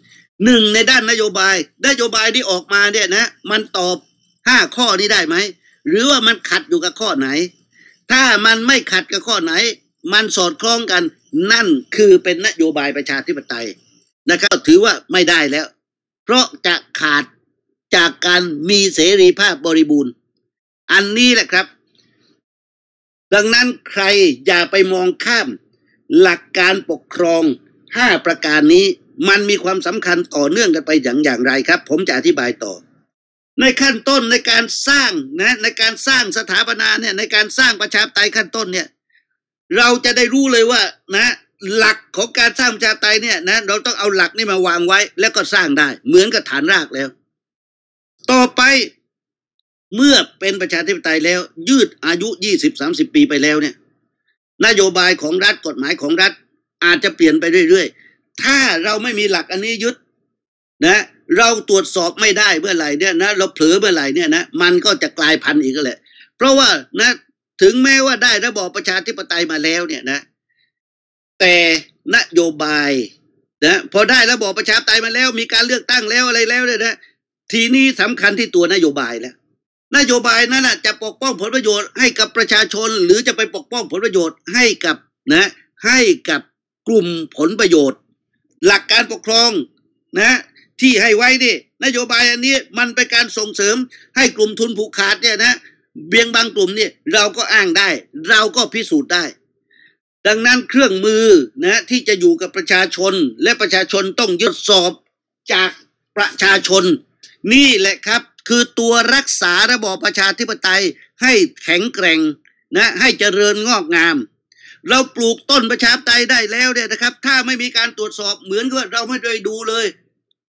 1ในด้านนโยบายที่ออกมาเนี่ยนะมันตอบ5ข้อนี้ได้ไหมหรือว่ามันขัดอยู่กับข้อไหนถ้ามันไม่ขัดกับข้อไหนมันสอดคล้องกันนั่นคือเป็นนโยบายประชาธิปไตยนะครับถือว่าไม่ได้แล้วเพราะจะขาดจากการมีเสรีภาพบริบูรณ์อันนี้แหละครับดังนั้นใครอย่าไปมองข้ามหลักการปกครอง5ประการนี้มันมีความสำคัญต่อเนื่องกันไปอย่างไรครับผมจะอธิบายต่อในขั้นต้นในการสร้างนะในการสร้างสถาปนาเนี่ยในการสร้างประชาธิปไตยขั้นต้นเนี่ยเราจะได้รู้เลยว่านะหลักของการสร้างประชาธิปไตยเนี่ยนะเราต้องเอาหลักนี่มาวางไว้แล้วก็สร้างได้เหมือนกับฐานรากแล้วต่อไปเมื่อเป็นประชาธิปไตยแล้วยืดอายุ 20-30 ปีไปแล้วเนี่ยนโยบายของรัฐกฎหมายของรัฐอาจจะเปลี่ยนไปเรื่อยๆถ้าเราไม่มีหลักอันนี้ยึดนะเราตรวจสอบไม่ได้เมื่อไหร่เนี่ยนะเราเผลอเมื่อไหร่เนี่ยนะมันก็จะกลายพันธุ์อีกก็แหละเพราะว่านะถึงแม้ว่าได้ระบอบประชาธิปไตยมาแล้วเนี่ยนะแต่นโยบายนะพอได้ระบอบประชาธิปไตยมาแล้วมีการเลือกตั้งแล้วอะไรแล้วเนี่ยนะทีนี้สำคัญที่ตัวนโยบายแล้วนโยบายนั้นนะจะปกป้องผลประโยชน์ให้กับประชาชนหรือจะไปปกป้องผลประโยชน์ให้กับนะให้กับกลุ่มผลประโยชน์หลักการปกครองนะที่ให้ไว้นี่นโยบายอันนี้มันเป็นการส่งเสริมให้กลุ่มทุนผูกขาดเนี่ยนะเบียงบางกลุ่มเนี่ยเราก็อ้างได้เราก็พิสูจน์ได้ดังนั้นเครื่องมือนะที่จะอยู่กับประชาชนและประชาชนต้องยึดสอบจากประชาชนนี่แหละครับคือตัวรักษาระบอบประชาธิปไตยให้แข็งแกร่งนะให้เจริญงอกงามเราปลูกต้นประชาธิปไตยได้แล้วเนี่ยนะครับถ้าไม่มีการตรวจสอบเหมือนกับเราไม่ได้ดูเลยไอ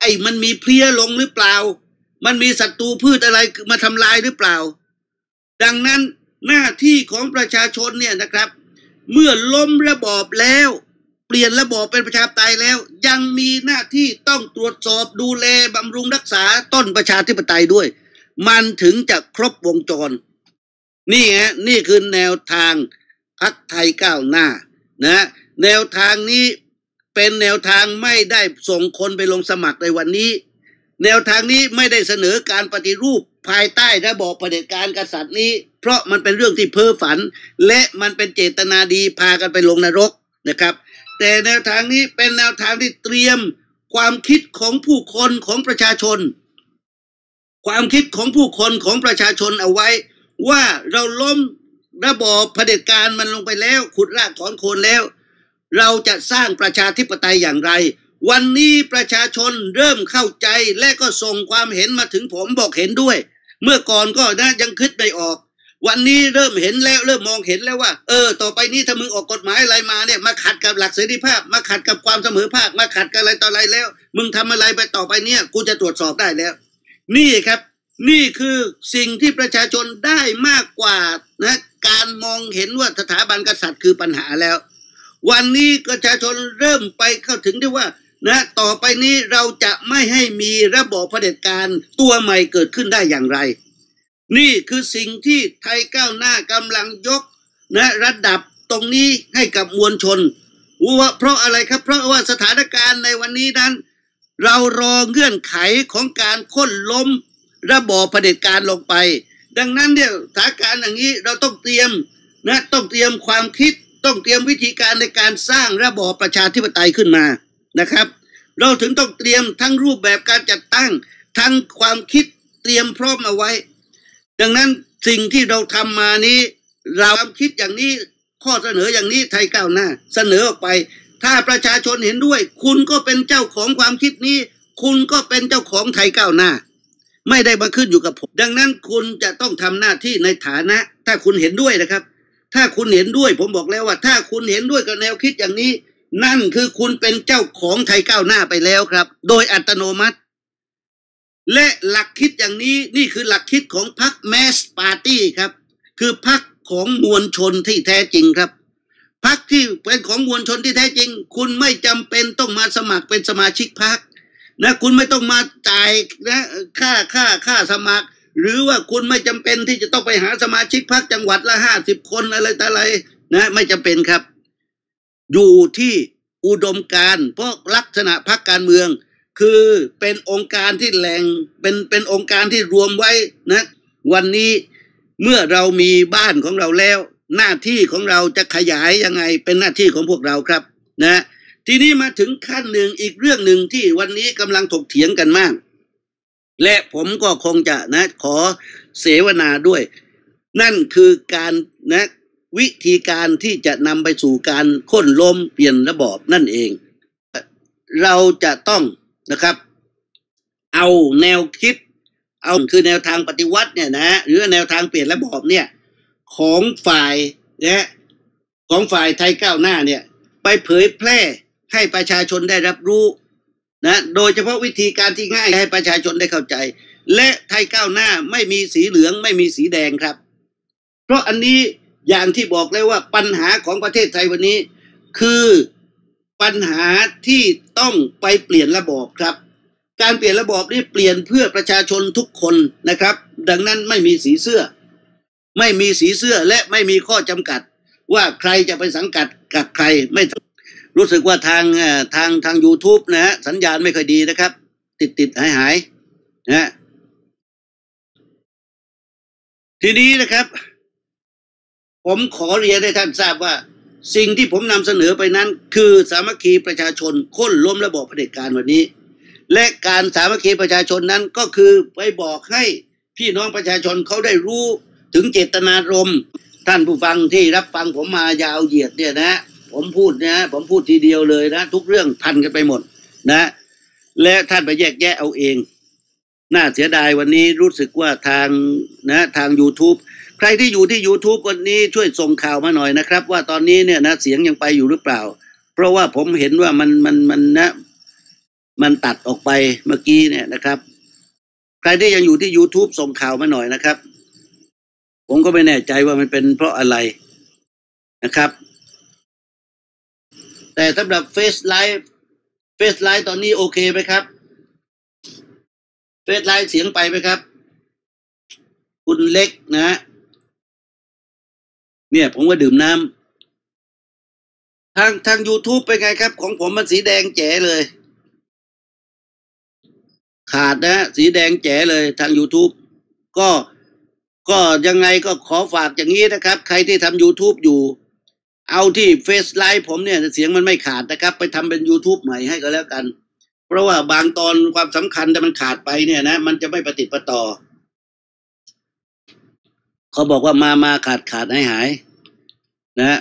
มันมีเพลี้ยลงหรือเปล่ามันมีศัตรูพืชอะไรมาทำลายหรือเปล่าดังนั้นหน้าที่ของประชาชนเนี่ยนะครับเมื่อล้มระบอบแล้วเปลี่ยนระบอบเป็นประชาธิปไตยแล้วยังมีหน้าที่ต้องตรวจสอบดูแลบำรุงรักษาต้นประชาธิปไตยด้วยมันถึงจะครบวงจรนี่ฮะนี่คือแนวทางพรรคไทยก้าวหน้านะแนวทางนี้เป็นแนวทางไม่ได้ส่งคนไปลงสมัครในวันนี้แนวทางนี้ไม่ได้เสนอการปฏิรูปภายใต้ระบอบเผด็จการกษัตริย์นี้เพราะมันเป็นเรื่องที่เพ้อฝันและมันเป็นเจตนาดีพากันไปลงนรกนะครับแต่แนวทางนี้เป็นแนวทางที่เตรียมความคิดของผู้คนของประชาชนความคิดของผู้คนของประชาชนเอาไว้ว่าเราล้มระบอบเผด็จการมันลงไปแล้วขุดรากถอนโคนแล้วเราจะสร้างประชาธิปไตยอย่างไรวันนี้ประชาชนเริ่มเข้าใจและก็ส่งความเห็นมาถึงผมบอกเห็นด้วยเมื่อก่อนก็นะยังคิดไม่ออกวันนี้เริ่มเห็นแล้วเริ่มมองเห็นแล้วว่าต่อไปนี้ถ้ามึงออกกฎหมายอะไรมาเนี่ยมาขัดกับหลักเสรีภาพมาขัดกับความเสมอภาคมาขัดกับอะไรต่ออะไรแล้วมึงทำอะไรไปต่อไปเนี่ยกูจะตรวจสอบได้แล้วนี่ครับนี่คือสิ่งที่ประชาชนได้มากกว่านะการมองเห็นว่าสถาบันกษัตริย์คือปัญหาแล้ววันนี้ประชาชนเริ่มไปเข้าถึงได้ว่านะต่อไปนี้เราจะไม่ให้มีระบอบเผด็จการตัวใหม่เกิดขึ้นได้อย่างไรนี่คือสิ่งที่ไทยก้าวหน้ากำลังยกนะระดับตรงนี้ให้กับมวลชนว่าเพราะอะไรครับเพราะว่าสถานการณ์ในวันนี้นั้นเรารอเงื่อนไขของการโค่นล้มระบอบเผด็จการลงไปดังนั้นเนี่ยสถานการณ์อย่างนี้เราต้องเตรียมนะต้องเตรียมความคิดต้องเตรียมวิธีการในการสร้างระบอบประชาธิปไตยขึ้นมานะครับเราถึงต้องเตรียมทั้งรูปแบบการจัดตั้งทั้งความคิดเตรียมพร้อมเอาไว้ดังนั้นสิ่งที่เราทำมานี้เราคิดอย่างนี้ข้อเสนออย่างนี้ไทยก้าวหน้าเสนอออกไปถ้าประชาชนเห็นด้วยคุณก็เป็นเจ้าของความคิดนี้คุณก็เป็นเจ้าของไทยก้าวหน้าไม่ได้มาขึ้นอยู่กับผมดังนั้นคุณจะต้องทำหน้าที่ในฐานะถ้าคุณเห็นด้วยนะครับถ้าคุณเห็นด้วยผมบอกแล้วว่าถ้าคุณเห็นด้วยกับแนวคิดอย่างนี้นั่นคือคุณเป็นเจ้าของไทยก้าวหน้าไปแล้วครับโดยอัตโนมัติและหลักคิดอย่างนี้นี่คือหลักคิดของพรรคแมสปาร์ตี้ครับคือพรรคของมวลชนที่แท้จริงครับพรรคที่เป็นของมวลชนที่แท้จริงคุณไม่จำเป็นต้องมาสมัครเป็นสมาชิกพรรคนะคุณไม่ต้องมาจ่ายนะค่าสมัครหรือว่าคุณไม่จำเป็นที่จะต้องไปหาสมาชิกพรรคจังหวัดละ50 คนอะไรต่ออะไรนะไม่จำเป็นครับอยู่ที่อุดมการณ์เพราะลักษณะพรรคการเมืองคือเป็นองค์การที่แหล่งเป็นองค์การที่รวมไว้นะวันนี้เมื่อเรามีบ้านของเราแล้วหน้าที่ของเราจะขยายยังไงเป็นหน้าที่ของพวกเราครับนะทีนี้มาถึงขั้นหนึ่งอีกเรื่องหนึ่งที่วันนี้กำลังถกเถียงกันมากและผมก็คงจะนะขอเสวนาด้วยนั่นคือการนะวิธีการที่จะนำไปสู่การโค่นล้มเปลี่ยนระบอบนั่นเองเราจะต้องนะครับเอาแนวคิดเอาคือแนวทางปฏิวัติเนี่ยนะหรือแนวทางเปลี่ยนระบอบเนี่ยของฝ่ายนะของฝ่ายไทยก้าวหน้าเนี่ยไปเผยแพร่ให้ประชาชนได้รับรู้นะโดยเฉพาะวิธีการที่ง่ายให้ประชาชนได้เข้าใจและไทยก้าวหน้าไม่มีสีเหลืองไม่มีสีแดงครับเพราะอันนี้อย่างที่บอกเลยว่าปัญหาของประเทศไทยวันนี้คือปัญหาที่ต้องไปเปลี่ยนระบอบครับการเปลี่ยนระบอบนี้เปลี่ยนเพื่อประชาชนทุกคนนะครับดังนั้นไม่มีสีเสื้อไม่มีสีเสื้อและไม่มีข้อจำกัดว่าใครจะไปสังกัดกับใครไม่รู้สึกว่าทาง YouTube นะฮะสัญญาณไม่ค่อยดีนะครับติดหายนะทีนี้นะครับผมขอเรียนให้ท่านทราบว่าสิ่งที่ผมนำเสนอไปนั้นคือสามัคคีประชาชนโค่นล้มระบอบเผด็จการวันนี้และการสามัคคีประชาชนนั้นก็คือไปบอกให้พี่น้องประชาชนเขาได้รู้ถึงเจตนารมณ์ท่านผู้ฟังที่รับฟังผมมายาวเหยียดเนี่ยนะผมพูดทีเดียวเลยนะทุกเรื่องพันกันไปหมดนะและท่านไปแยกแยะเอาเองน่าเสียดายวันนี้รู้สึกว่าทาง YouTube ใครที่อยู่ที่ YouTube วันนี้ช่วยส่งข่าวมาหน่อยนะครับว่าตอนนี้เนี่ยนะเสียงยังไปอยู่หรือเปล่าเพราะว่าผมเห็นว่ามันนะมันตัดออกไปเมื่อกี้เนี่ยนะครับใครที่ยังอยู่ที่ YouTube ส่งข่าวมาหน่อยนะครับผมก็ไม่แน่ใจว่ามันเป็นเพราะอะไรนะครับแต่สำหรับเฟซไลฟ์ตอนนี้โอเคไหมครับเฟซไลฟ์เสียงไปไหมครับคุณเล็กนะเนี่ยผมก็ดื่มน้ำทาง YouTube ไปไงครับของผมมันสีแดงแจ๋เลยขาดนะสีแดงแจ๋เลยทาง YouTube ก็ยังไงก็ขอฝากอย่างนี้นะครับใครที่ทำ YouTube อยู่เอาที่เฟซไลฟ์ผมเนี่ยเสียงมันไม่ขาดนะครับไปทำเป็น YouTube ใหม่ให้ก็แล้วกันเพราะว่าบางตอนความสำคัญแต่มันขาดไปเนี่ยนะมันจะไม่ประติดประต่อเขาบอกว่ามาขาดหายนะ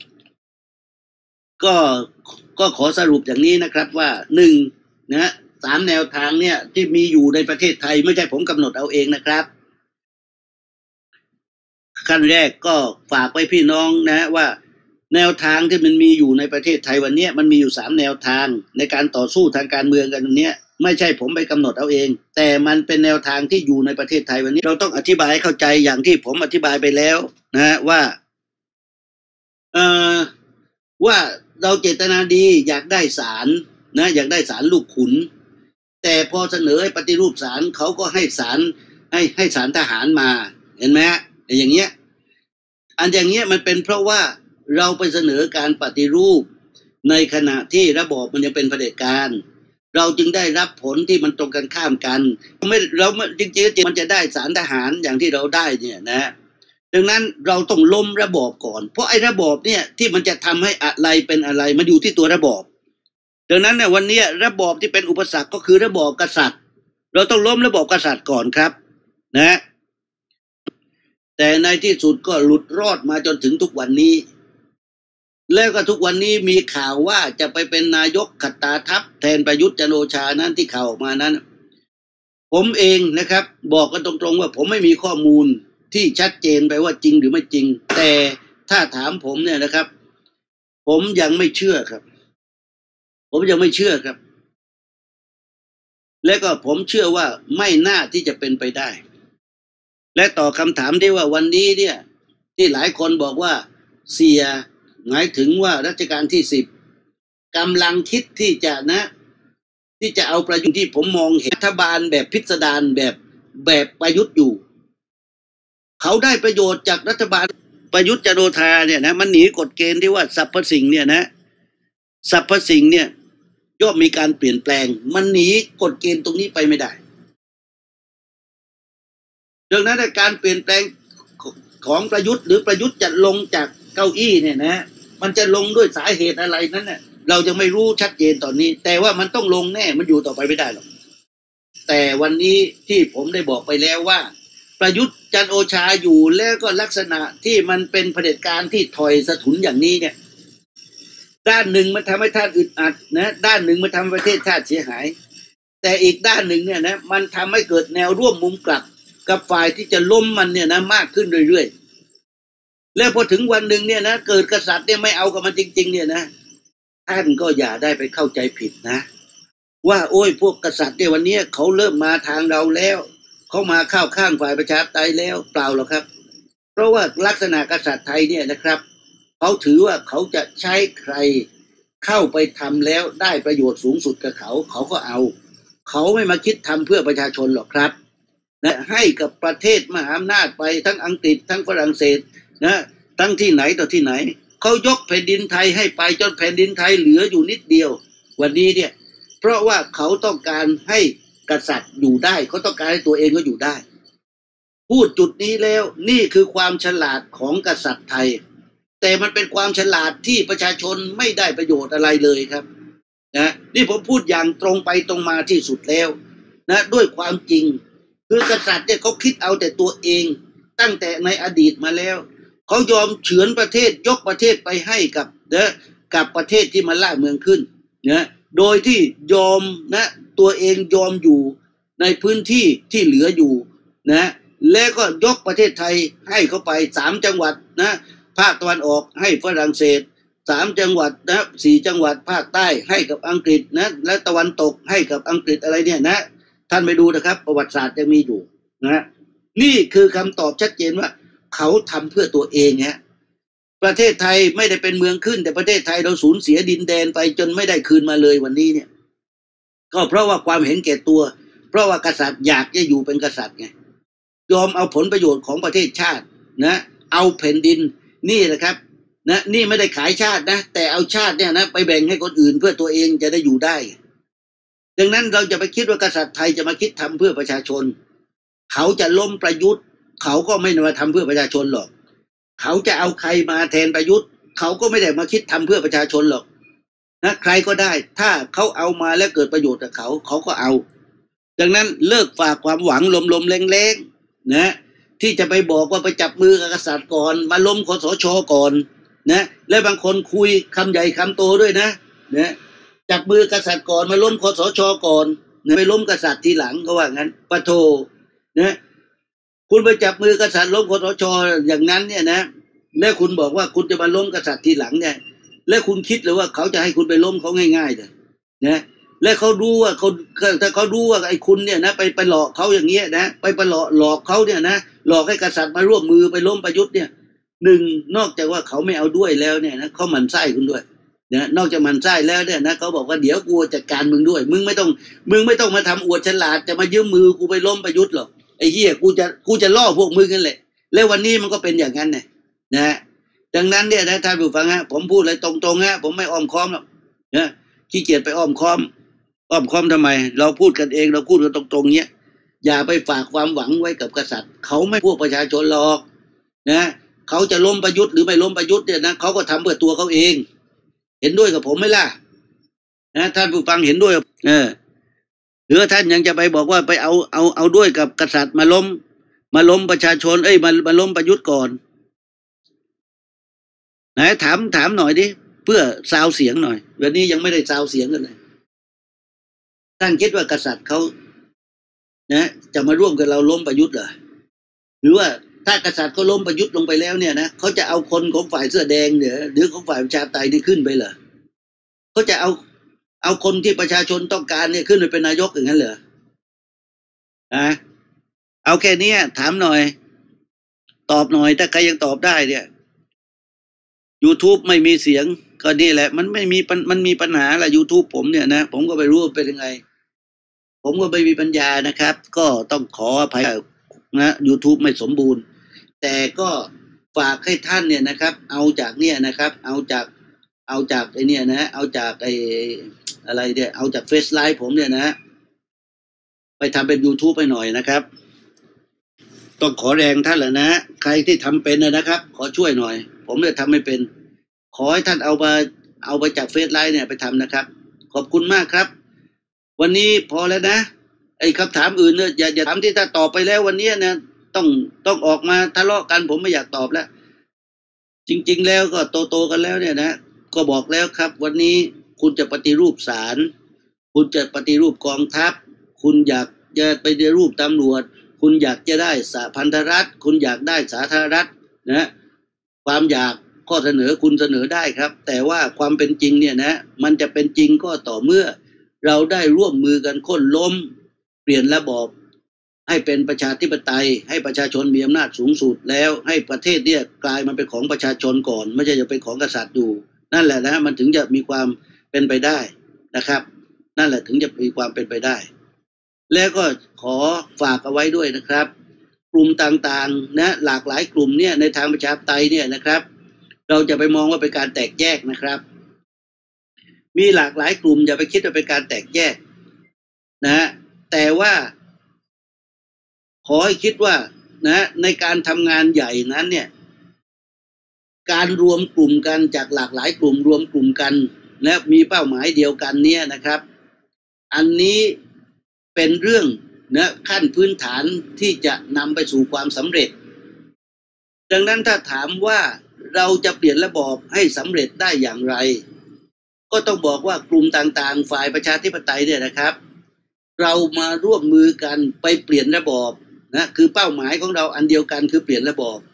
ก็ขอสรุปอย่างนี้นะครับว่า1นะ3แนวทางเนี่ยที่มีอยู่ในประเทศไทยไม่ใช่ผมกำหนดเอาเองนะครับขั้นแรกก็ฝากไว้พี่น้องนะว่าแนวทางที่มันมีอยู่ในประเทศไทยวันนี้มันมีอยู่3แนวทางในการต่อสู้ทางการเมืองกันตรงนี้ไม่ใช่ผมไปกำหนดเอาเองแต่มันเป็นแนวทางที่อยู่ในประเทศไทยวันนี้เราต้องอธิบายให้เข้าใจอย่างที่ผมอธิบายไปแล้วนะว่าเราเจตนาดีอยากได้ศาลนะอยากได้ศาลลูกขุนแต่พอเสนอให้ปฏิรูปศาลเขาก็ให้ศาลให้ศาลทหารมาเห็นไหมอย่างเงี้ยอันอย่างเงี้ยมันเป็นเพราะว่าเราไปเสนอการปฏิรูปในขณะที่ระบอบมันยังเป็นเผด็จการเราจึงได้รับผลที่มันตรงกันข้ามกันเราจริงๆมันจะได้ศาลทหารอย่างที่เราได้เนี่ยนะดังนั้นเราต้องล้มระบอบก่อนเพราะไอ้ระบอบเนี่ยที่มันจะทำให้อะไรเป็นอะไรมันอยู่ที่ตัวระบอบดังนั้นเนี่ยวันนี้ระบอบที่เป็นอุปสรรคก็คือระบอบกษัตริย์เราต้องล้มระบอบกษัตริย์ก่อนครับนะแต่ในที่สุดก็หลุดรอดมาจนถึงทุกวันนี้แล้วก็ทุกวันนี้มีข่าวว่าจะไปเป็นนายกขัตตาทัพแทนประยุทธ์จันทร์โอชานั้นที่ข่าวออกมานั้นผมเองนะครับบอกกันตรงๆว่าผมไม่มีข้อมูลที่ชัดเจนไปว่าจริงหรือไม่จริงแต่ถ้าถามผมเนี่ยนะครับผมยังไม่เชื่อครับผมยังไม่เชื่อครับและก็ผมเชื่อว่าไม่น่าที่จะเป็นไปได้และต่อคำถามที่ว่าวันนี้เนี่ยที่หลายคนบอกว่าเสียหมายถึงว่ารัชกาลที่10กำลังคิดที่จะเอาประยุทธ์ที่ผมมองเห็นรัฐบาลแบบพิสดารแบบประยุทธ์อยู่เขาได้ประโยชน์จากรัฐบาลประยุทธ์จันทร์โอชาเนี่ยนะมันหนีกฎเกณฑ์ที่ว่าสรรพสิ่งเนี่ยนะสรรพสิ่งเนี่ยย่อมมีการเปลี่ยนแปลงมันหนีกฎเกณฑ์ตรงนี้ไปไม่ได้ดังนั้นการเปลี่ยนแปลงของประยุทธ์หรือประยุทธ์จะลงจากเก้าอี้เนี่ยนะมันจะลงด้วยสาเหตุอะไรนั้นเนี่ยเราจะไม่รู้ชัดเจนตอนนี้แต่ว่ามันต้องลงแน่มันอยู่ต่อไปไม่ได้หรอกแต่วันนี้ที่ผมได้บอกไปแล้วว่าประยุทธ์จันทร์โอชาอยู่แล้วก็ลักษณะที่มันเป็นเผด็จการที่ถอยสะถุนอย่างนี้เนี่ยด้านหนึ่งมันทำให้ท่านอึดอัดนะด้านหนึ่งมันทำให้ประเทศชาติเสียหายแต่อีกด้านหนึ่งเนี่ยนะมันทำให้เกิดแนวร่วมมุมกลับกับฝ่ายที่จะล้มมันเนี่ยนะมากขึ้นเรื่อยๆแล้วพอถึงวันหนึ่งเนี่ยนะเกิดกษัตริย์เนี่ยไม่เอากับมันจริงๆเนี่ยนะท่านก็อย่าได้ไปเข้าใจผิดนะว่าโอ้ยพวกกษัตริย์เนี่ยวันนี้เขาเริ่มมาทางเราแล้วเขามาเข้าข้างฝ่ายประชาธิปไตยแล้วเปล่าหรอกครับเพราะว่าลักษณะกษัตริย์ไทยเนี่ยนะครับเขาถือว่าเขาจะใช้ใครเข้าไปทำแล้วได้ประโยชน์สูงสุดกับเขาก็เอาเขาไม่มาคิดทำเพื่อประชาชนหรอกครับนะให้กับประเทศมหาอำนาจไปทั้งอังกฤษทั้งฝรั่งเศสนะทั้งที่ไหนต่อที่ไหนเขายกแผ่นดินไทยให้ไปจนแผ่นดินไทยเหลืออยู่นิดเดียววันนี้เนี่ยเพราะว่าเขาต้องการให้กษัตริย์อยู่ได้เขาต้องการให้ตัวเองก็อยู่ได้พูดจุดนี้แล้วนี่คือความฉลาดของกษัตริย์ไทยแต่มันเป็นความฉลาดที่ประชาชนไม่ได้ประโยชน์อะไรเลยครับนะนี่ผมพูดอย่างตรงไปตรงมาที่สุดแล้วนะด้วยความจริงคือกษัตริย์เนี่ยเขาคิดเอาแต่ตัวเองตั้งแต่ในอดีตมาแล้วเขายอมเฉือนประเทศยกประเทศไปให้กับประเทศที่มาล่าเมืองขึ้นนะโดยที่ยอมนะตัวเองยอมอยู่ในพื้นที่ที่เหลืออยู่นะแล้วก็ยกประเทศไทยให้เขาไป3 จังหวัดนะภาคตะวันออกให้ฝรั่งเศส 3 จังหวัดนะ4 จังหวัดภาคใต้ให้กับอังกฤษนะและตะวันตกให้กับอังกฤษอะไรเนี่ยนะท่านไปดูนะครับประวัติศาสตร์ยังมีอยู่นะนี่คือคำตอบชัดเจนว่าเขาทำเพื่อตัวเองฮะประเทศไทยไม่ได้เป็นเมืองขึ้นแต่ประเทศไทยเราสูญเสียดินแดนไปจนไม่ได้คืนมาเลยวันนี้เนี่ยก็เพราะว่าความเห็นแก่ตัวเพราะว่ากษัตริย์อยากจะอยู่เป็นกษัตริย์ไงยอมเอาผลประโยชน์ของประเทศชาตินะเอาแผ่นดินนี่แหละครับนะนี่ไม่ได้ขายชาตินะแต่เอาชาติเนี่ยนะไปแบ่งให้คนอื่นเพื่อตัวเองจะได้อยู่ได้ดังนั้นเราจะไปคิดว่ากษัตริย์ไทยจะมาคิดทำเพื่อประชาชนเขาจะล้มประยุทธ์เขาก็ไม่มาทำเพื่อประชาชนหรอกเขาจะเอาใครมาแทนประยุทธ์เขาก็ไม่ได้มาคิดทำเพื่อประชาชนหรอกนะใครก็ได้ถ้าเขาเอามาแล้วเกิดประโยชน์กับเขาก็เอาดังนั้นเลิกฝากความหวังลมๆแรงๆนะที่จะไปบอกว่าไปจับมือกับกษัตริย์ก่อนมาล้มคสช.ก่อนนะและบางคนคุยคำใหญ่คำโตด้วยนะจับมือกษัตริย์ก่อนมาล้มคสช.ก่อนนะไปล้มกษัตริย์ทีหลังก็ว่างั้นปะโทนะคุณไปจับมือกษัตริย์ล้มคสช.อย่างนั้นเนี่ยนะแล้วคุณบอกว่าคุณจะมาล้มกษัตริย์ทีหลังเนี่ยแล้วคุณคิดหรือว่าเขาจะให้คุณไปล้มเขาง่ายๆเลยนะและเขารู้ว่าถ้าเขารู้ว่าไอ้คุณเนี่ยนะไปหลอกเขาอย่างเงี้ยนะไปหลอกเขาเนี่ยนะหลอกให้กษัตริย์มาร่วมมือไปล้มประยุทธ์เนี่ยนอกจากว่าเขาไม่เอาด้วยแล้วเนี่ยนะเขาหมั่นไส้คุณด้วยนะนอกจากหมั่นไส้แล้วเนี่ยนะเขาบอกว่าเดี๋ยวกูจัดการมึงด้วยมึงไม่ต้องมาทำอวดฉลาดจะมายืมมือกูไปล้มประยุทธ์หรอกไอ้เหี้ยกูจะล่อพวกมึงกันแหละแล้ววันนี้มันก็เป็นอย่างนั้นนะดังนั้นเนี่ยนะท่านผู้ฟังฮะผมพูดเลยตรงๆฮะผมไม่อ้อมค้อมหรอกนะขี้เกียจไปอ้อมค้อมทำไมเราพูดกันเองเราพูดกันตรงๆเนี้ยอย่าไปฝากความหวังไว้กับกษัตริย์เขาไม่พวกประชาชนหรอกนะเขาจะล้มประยุทธ์หรือไม่ล้มประยุทธ์เนี่ยนะเขาก็ทำเพื่อตัวเขาเองเห็นด้วยกับผมไหมล่ะนะท่านผู้ฟังเห็นด้วยหรือท่านยังจะไปบอกว่าไปเอาด้วยกับกษัตริย์มาล้มประชาชนมาล้มประยุทธ์ก่อนไหนถามหน่อยดิเพื่อซาวเสียงหน่อยวันนี้ยังไม่ได้ซาวเสียงกันเลยท่านคิดว่ากษัตริย์เขานะจะมาร่วมกับเราล้มประยุทธ์เหรอหรือว่าถ้ากษัตริย์เขาล้มประยุทธ์ลงไปแล้วเนี่ยนะเขาจะเอาคนของฝ่ายเสื้อแดงเนี่ยหรือของฝ่ายประชาธิปไตยนี่ขึ้นไปเหรอเขาจะเอาคนที่ประชาชนต้องการเนี่ยขึ้นไปเป็นนายกอย่างนั้นเหรอเอาแค่นี้ถามหน่อยตอบหน่อยถ้าใครยังตอบได้เนี่ย YouTube ไม่มีเสียงก็นี่แหละมันมีปัญหาแหละ YouTube ผมเนี่ยนะผมก็ไม่รู้เป็นยังไงผมก็ไม่มีปัญญานะครับก็ต้องขออภัยนะ YouTube ไม่สมบูรณ์แต่ก็ฝากให้ท่านเนี่ยนะครับเอาจากเนี่ยนะครับเอาจากไอ้เนี่ยนะเอาจากไอ้อะไรเนี่ยเอาจาก Face Live ผมเนี่ยนะไปทำเป็น YouTube ไปหน่อยนะครับต้องขอแรงท่านแหละนะใครที่ทำเป็นนะครับขอช่วยหน่อยผมเนี่ยทำไม่เป็นขอให้ท่านเอาไปจาก Face Live เนี่ยไปทำนะครับขอบคุณมากครับวันนี้พอแล้วนะไอ้คำถามอื่นเนี่ยอย่าถามที่ถ้าตอบไปแล้ววันนี้นะต้องออกมาทะเลาะกันผมไม่อยากตอบแล้วจริงๆแล้วก็โตกันแล้วเนี่ยนะก็บอกแล้วครับวันนี้คุณจะปฏิรูปศาลคุณจะปฏิรูปกองทัพคุณอยากจะไปปฏิรูปตำรวจคุณอยากจะได้สหพันธรัฐคุณอยากได้สาธารณรัฐนะความอยากข้อเสนอคุณเสนอได้ครับแต่ว่าความเป็นจริงเนี่ยนะมันจะเป็นจริงก็ต่อเมื่อเราได้ร่วมมือกันค้นล้มเปลี่ยนระบอบให้เป็นประชาธิปไตยให้ประชาชนมีอำนาจสูงสุดแล้วให้ประเทศเนี่ยกลายมาเป็นของประชาชนก่อนไม่ใช่จะเป็นของกษัตริย์อยู่นั่นแหละนะมันถึงจะมีความเป็นไปได้นะครับนั่นแหละถึงจะมีความเป็นไปได้แล้วก็ขอฝากเอาไว้ด้วยนะครับกลุ่มต่างๆนะหลากหลายกลุ่มเนี่ยในทางประชาธิปไตยเนี่ยนะครับเราจะไปมองว่าเป็นการแตกแยกนะครับมีหลากหลายกลุ่มอย่าไปคิดว่าเป็นการแตกแยกนะแต่ว่าขอให้คิดว่านะในการทำงานใหญ่นั้นเนี่ยการรวมกลุ่มกันจากหลากหลายกลุ่มรวมกลุ่มกันและมีเป้าหมายเดียวกันเนี่ยนะครับอันนี้เป็นเรื่องนะขั้นพื้นฐานที่จะนำไปสู่ความสำเร็จดังนั้นถ้าถามว่าเราจะเปลี่ยนระบอบให้สำเร็จได้อย่างไรก็ต้องบอกว่ากลุ่มต่างๆฝ่ายประชาธิปไตยเนี่ยนะครับเรามาร่วมมือกันไปเปลี่ยนระบอบนะคือเป้าหมายของเราอันเดียวกันคือเปลี่ยนระบอบ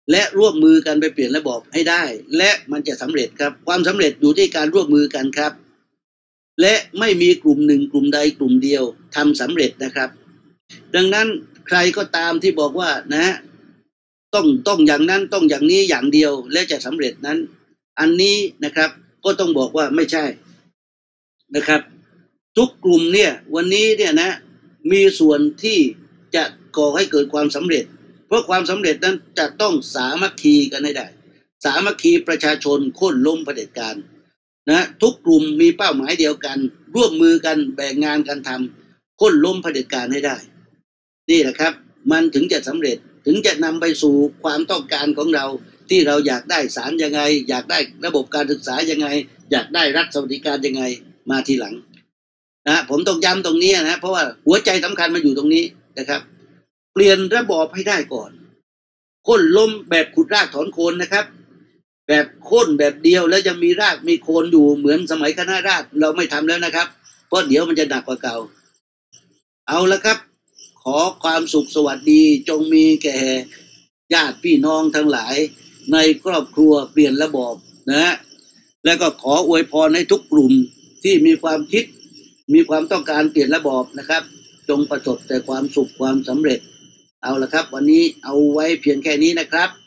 และร่วมมือกันไปเปลี่ยนระบอบให้ได้และมันจะสำเร็จครับความสำเร็จอยู่ที่การร่วมมือกันครับและไม่มีกลุ่มหนึ่งกลุ่มใดกลุ่มเดียวทำสำเร็จนะครับดังนั้นใครก็ตามที่บอกว่านะต้องอย่างนั้นต้องอย่างนี้อย่างเดียวและจะสำเร็จนั้นอันนี้นะครับก็ต้องบอกว่าไม่ใช่นะครับทุกกลุ่มเนี่ยวันนี้เนี่ยนะมีส่วนที่จะก่อให้เกิดความสำเร็จเพราะความสำเร็จนั้นจะต้องสามัคคีกันให้ได้สามัคคีประชาชนโค่นล้มเผด็จการนะทุกกลุ่มมีเป้าหมายเดียวกันร่วมมือกันแบ่งงานกันทำโค่นล้มเผด็จการให้ได้นี่แหละครับมันถึงจะสำเร็จถึงจะนำไปสู่ความต้องการของเราที่เราอยากได้ศาลยังไงอยากได้ระบบการศึกษายังไงอยากได้รัฐสวัสดิการยังไงมาทีหลังนะผมต้องย้ำตรงนี้นะเพราะว่าหัวใจสำคัญมันอยู่ตรงนี้นะครับเปลี่ยนระบอบให้ได้ก่อนโค่นล้มแบบขุดรากถอนโคนนะครับแบบโค่นแบบเดียวแล้วยังมีรากมีโคนอยู่เหมือนสมัยคณะราษฎรเราไม่ทำแล้วนะครับเพราะเดี๋ยวมันจะหนักกว่าเก่าเอาละครับขอความสุขสวัสดีจงมีแก่ญาติพี่น้องทั้งหลายในครอบครัวเปลี่ยนระบอบนะแล้วก็ขออวยพรให้ทุกกลุ่มที่มีความคิดมีความต้องการเปลี่ยนระบอบนะครับจงประสบแต่ความสุขความสำเร็จเอาละครับวันนี้เอาไว้เพียงแค่นี้นะครับ